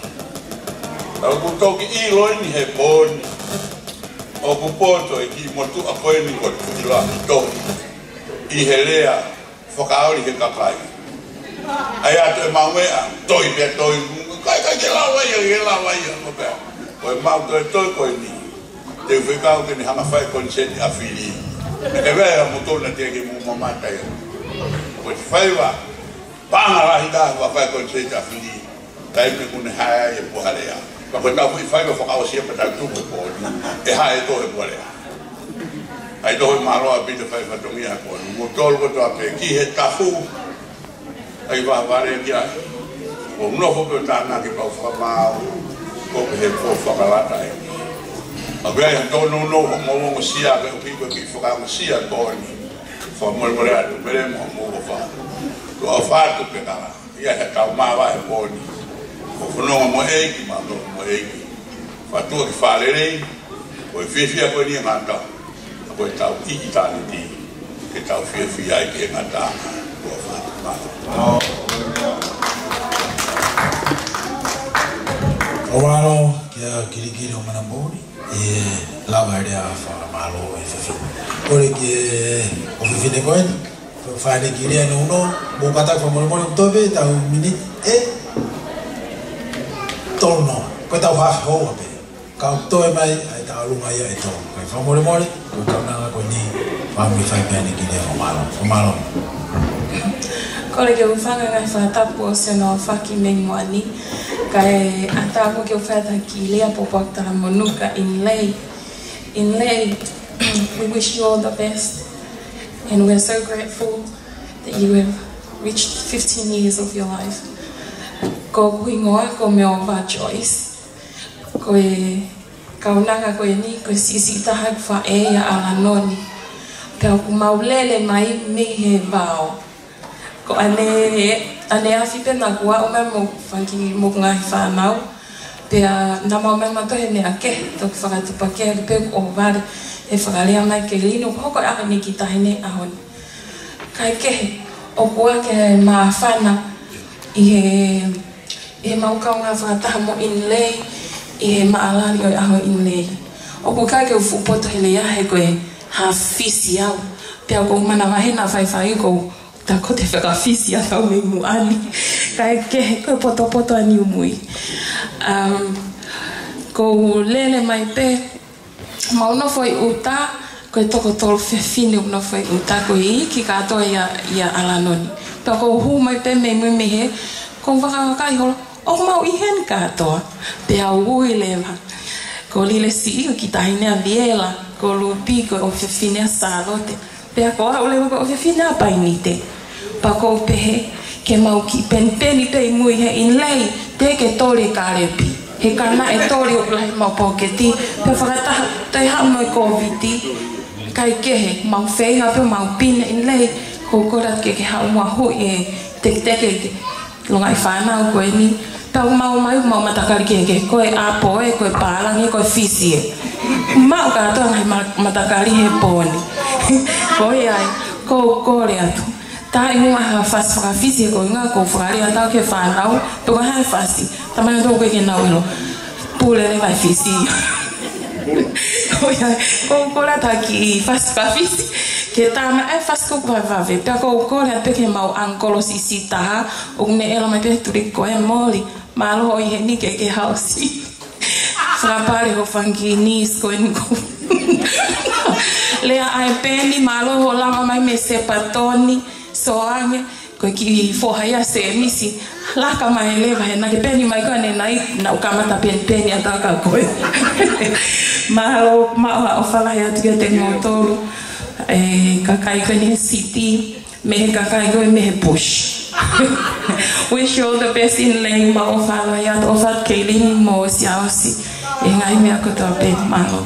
ko to ki iloi ni he boni o ku poto e ki mo tu apoe ni ko tu la to i helea fokauri ke kapai ai ato ma we to i pe to kai ke la wa mo pe ko ma to ko ni te fika ko ni hanga fai consent afili e vera motor na te ke mo mata yo ko fai wa panga la hita wa fai consent afili dai me kun ha e po harea pa ko ta fai wa fa o sia pa ta tu ko e ha e to e po harea ai do ma ro a bi de fai fa to mi ha ko motor ko to pe ki he ta fu ai va vare ki a o no fo pe ta na ki pa fa ma ko he po fa la ta e agora então não se abre o pico aqui focar no se agora foi molhado veremos como vai tu afato pegar e a calma vai bom o não morrer que mandou morrer fator que falarei o fia com ele mata agora tá o que tá ali que tá o fia aí que mata o fato Omalo kia kiri o manamori e lava area fa malo e fefi. Ore ke o fefi de coin fa de kiri no bokata fa mo tobe ta minute e torno ko ta fa ho pe ka to e mai ai ta lunga ia e to ko fa mo ko ka na ko ni fa mi fa pe ni kiri o malo Kole ke ufanga ngai whatapu o se no whaki mei moani. Kai atapu ke ufata ki lea popakta monuka in lei. In lei, we wish you all the best. And we're so grateful that you have reached 15 years of your life. Ko kuingoa ko meo wa Joyce. Ko e kaunanga ko e ni ko sisi tahak fa e ya ala noni. Pea ku maulele mai me he vao. Ko ane afi pena kua o me mo whanki mo ngai whanau. Pea na mau me matohe ne ake, toku whakatupa ke ari pe o ware e whakalea mai ke lino, hoko aka ni ki tahine ahoni. Kai kehe, o kua ke maa whana i he maukaunga whakataha mo in lei, i he maalari o aho in lei. O kua ke ufupoto he lea he koe hawhisi au. Pea ko mana wahena whaiwhai ko ta ko te whakawhisi a tau me muani. Kai ke koe poto ani umui. Ko lele mai pe, maunofo i uta, koe toko tolu whiwhine unofo i uta, koe iki katoa ia alanoni. Pea ko hu mai pe me mehe, ko whakawakai holo, o mau i hen katoa. Pea ui lewa. Ko lile si ki tahine a viela, ko lupi koe o whiwhine a salote. Pea ko au lewa ko o whiwhine a painite. Pa ko pehe ke mau ki penpeni pe mui he in lei te ke tore karepi he kana e tore o lai mau poketi pe whakataha te hao noi koviti kai kehe mau wheiha pe mau pina in lei ko kora ke hao mua hui e teke longa i whanau koe ni pau mau matakari ke koe apo e koe pārangi koe fisi e mau katoa ngai matakari he poni koe ai ko kore atu ta inga ha fast whakawhisi ko inga ko whakari a tau ke whanau tuka hai fasti tamana tō koe ke nauelo pūlere vai whisi ko kora ta ki fast whakawhisi ke tāma e fast ko vai vave pia ko kora pe ke mau ankolo sisi taha o ne ela mai pe turi ko e mori malo i he ni ke hausi whakapare ho whanki nis ko e niko lea ai peni malo ho lama mai me sepatoni soange ko ki fohaia se misi laka mai leva he na ke peni mai ko ne nai na o kamata peni ataka ko malo ma o fala ya tu te motor kakai ko ni city me kakai ko me push wish you all the best in lei ma o fala ya o fat kelin mo siasi e ngai me ko to pe malo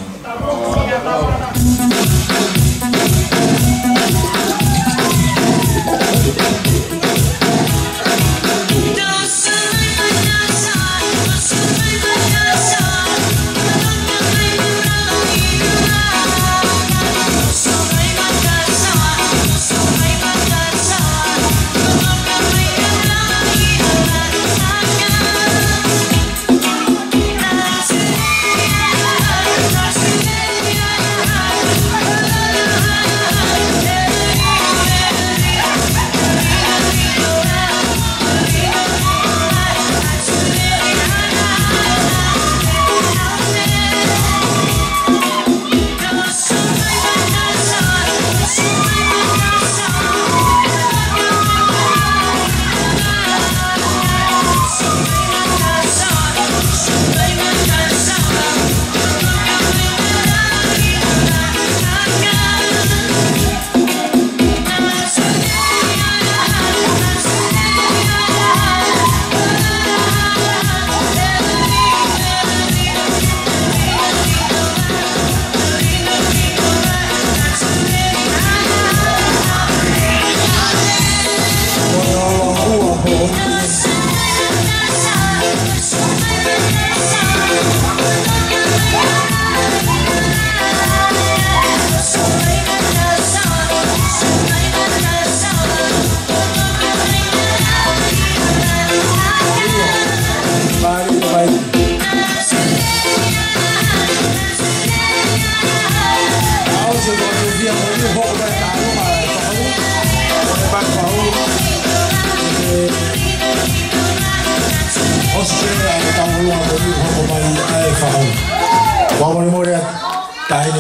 Yeah.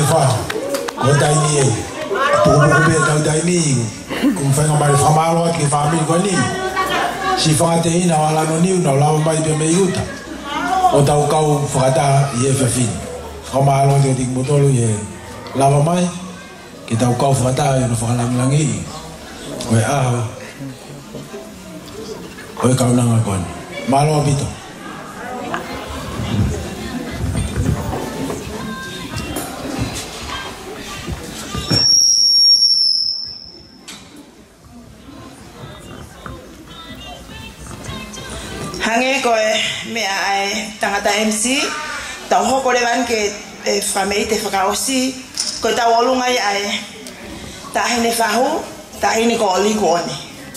fa ko dai ni e po ko be dai ni ko fa ngam fa malo ke fa mi ko ni si fa te ina wala no ni no la mai be me yuta o tau kau fa ta ye fa fin fa malo de dik motolo ye la mai ke tau kau fa ta no fa langi oi a oi kau nang kon malo bito hange koe mea ai tangata MC tau hoko le van ke whamei te whakaosi koe tau olungai ai tahine whahu tahine ko oli ko oni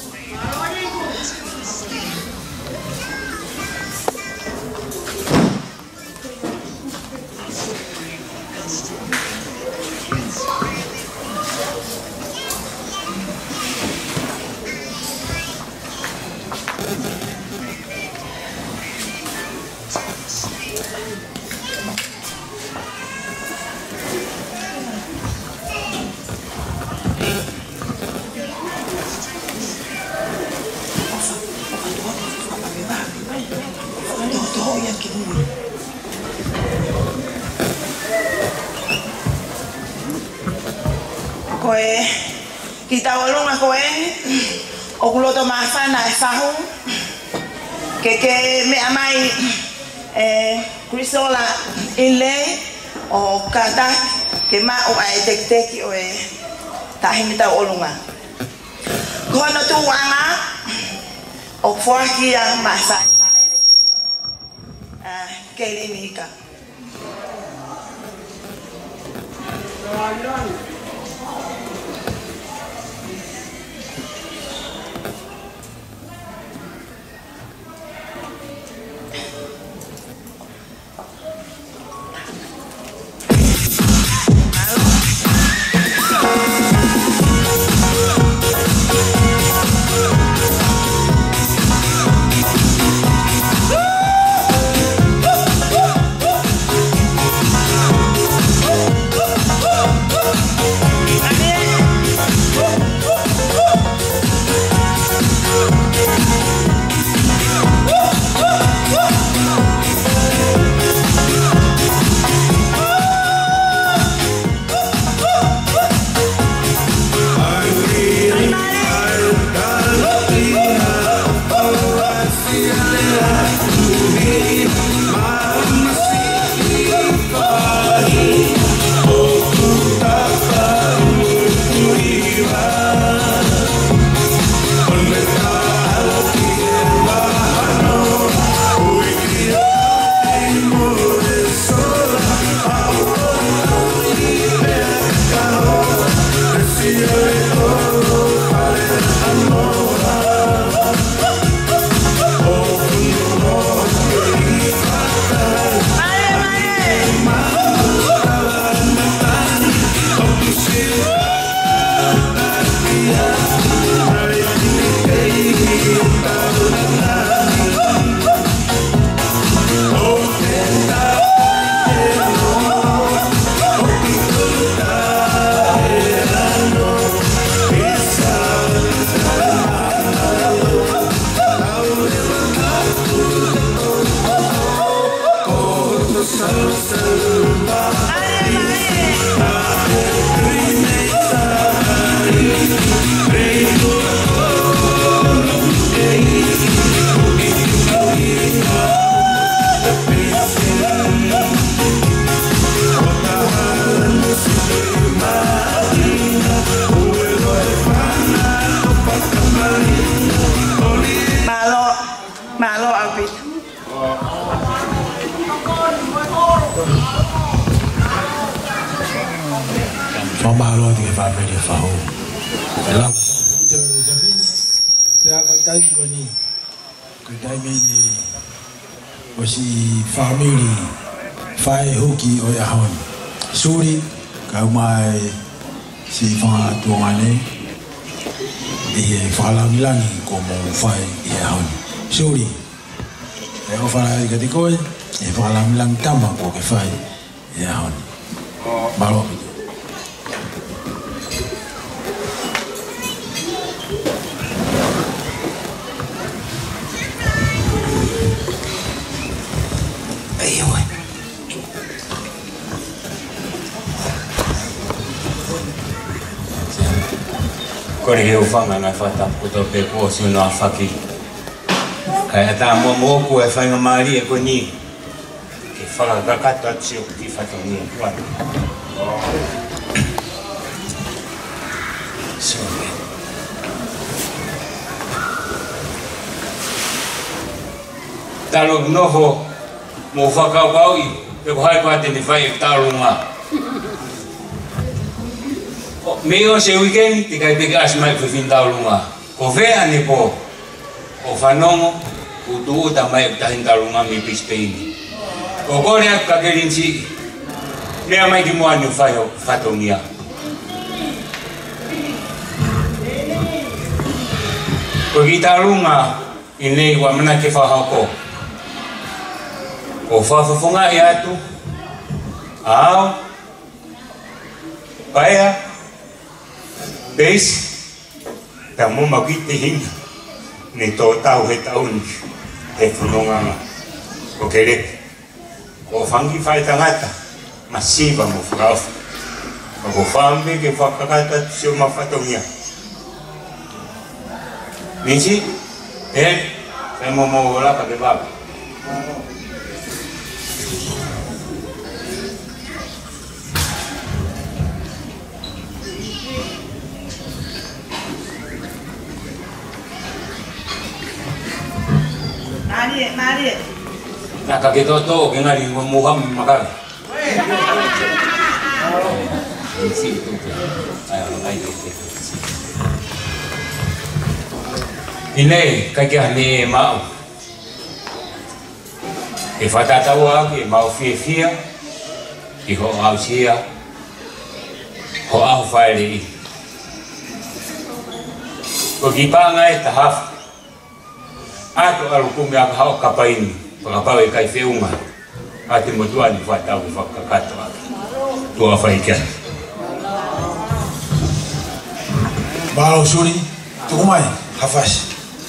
koe kita olunga koe o kuloto mafana e fahu ke me amai Crisola inlay o kata ke ma o ai teki o e tahini ta olunga kono tu wanga o fuaki ya masa ke limika Malo Albit. Malo di famiglia fa ho. La se ha dai goni. Che dai meni. Così famiglia fai hoki o ya hon. Suri ka mai si fa tuane. E fa la milangi come fai ya hon. Suri. E o fa la che ti coi e fa la milang tama ko che fai ya hon. Malo Kore he ufanga ngai whata kuto pe kua si unua whaki. Kai ata mua ku e whainga maari e ko ni. Ke whakakakato ati o ki whato ni e kua. So, talo noho mo whakawau i pe ko hai pate ni whai e tarunga. Me o se weekend te kai peke as mai fin tarunga. Ko vea ni po o whanongo o tu o ta mai tahin tarunga mi pispeini. Ko kore ak kakerinsi mea mai ki mua ni whai o whatongia. Ko ki tarunga i nei wa mana ke whahako. Ko whawhawhunga i atu, ao, paea, base, ta mo mawite hinga, ni tō tau he tauni, he whanonganga, ko kereke. Ko whangi whai tangata, masiva mo whakawha. Ko whambe ke whakakata sio mawhatongia. Nisi, sai mo wala pa ke baba. Mari. Nakakitoto, kengari muham makan. Ini kajian ni mau. Ifata tahu lagi mau fia, iho ausia, ho au file. Kogipangai tahaf. Ato alukumi akahau kapaini, pagapawai kai feunga. Ati motuani fatau fakakato aki. Tua faikan. Malo suri, tukumai, hafas.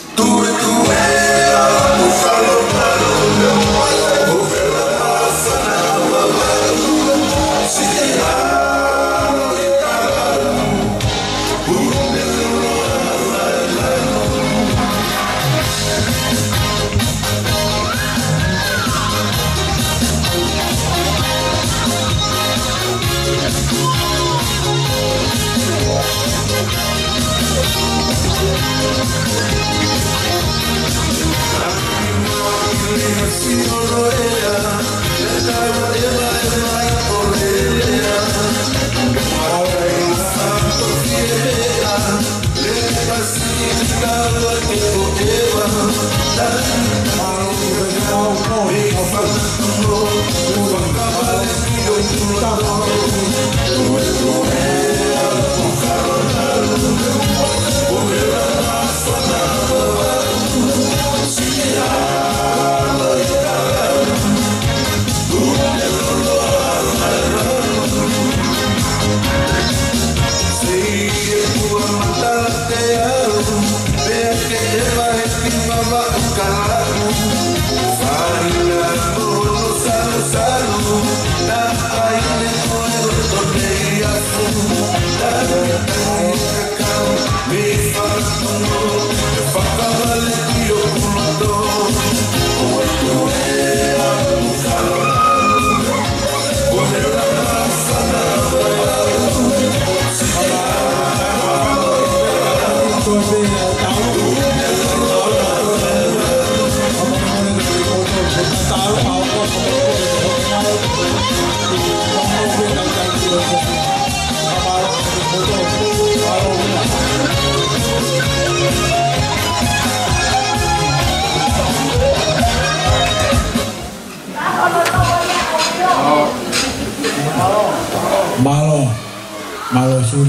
Malo suri.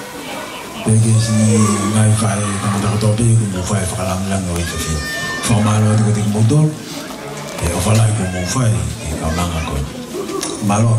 Bagi si ngai fai kamu tak tahu dia kamu fai fakalang lang ngoi tu. Fai malo tu ketik motor. Falai kamu fai kamu lang aku. Malo.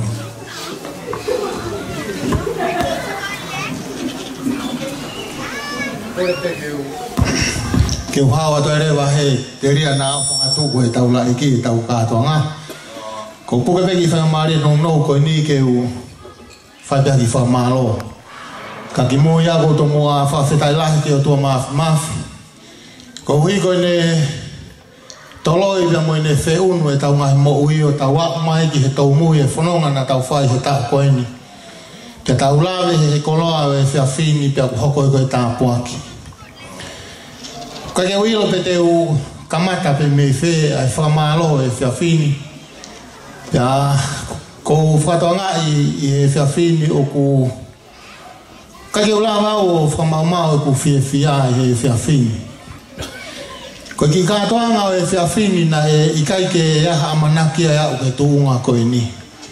Kêu hawa tu ada bahaya. Jadi anak pengatu kau tahu lah iki tahu kah tu ngah. Kau pun kebagi fai mari nong nong kau ni kêu fai bagi fai malo. Ka ki mo ia ko tomo a whawhetai lahi ki o tua mafi. Ko hui ko ne toloi pia mo ne wheunu e tau ngahi mo ui o tau wak mai ki he tau mui e whanonga na tau whai he tau koeni. Ke tau lawe he koloa e whiawhini pia ku hoko i koe tā puaki. Ka ke uilo pe te u kamata pe me whe ai whakamalo e whiawhini. Pia ko whatoanga i he whiawhini o ku ka ke ulawa o whamaumau e ku whiawhia i he whiawhini. Ko ki katoanga o e whiawhini na e ikai ke aha amanakia e au ke tuunga koe ni.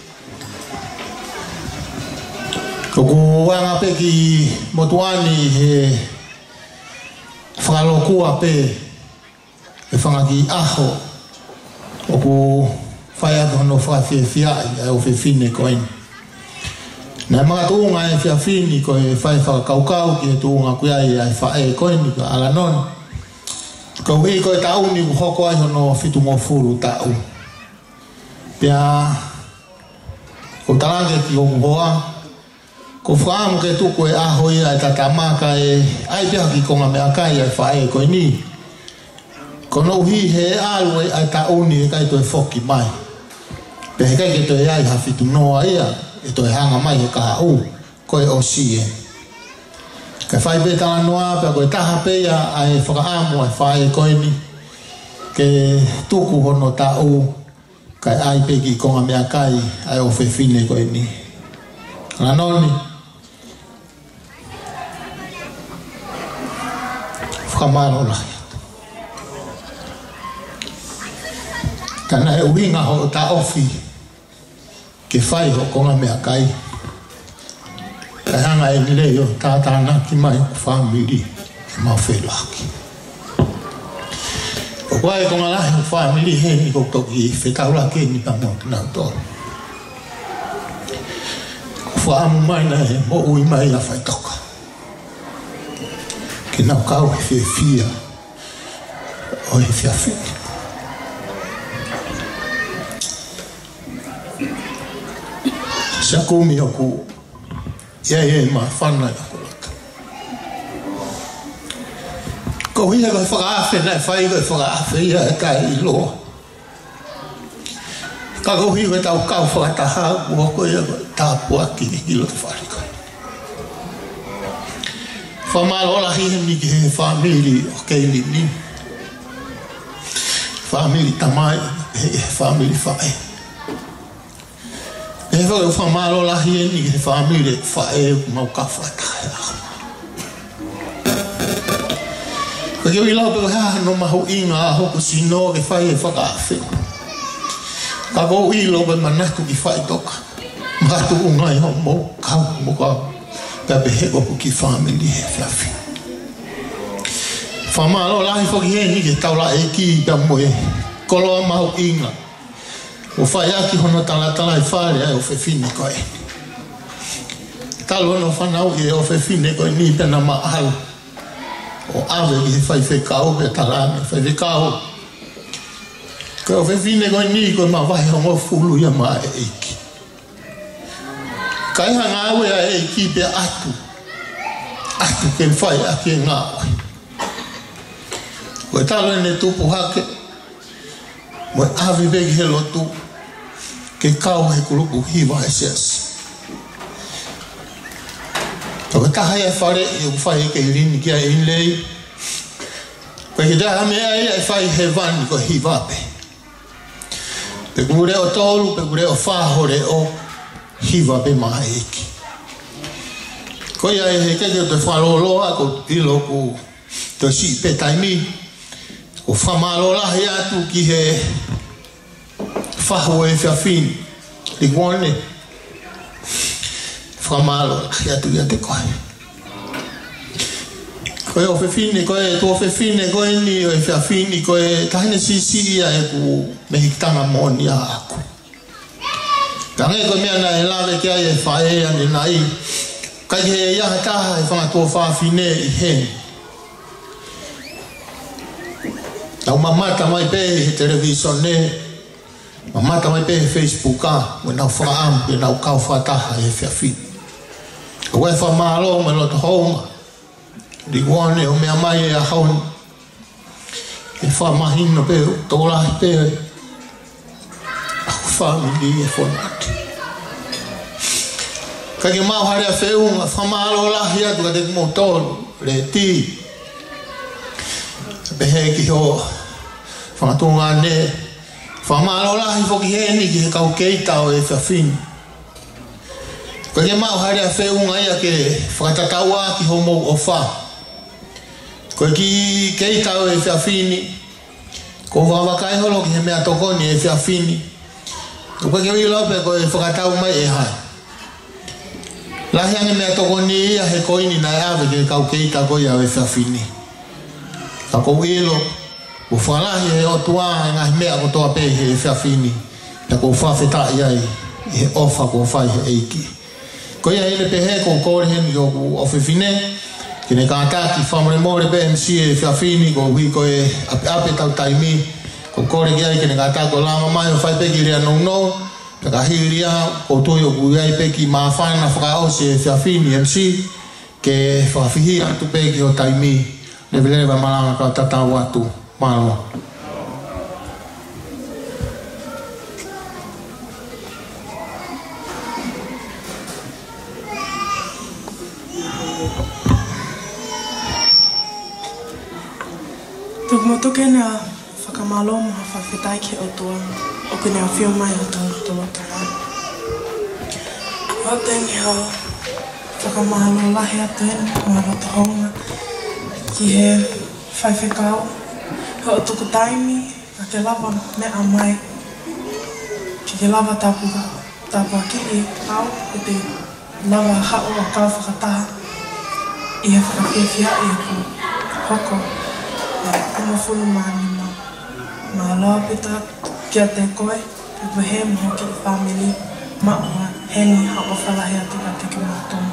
Ko ku wanga pe ki motuani he whakalokua pe e whangaki aho o ku whai atu hono whawhiawhiai e o whiwhine koe ni. Nā mga tuunga e whiawhini ko e whai whakakaukau ki e tuunga kuiai e whae koe ni ko ala noni. Ko hui ko e tau ni hoko ai hono fitu mo furu tau. Pia ko talange ki o hoa. Ko whaamu ke tuku e ahoi ai tatamaka e ai pia ki konga mea kai ai whae koe ni. Ko no hi he alu e ai tau ni e kai to e whoki mai. Pia he kai ke to e ai ha fitu noa ia e to e hanga mai he kaha u koe o si e. Ka whai pe tala noa pia koe taha peia ai whakaamu ai whae koe ni. Ke tuku hono tau kai ai pe ki konga mea kai ai o whewhine koe ni. Anoni. Whakamaro lahi. Kana e uinga ho ta ofi ke whai ho konga mea kai. Kai hanga e nileo tātāna ki mai ku whamiri ke mau whelaki. O kwa e konga lahi ku whamiri he ni kou toki whetaura ke ni pa montu nau tōru. Ku whaamu mai na he mo ui mai a whai toka. Ke nau kau he whiawhia o he whiawhini. Sia kumi o ku ia ma whanai a kulata. Ko hia koe whakaafe nai whai koe whakaafe ia e kai i loa. Ka ko hia koe tau kau whakataha ua koe ia koe tāpua ki hilo te wharika. Whamalo lahi he ni ki he whamiri o keili ni. Whamiri tamai he whamiri whae. He whakau whamalo lahi e ni ki he whamiri whae mau ka whatahe aha. Ka kio i lau peko hea no mahu inga a hoku sino ke whae e whakaafe. Ka kou i lau pe manatu ki whae toka. Mahatu ungai ho mo kau mo kau. Pepe he kopu ki whamiri he whiawhi. Whamalo lahi whoki he ni ke taula e ki pia moe koloa mahu inga. O whai aki hono talatala i whare ai o whiwhine koe. Talo hono whanau i o whiwhine koe ni pia na maahau. O awe ki he whai whekau pia talane whai whekau. Koe o whiwhine koe ni koe ma wahi hongo fulu ia maa e eiki. Kai hanga awe a e ki pe atu. Atu ke whai a ke ngāwe. Koe talo e ne tupu hake. Moe awi begi he lotu. Ke kau he kuruku hiwa he seasi. Koe taha e whare i u whai ke irini kia e inlei. Koe ke taha mea e whai he vani ko hiwa pe. Pe kure o tolu, pe kure o whahore o hiwa pe maha eki. Ko ia e he keke o te whaloloa ko ilo ku te si pe taimi. Ko whamalola he atu ki he whaho e whiawhini. Li kone. Whamalola he atu ia te koe. Koe o whiwhine koe, tō whiwhine koe ni o e whiawhini koe tahine sisi ia e ku mehikitanga moni a aku. Tangai koe mea na e lawe kia e whae ane nai. Kai he iaha taha e whangatō whawhine i heni. Tau mamata mai pe he television ne. Mamata mai pe he Facebook a. Mo nau whaamu e nau kau whataha e whiawhine. Koe whamalo me loto honga. Riguane o mea mai e a haun. E whamahino pe tōlahi pe. Aku whamili e whanati. Ka ke mau harea wheunga whamalo lahi atu ka te mo tōru. Le ti. Pehe ki ho whangatunga ne. Whamalo lahi whoki heni ki he kau keita o e whiawhini. Ko ke mau harea wheunga ia ke whakatataua ki homo o wha. Ko ki keita o e whiawhini. Ko whakawakai holo ki he mea tokoni e whiawhini. Ko ke ui lope ko e whakatau mai e hai. Lahi ange mea tokoni ia he koini nai awe ke kau keita ko ia o e whiawhini. Ka kou ilo. Ko whalahi he o tua ngahi mea ko toa pe he whiawhini. Na ko whawheta iai he ofa ko whai he eiki. Ko ia ele pehe ko kore heni o whiwhine. Kine kātaki whamare mōre pe MC e whiawhini ko hui ko e ape tau taimi. Ko kore ki ai kine kātaki o lama mai o whai peki rea nou nou. Ka hiri aha ko tui o kui ai peki maa whana whakaose e whiawhini MC. Ke whawhihi atu peki o taimi. Levelele wa malanga ka tatau atu. Malo. Tuk motu kena whakamalo maha whawhetai ke o tua o kena a whio mai o tau tolo tala. O tengi ha whakamalo lahi atuen o roto honga ki he whaiwhekau he o tuku taimi a ke lava mea mai ki ke lava tāpua ki i au e te lava hao a kau whakataha i he whakawhiawhia i ku hoko. Uma fulu mani ma loa pita kia te koe pe pehe mo ki family ma oa heni ha o whalahi atu ka te ki mātona.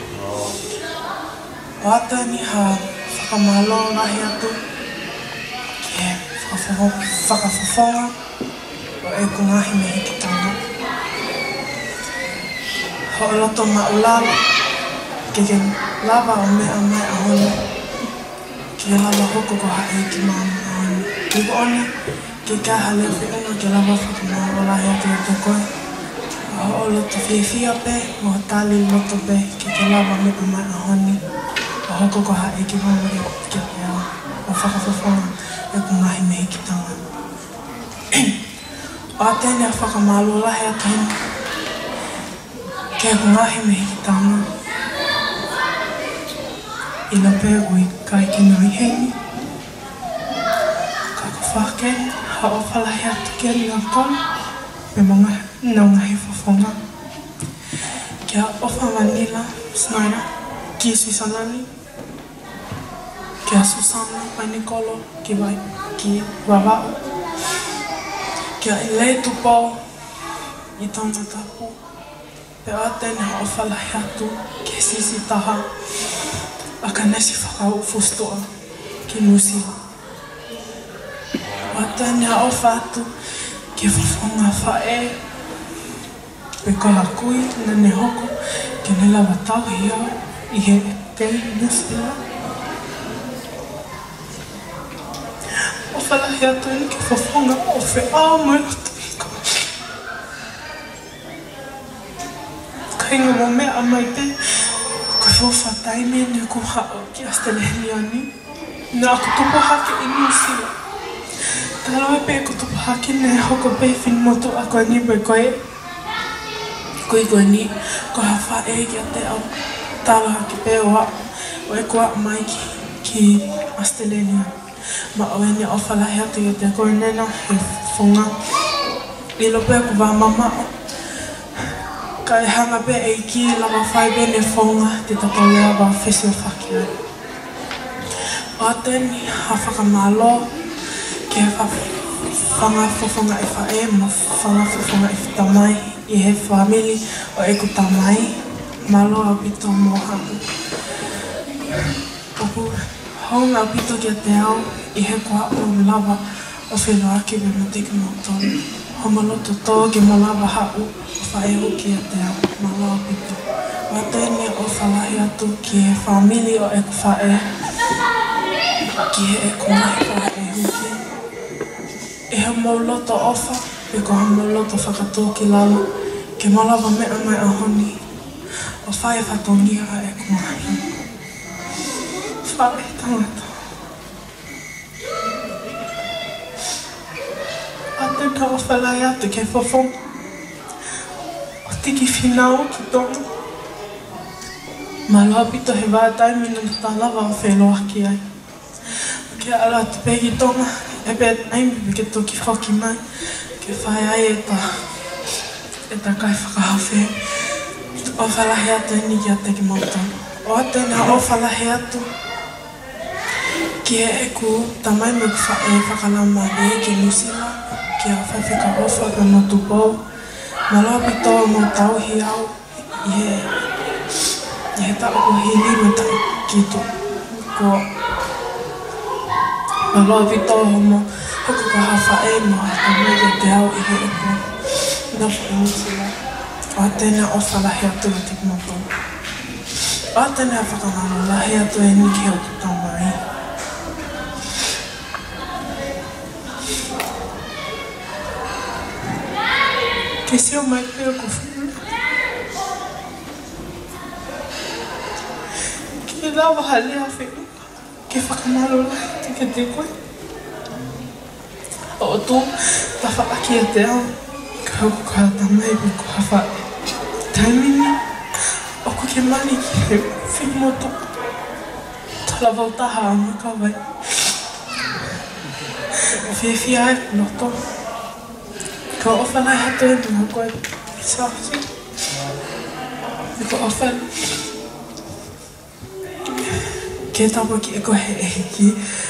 O ata ni ha whakamalo lahi atu ki he whakawhawhonga o e kungahi me hiki tanga. Ho o loto ma ulala ke lava o mea mai a holo. Ke lava hoko ko hae ki māma aani. Iko one, ke kaha leo whiunga ke lava whakamalo lahi atu e te koe. O loto whiwhia pe, mo tali loto pe, ke lava mipa mai a honi. O hoko ko hae ki māma ke pia. O whakawhawhonga e ku ngahi me hiki tanga. O atene a whakamalo lahi atu hini. Ke ku ngahi me hiki tanga. Ina pēr ui kai ki nui heni. Ka ku whake, ha o whalahi atu ke ringa kona, me mga nau ngahi whawhonga. Kia ofa Manila, Snaira, ki Suisanani. Kia Susana, Panikolo, ki Wawao. Kia Ilei Tupou, i Taumatapu. Pe atene ha o whalahi atu ke Sisi Taha. Aka nesi whakau fustoa ki Nusi. Watani a o whatu ke whawhonga whae. Pe kola kui na ne hoko ke ne lawa tau hia i he kei Nusi. O whalahi atu ni ke whawhonga o wheao mai loto iko. Kainga mo mea mai te ko whawhatai me ne ko hao ki Asteleheliani. Nā ko tupo hake i Nusila. Taloe pe ko tupo hake ne hoko pe whinmotu a koe ni pe koe. Koe ni, ko hawha e ki a te au. Talo hake pe o hao. O e kua mai ki Asteleheliani. Ma o e ne o whalahi atu i te koe nena he whonga. I lo pe ko wā mamao. Ka e hanga pe e ki lawa whai pe ne whonga te tatau lea wa whesio whaki ai. O tēni ha whakamalo ke whanga e whae ma whanga e whatamai i he whamili o e ku tamai malo a pito mō haku. Oku honga a pito ki a te au i he kua o lawa o whenua ki me mo teki mō tonu. Homaloto tō ke mo lawa hau o whae hoki a te au malo a pito. Watene o whalahi atu ki he whamili o e whae. Ki he e kumahi whae e huki. E he mauloto ofa, e ko ha mauloto whakatō ki lalo. Ke malawa mea mai a honi. O whae whatongia e kumahi. Whae tangata. Atena o whalai atu ke whawhonga. O tiki whinau ki tonga. Maloa pito he vātai mina ni tālawa o wheloa ki ai. Ke ala te pegi tonga, e pēt aimi ke toki whoki mai, ke whai ai e ta kai whakahawhe. O whalahi atu e ni ki a teki mautana. O atena o whalahi atu, ki e eku tamai me ku whakalama e ki Nusila, ki a whawhika ofa ka no tupou. Maloa pito o mo tauhi au, I he tako hili me ta ki tu ko maloa pito homo hoku ka hawha e mo a mege te au I he eku na whainutila o atena o whalahi atu na tiki mapona o atena whakamano lahi atu e ni ki hoku tamai ke sio mai peo ko whina ke lawa halea whina ke whakamalo lahi ke te koe o tu ta whaaki a te au ka hoku ka tamai me ko hawha taimini o ko ke mani ki he whimoto tala vautaha a maka vai whiwhia e noto ko ofalai hatu e mga koe sahi ko ofal ke tapo ki e koe e hiki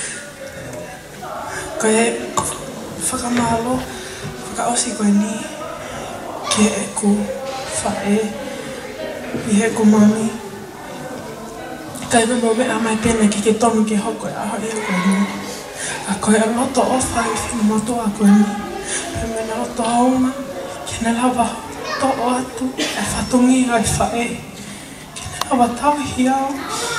ko e whakamalo whakaosi koe ni ke e ku whae I he ku mami kai me mo me a mai pena ki ke tonu ke hoko e aho I a koe ni a koe a moto ofa I whina moto a koe ni he mena o tohaunga, ke ne lawa to o atu, e whatongi ai whae. Ke ne lawa tauhi au.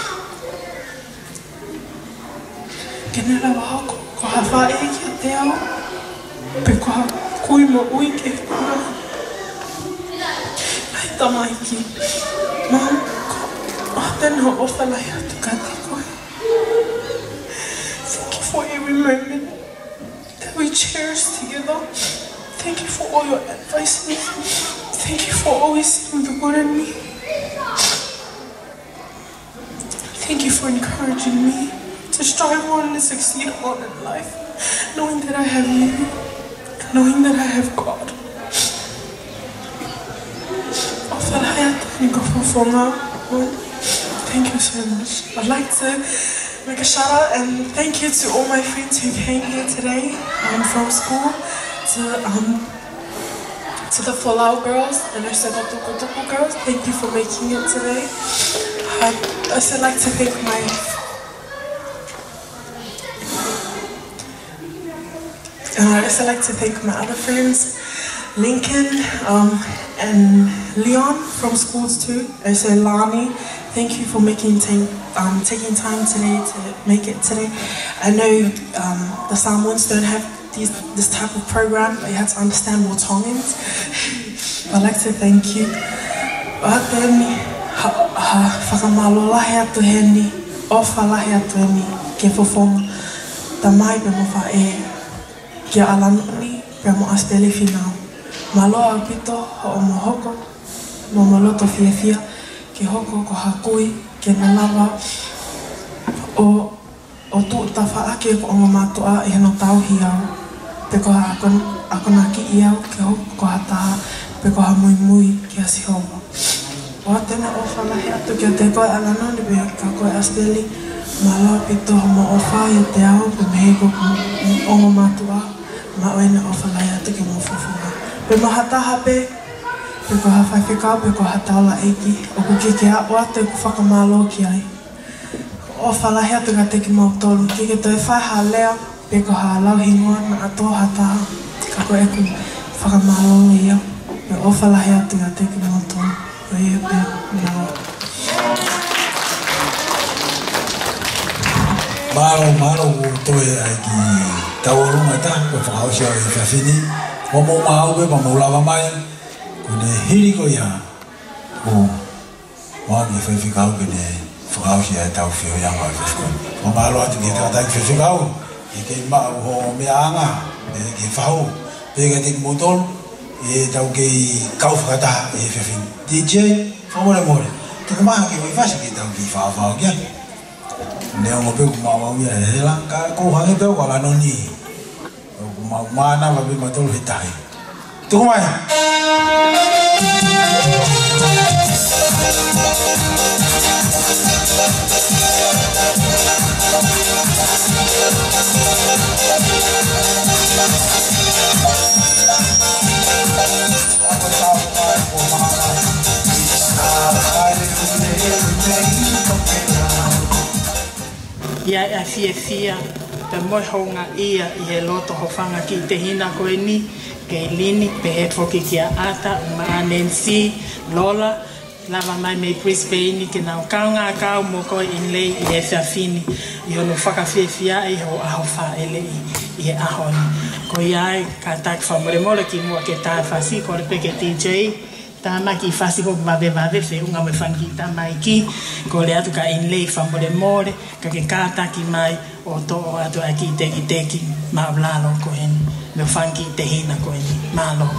Ke ne lawa hoko, ko ha whae ki a te au. Pe ko ha kui mo ui ke kuna. Ai tamaiki. Mam, ko tena o whalai atu ka te koe. Thank you for every moment that we cherish together. Thank you for all your advices. Thank you for always seeing the good in me. Thank you for encouraging me to strive on and succeed on in life, knowing that I have you, and knowing that I have God. Thank you so much. I'd like to make a shout out and thank you to all my friends who came here today from school, to the Folau girls and the Tuku girls. Thank you for making it today. I'd also like to thank my other friends, Lincoln and Leon from schools too. I say Lani, thank you for taking time today to make it today. I know the Samoans don't have this type of program, but you have to understand more Tongans. I'd like to thank you. Whakamalo lahi atu heni, ofa lahi atu heni, ke whawhonga, tamai pe mo whae, ke alanuni pe mo aspeli whinau. Maloa pito ho o mo hoko, mo moloto whiawhia, ke hoko ko hakui, ke nalawa, o tu tawhaake ko o matua I heno tauhi au. Pe ko ha akona ki I au, ke hoko ko ha taha, pe ko ha mui mui ki a sihowa. O atena o whalahi atu ki a te koe alanoni pe ka koe aspeli, maloa pito ho mo ofa I te au, pe me heko o mo matua, ma oena o whalahi atu ki mo whawhunga. Pe maha taha pe ko ha whaiwhikau, pe ko ha taula eiki, o ku kike a o atu ku whakamalo ki ai. O whalahi atu ka teki mau tolu, ki ke toi whaiha lea, pe ko ha lauhingoa na ato ha taha, ka koe eku whakamalo I au, pe o whalahi atu ka teki mau tolu. Malo toi ai ki taurunga ta ko whakao sia e whawhini o mo mau e ma mo lava mai ko ne hiri ko ia o wangi whawhikau ke ne whakao sia e tau whio ianga o whawhikau o malo atu ki tata ki whawhikau e ke mau ho mea anga e ke whau pe ka te motol e tau ke kau whakata e whawhini DJ whamore more te kumaha ki whawhasa ki tau ki whawhau kia Neo mo pe kuma ia hela ka ko hange pe wala no ni kuma mana va be matol hitai tu mai Ia e fia pe moi honga ia I he loto ho whanga ki te hina koe ni ke lini pe he foki ki a ata ma Nancy Lola lava mai me Brisbane ke nau kaunga kau mo koe in lei I he whiawhini I ono whakawhiawhia I ho aho wha ele I he ahoni ko iai ka tak whamore mora ki mua ke tā whasi kore pe ke DJ Tama ki fasi ko mabe fe unga me fangi tama iki ko le atu ka in lei famore more ka ke kata ki mai o to atu aki teki ma blalo ko en me fangi te hina ko en malo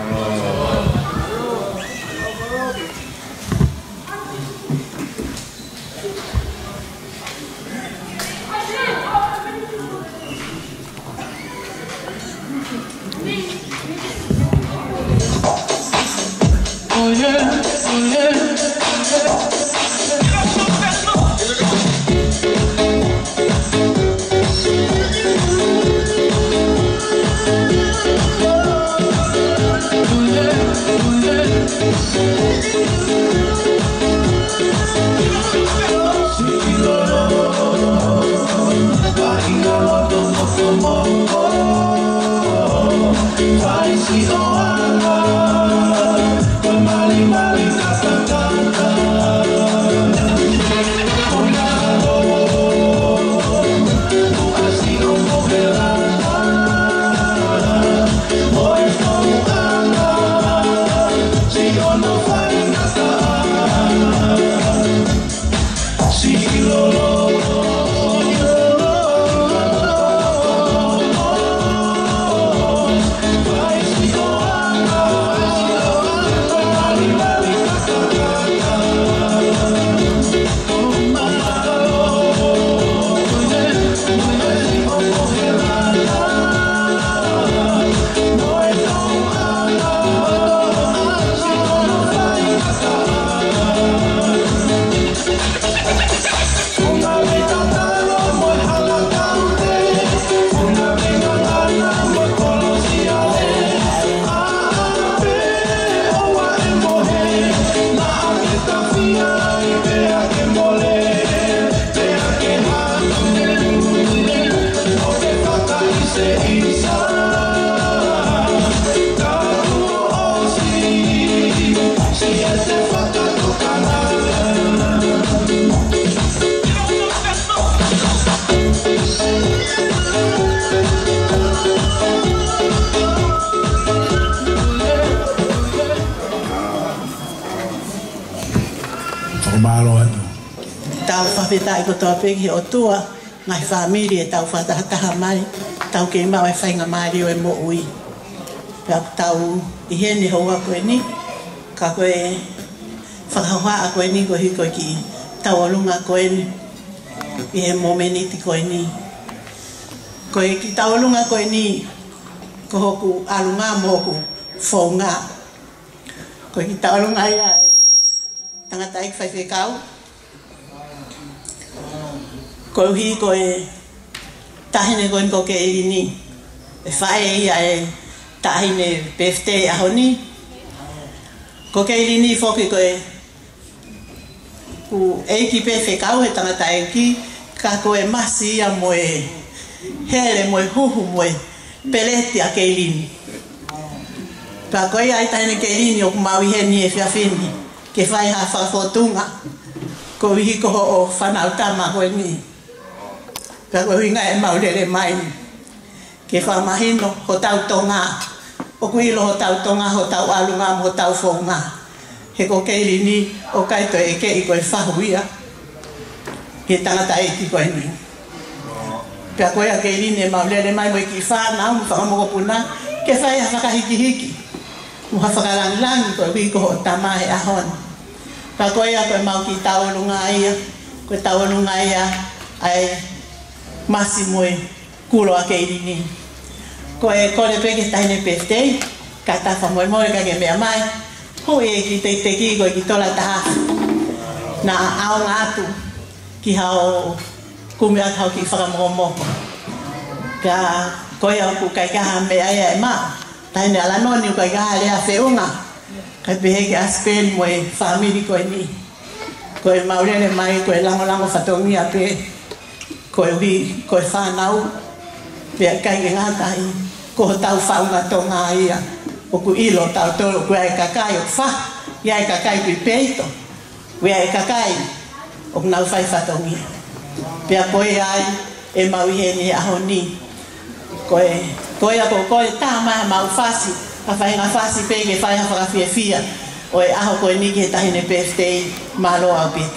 Tau whawhetai ko toa peki o tua, ngai whamiri e tau whatahataha mai, tau ke mau e whainga maari o e mo ui. Pea tau I hene hoa koe ni, ka koe whakahua a koe ni ko hiko ki tau alunga koe ni, I he momeniti koe ni. Koe ki tau alunga koe ni, ko hoku alunga mo hoku whaunga. Koe ki tau alunga ia e tangata ik whaiwhekau. Ko hi ko e tahine ko ko ke ini e fae ia e tahine birthday a honi ko ke ini foki ko e ku e ki pe fe kau e tangata e ki ka ko e masi ia mo e hele mo e huhu mo e peleti a ke ilini pa ko ia tahine ke ilini o maui he ni e fiafini ke whai ha whafotunga ko wihi ko o whanau tama koe ni ka koe winga e maurere mai ke whamahino ho tau tonga o kuilo ho tau tonga ho tau alunga ho tau whonga he ko keiri ni o kaito e ke i koe whahuia ke tangata e ki koe ni pia koe a keiri ni e maurere mai mo i ki whanau mo whakamoko puna ke whai ha whakahiki mo ha whakalangilangi koe wihi ko ho tamahe ahon ka koe a koe mau ki taolunga ia koe taolunga ia ai masi moe kulo a keiri ni koe kore peke tahine pestei ka tafa moe moe ka ke mea mai ho e ki te ki koe ki tola taha na ao ngatu ki hao kume at hao ki whakamohomoho ka koe au ku kai kaha mea ia e maa tahine ala noni u kai kaha lea whiunga kai pehe ke aspen moe whamiri koe ni koe maurere mai koe lango lango whatongia pe koe hui koe whanau pia kai ke ngātahi ko tau whaunga tonga ia o ku ilo tau tolo ku ai kakai o wha ia ai kakai kui peito ku ai kakai o nau whai whatongi pia koe ai e mauihe ni aho ni koe a koe tā maha mau whasi a whainga whasi peke whai ha whakawhia whia o e aho koe ni ke tahine birthday malo au pete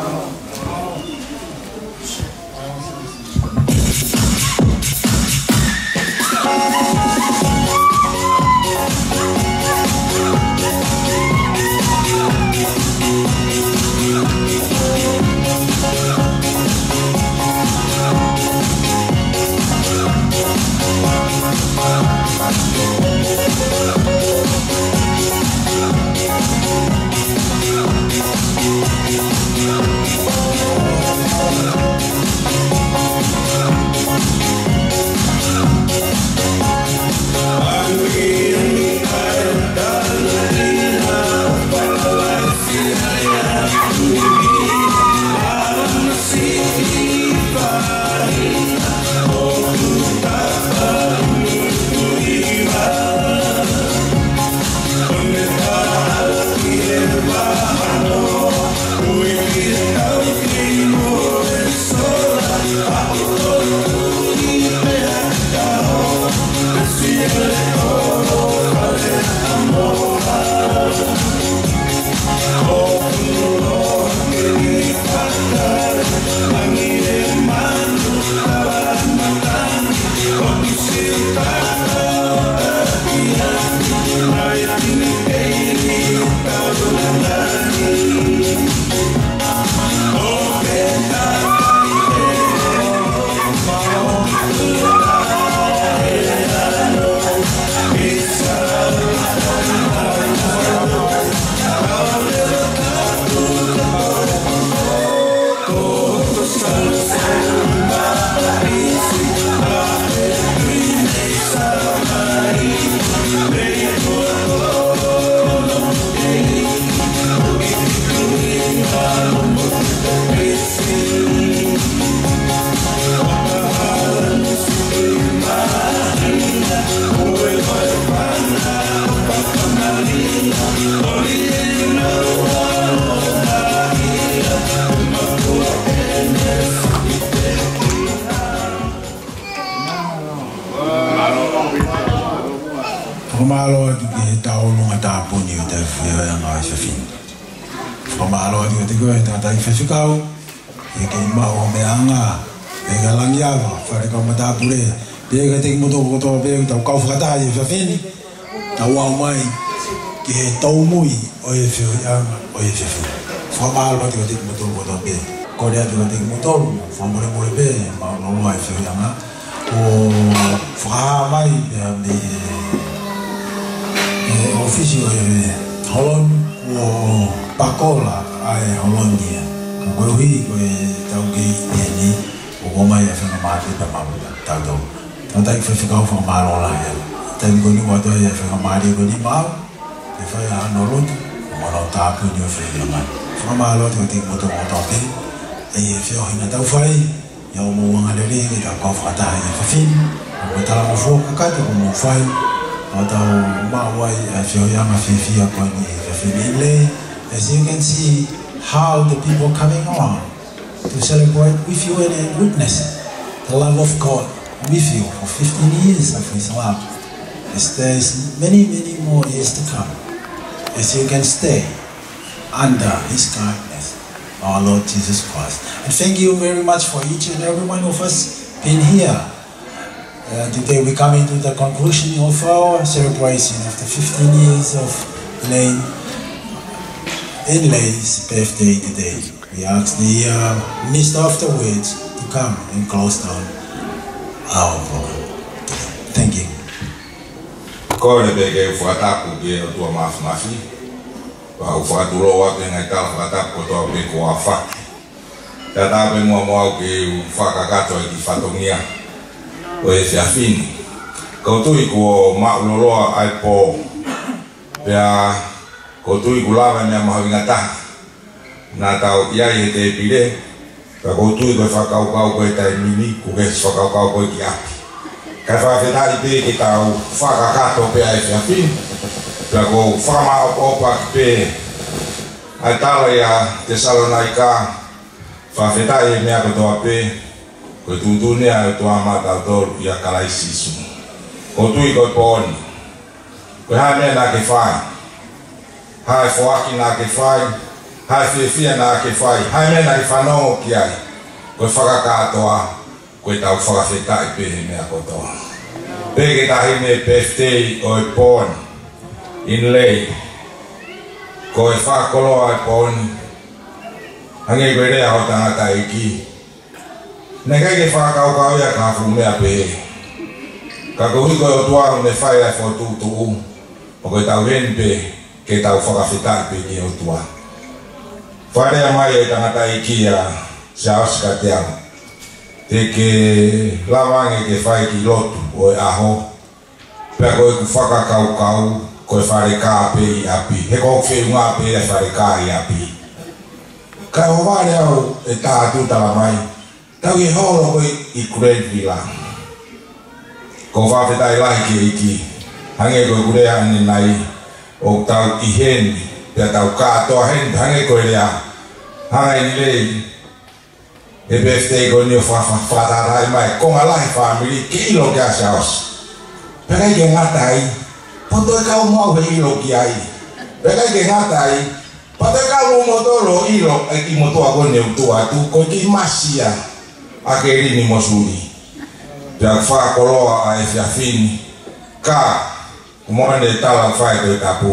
Whamalo atu ki he taolunga tāpuni o te whia ngā i whiwhini. Whamalo atu ki te koe tā tai whiwhikau, e kei maho me anga, e ka langi awa, whare kau ma tāpure, pe ka te moto kotoa pe tau kau whakatai e whiwhini, tau au mai ki he taumui o e whianga o e whiwhini. Whamalo atu ki te moto kotoa pe, kore atu ki te moto, whamore more pe, maunolo ai whianga, o whaha mai, me ofisi o Holon o Pakola ai Holonia. Ka koe hui koe tau ki ni o gomai e whenga māti pa mamuta tau tau. Tau tai whewhikau whamaro la hea. Tai koni wato e whenga māti koni mau, e whai ano rotu, o maro tāpu ni o whenga mai. Whamaro te o te moto o tope, e whiohina tau whai, ia o mouanga lere ki tau kau whakatahi e whawhini, o koe tala mo whoka kate o mou whai, o tau mawai a whiohianga whiwhia koe ni e whawhini le, As you can see how the people coming around to celebrate with you and witness the love of God with you for 15 years of His love. As there's many more years to come, as you can stay under His kindness, our Lord Jesus Christ. And thank you very much for each and every one of us being here. Today we come into the conclusion of our celebration of the 15 years of Lay's birthday today. We ask the Minister of the Words to come and close down our program. Thank you. Kore bege fuataku ge tua mafi. Wa ufaturo wa ke ngai tala fuataku to be ko afa. Tata be mo ke faka kato ki fatongia. O e fiafini. Ko tu ko ma lolo ai po. Pea ko tu ko lava me ma ngata. Na tau ia i te pile. Ka ko tu ko faka ko tai mini ko ke faka ko ki api. Ka fa feta i pe ki tau faka kato pe ai fiafini. Pea ko fama opa pe ai tala ia Tesalonaika. Fa feta i me ko to pe. Ko tutunia to amata to ia kalaisisu. Ko tui ko poni. Ko ha me na ke fai. Ha foaki na ke fai. Ha fia na ke fai. Ha me na ke fano ki ai. Ko faka katoa. Ko tau faka feta pe me ko to. Pege ta me birthday o pon. In lei. Ko fa kolo ai pon. Hange ko rea o tangata iki. Nega ke whakakau ia ka fu mea pe. Ka kuhi koe o tuaru ne whai ai fo tu. O koe tau hen pe ke tau whakawhitai pe ki o tua. Wharea mai e tangata i kia sa osika te amo. Te ke lawange ke whai ki lotu o e aho. Pea koe ku whakakau koe whare kā pe i api. He kou whiunga pe e whare kā i api. Ka o wale au e tātu tala mai. Tau i holo koe i Kurevila. Ko whawhetai lahi ki iki. Hange koe kurea ane nai. O tau i hen. Pea tau kātoa hen. Hange koe rea. Hange ni lei. E birthday koe ni o whatarai mai. Konga lahi whamiri ki ilo ki ase aus. Pea ke ngatai. Poto e kau mau he ilo ki ai. Pea ke ngatai. Poto e kau mo motoro ilo. E ki motoa koe ne utua tu. Koe ki masia. Ake rini mosuri. Pea wha koloa a e fiafini. Ka kumone tala whae koe tapu.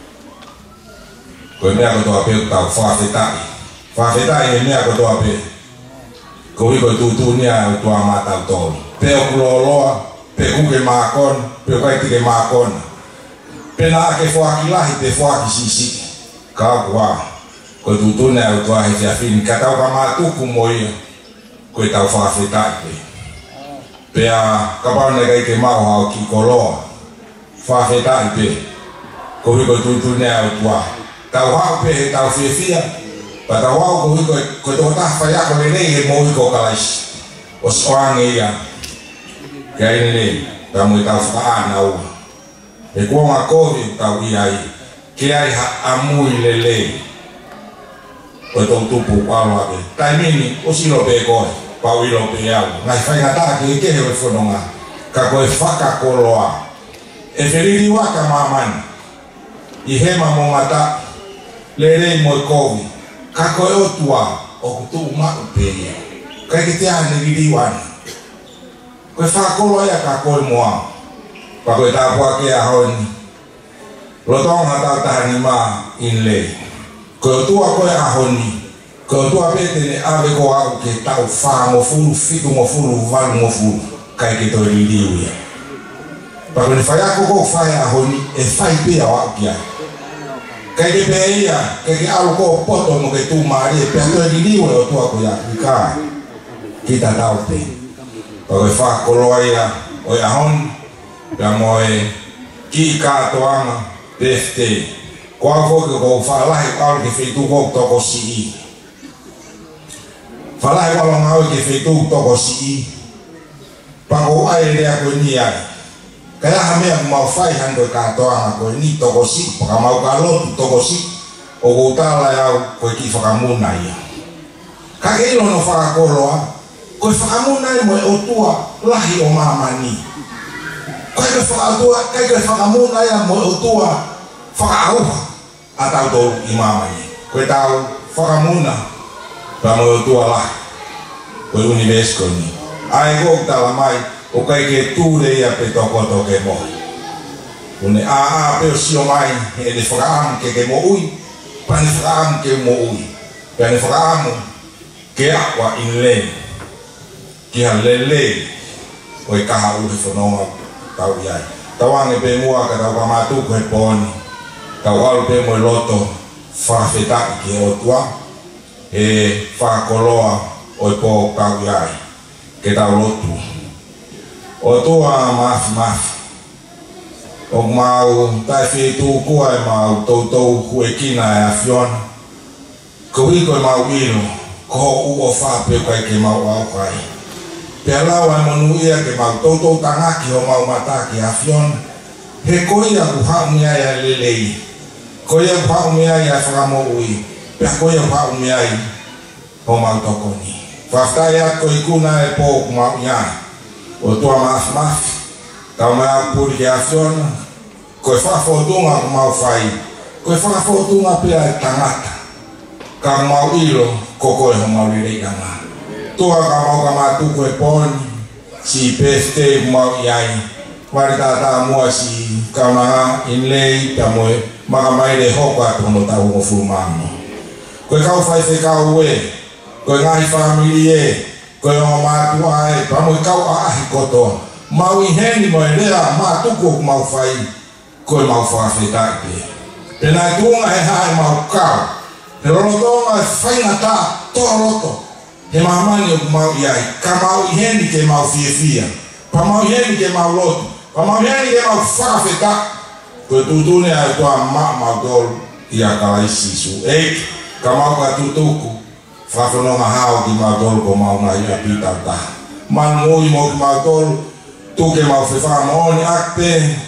Koe mea kotoa pe tau whawhetai. Whawhetai e mea kotoa pe. Koe koe tutunia o tua matau tolu. Pe o kuloloa. Pe kuke maakon. Pe o kaitike maakon. Pe na ake whakilahi pe whaki sisi. Ka kua. Koe tutunia o tua e fiafini. Ka tau ka matuku moia. Koe tau whawhetai pe. Pea kapaune kai ke mau hao ki koloa. Whawhetai pe. Koe koe tutunea o tua. Tau hao pe he tau whiawhia. Pa tau hao koe tō tawhai ako le rei he moi ko kalaisi. O soange ia. Kia ine rei. Tau mui tau whakaana ua. E kuonga kohi tau iai. Kia ai amui le lei. Koe tō tupu waloa pe. Tai mini o silo pe koe. Pau ilo pe au. Ngai whaingatā ki ke hewe whanonga. Ka koe whakakoloa. E whiriri waka mamani. I hema mo ngata. Le rei moi kovi. Ka koe otua. O kutu mau pe ia. Kai ke te ane riri wani. Koe whakakoloa ia ka koe moa. Pa koe tāpua ke ahoni. Lotonga tau tahani maa in lei. Koe otua koe ahoni. Ko tua pete ne ave ko au ke tau wha mo furu, fitu mo furu, walu mo furu. Kai ke toi ririu ia. Pako ni whai ako ko whai ahoni e whai pia o au kia. Kai ke pe ia, kai ke alu ko poto mo ke tu maari e pia toi ririu e o tua ko ia. Ika, kita tau pe. Pako e wha koloa ia o i ahoni. Pia mo e ki kātoanga birthday. Ko au koke ko wha lahi alu ke whitu ko toko si i. Whalahe walonga oi ke whetu toko si i. Pako ai rea koe ni ai. Kaya ha mea mau whai hando e katoanga koe ni toko si. Paka mau ka lotu toko si. o gotala ya ko ki whakamuna ia. Ka ke ilo no whakakoroa, ko whakamuna i mo e o tua lahi o mamani. Ko e whakamuna ia mo e o tua whakaaruha a tau tōru i mamani. Ko e tau whakamuna pa mo e o tua lahi, ko e univesko ni. Ai ko tala mai, o kai ke tūre ia pe toko toke mohi. Une a pe o sio mai, e ne whakaamu ke mo ui, pa ne whakaamu ke mo ui. Pa ne whakaamu ke akwa in le, ki ha le, o e kaha uhe whanonga tau iai. Tau ange pe mua ka tau kamatuku he pōni, tau alu pe mo e loto whakawhetaki ki o tua, e whakakoloa o e pō tau iai, ke tau lotu. O tua mafi, o mau tai whetū kua e mau tautou hue kina e a whiona. Ko hiko e mau ino, ko ho ua whape kai ke mau au kai. Pea lau e monu ia ke mau tautou tangaki ho mau mataki a whiona. He koia ku hau mea ia lelei. Koia ku hau mea ia whakamo ui. Pea koia ku hau mea i ho mau tokoni. Whaftai ako i kuna e pō ku mau iai. O tua mafi, tau mea puri ke a whiona, koe whakafotunga ku mau whai, koe whakafotunga pia e tangata, ka mau ilo ko koe ho mau rerei anga. Tua ka mau ka matuku e pōni, si birthday ku mau iai, wari tata mua si kaunanga in lei, pia moe maka maire hoka tono tau mo fulmano. Koe kau whai whekau e, koe ngahi family e, koe o mātua e, pa moe kau a ahi kotoa. Mau i heni mo e rea mātuku ku mau whai, koe mau whakawhetai pe. Pena e tuunga he hae mau kau. He rorotonga e whainga tā, toa roto. He mamani o ku mau iai, ka mau i heni ke mau whiewhia. Pa mau i heni ke mau lotu. Pa mau i heni ke mau whakawhetai. Koe tūtune ai toa mau tolu i a kalaisi su. Eiki, ka mau ka tutuku. Whakononga hao ki mau tolu ko mau ngai a pitau taha. Man mui mo ki mau tolu, tuke mau whewha mooni akpe,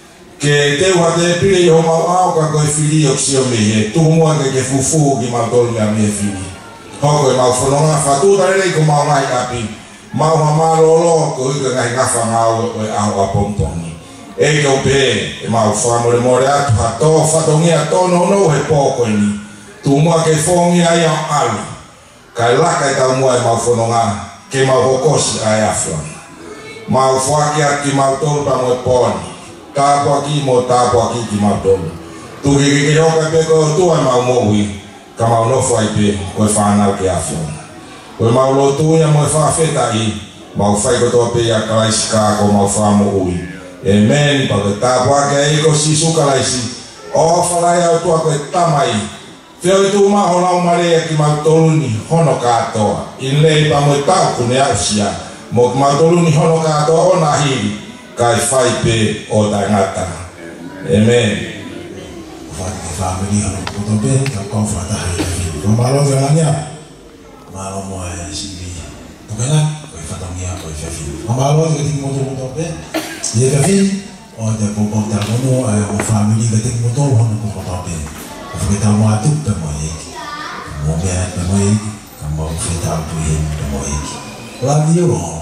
ke te ua te pire i ho mau auka koe whiri o ksio mehe, tuku mua ke fufu ki mau tolu mea mehe whiri. Hoko e mau whanonga, whatuta rei ko mau ngai api, mau ha marolo ko ika ngai ngawha ngau e au a pompongi. E kau pe, e mau whamore more atu, ha tō whatongia tono no he pōko ni, tu mua ke whongi ai au alu, kai laka e tau mua e mau whanonga, ke mau hokosi ai awhiona. Mau whaki atu ki mau tolu pa mo e pōni, tāpua ki mo tāpua ki mau tolu. Tuki ki hoka pe koe tua mau mohui, ka mau nofo ai pe koe whanau ke awhiona. Koe mau lotuia mo e whawhetai, mau whai kotoa pe a kalaisi kako mau whamo ui. E meni pa koe tāpua ke eiko si sukalaisi, o whalai au tua koe tamai. Whio i tū maho lau marea ki mau toluni hono kātoa, in lei pa mo e tau kune au sia. Mo ki mau toluni hono kātoa o na hiri, kai whai pe o tangata. Amen. Whati whamiri hono koto pe, ka kau whataha i hiri. Ko malo te langea, malo mo e sibi. Tukena, koe whatangia koe whewhiri. Ko malo te ting moto koto pe, i e whewhiri, o te popok te akono, o whamiri ka ting moto hono koto pe. Ko whaketau mo atu pe mo eki. Mo mea pe mo eki, ka mo whaketau tu hemi pe mo eki. Love you all.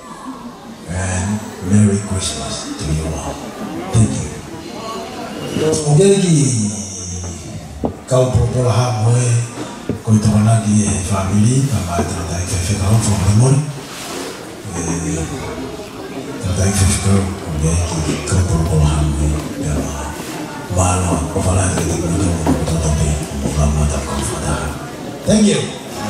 And Merry Christmas to you all. Thank you. Okay, kau propola ha moe ko tona ki family ka mai tra dai fe ka from the morning. Tra dai fe ka okay ki kau propola ha moe ya malo ko fala de ko to be mo la mata ko fada. Thank you.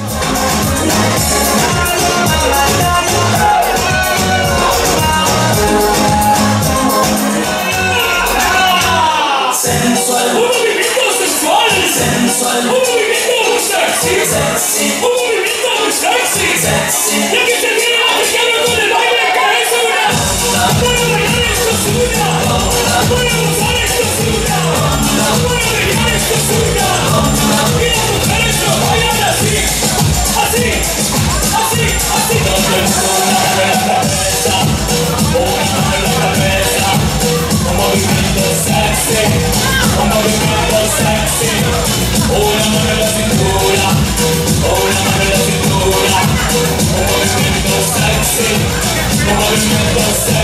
Sensual, un movimiento sensual, sensual, un movimiento sexy, sexy, un movimiento sexy, sexy. Ya que te viene africano con el baile de cabeza, una, puedo bailar esto suya, puedo gozar esto suya, puedo bailar esto suya, y las mujeres lo bailan así, así, así, así. I'll never say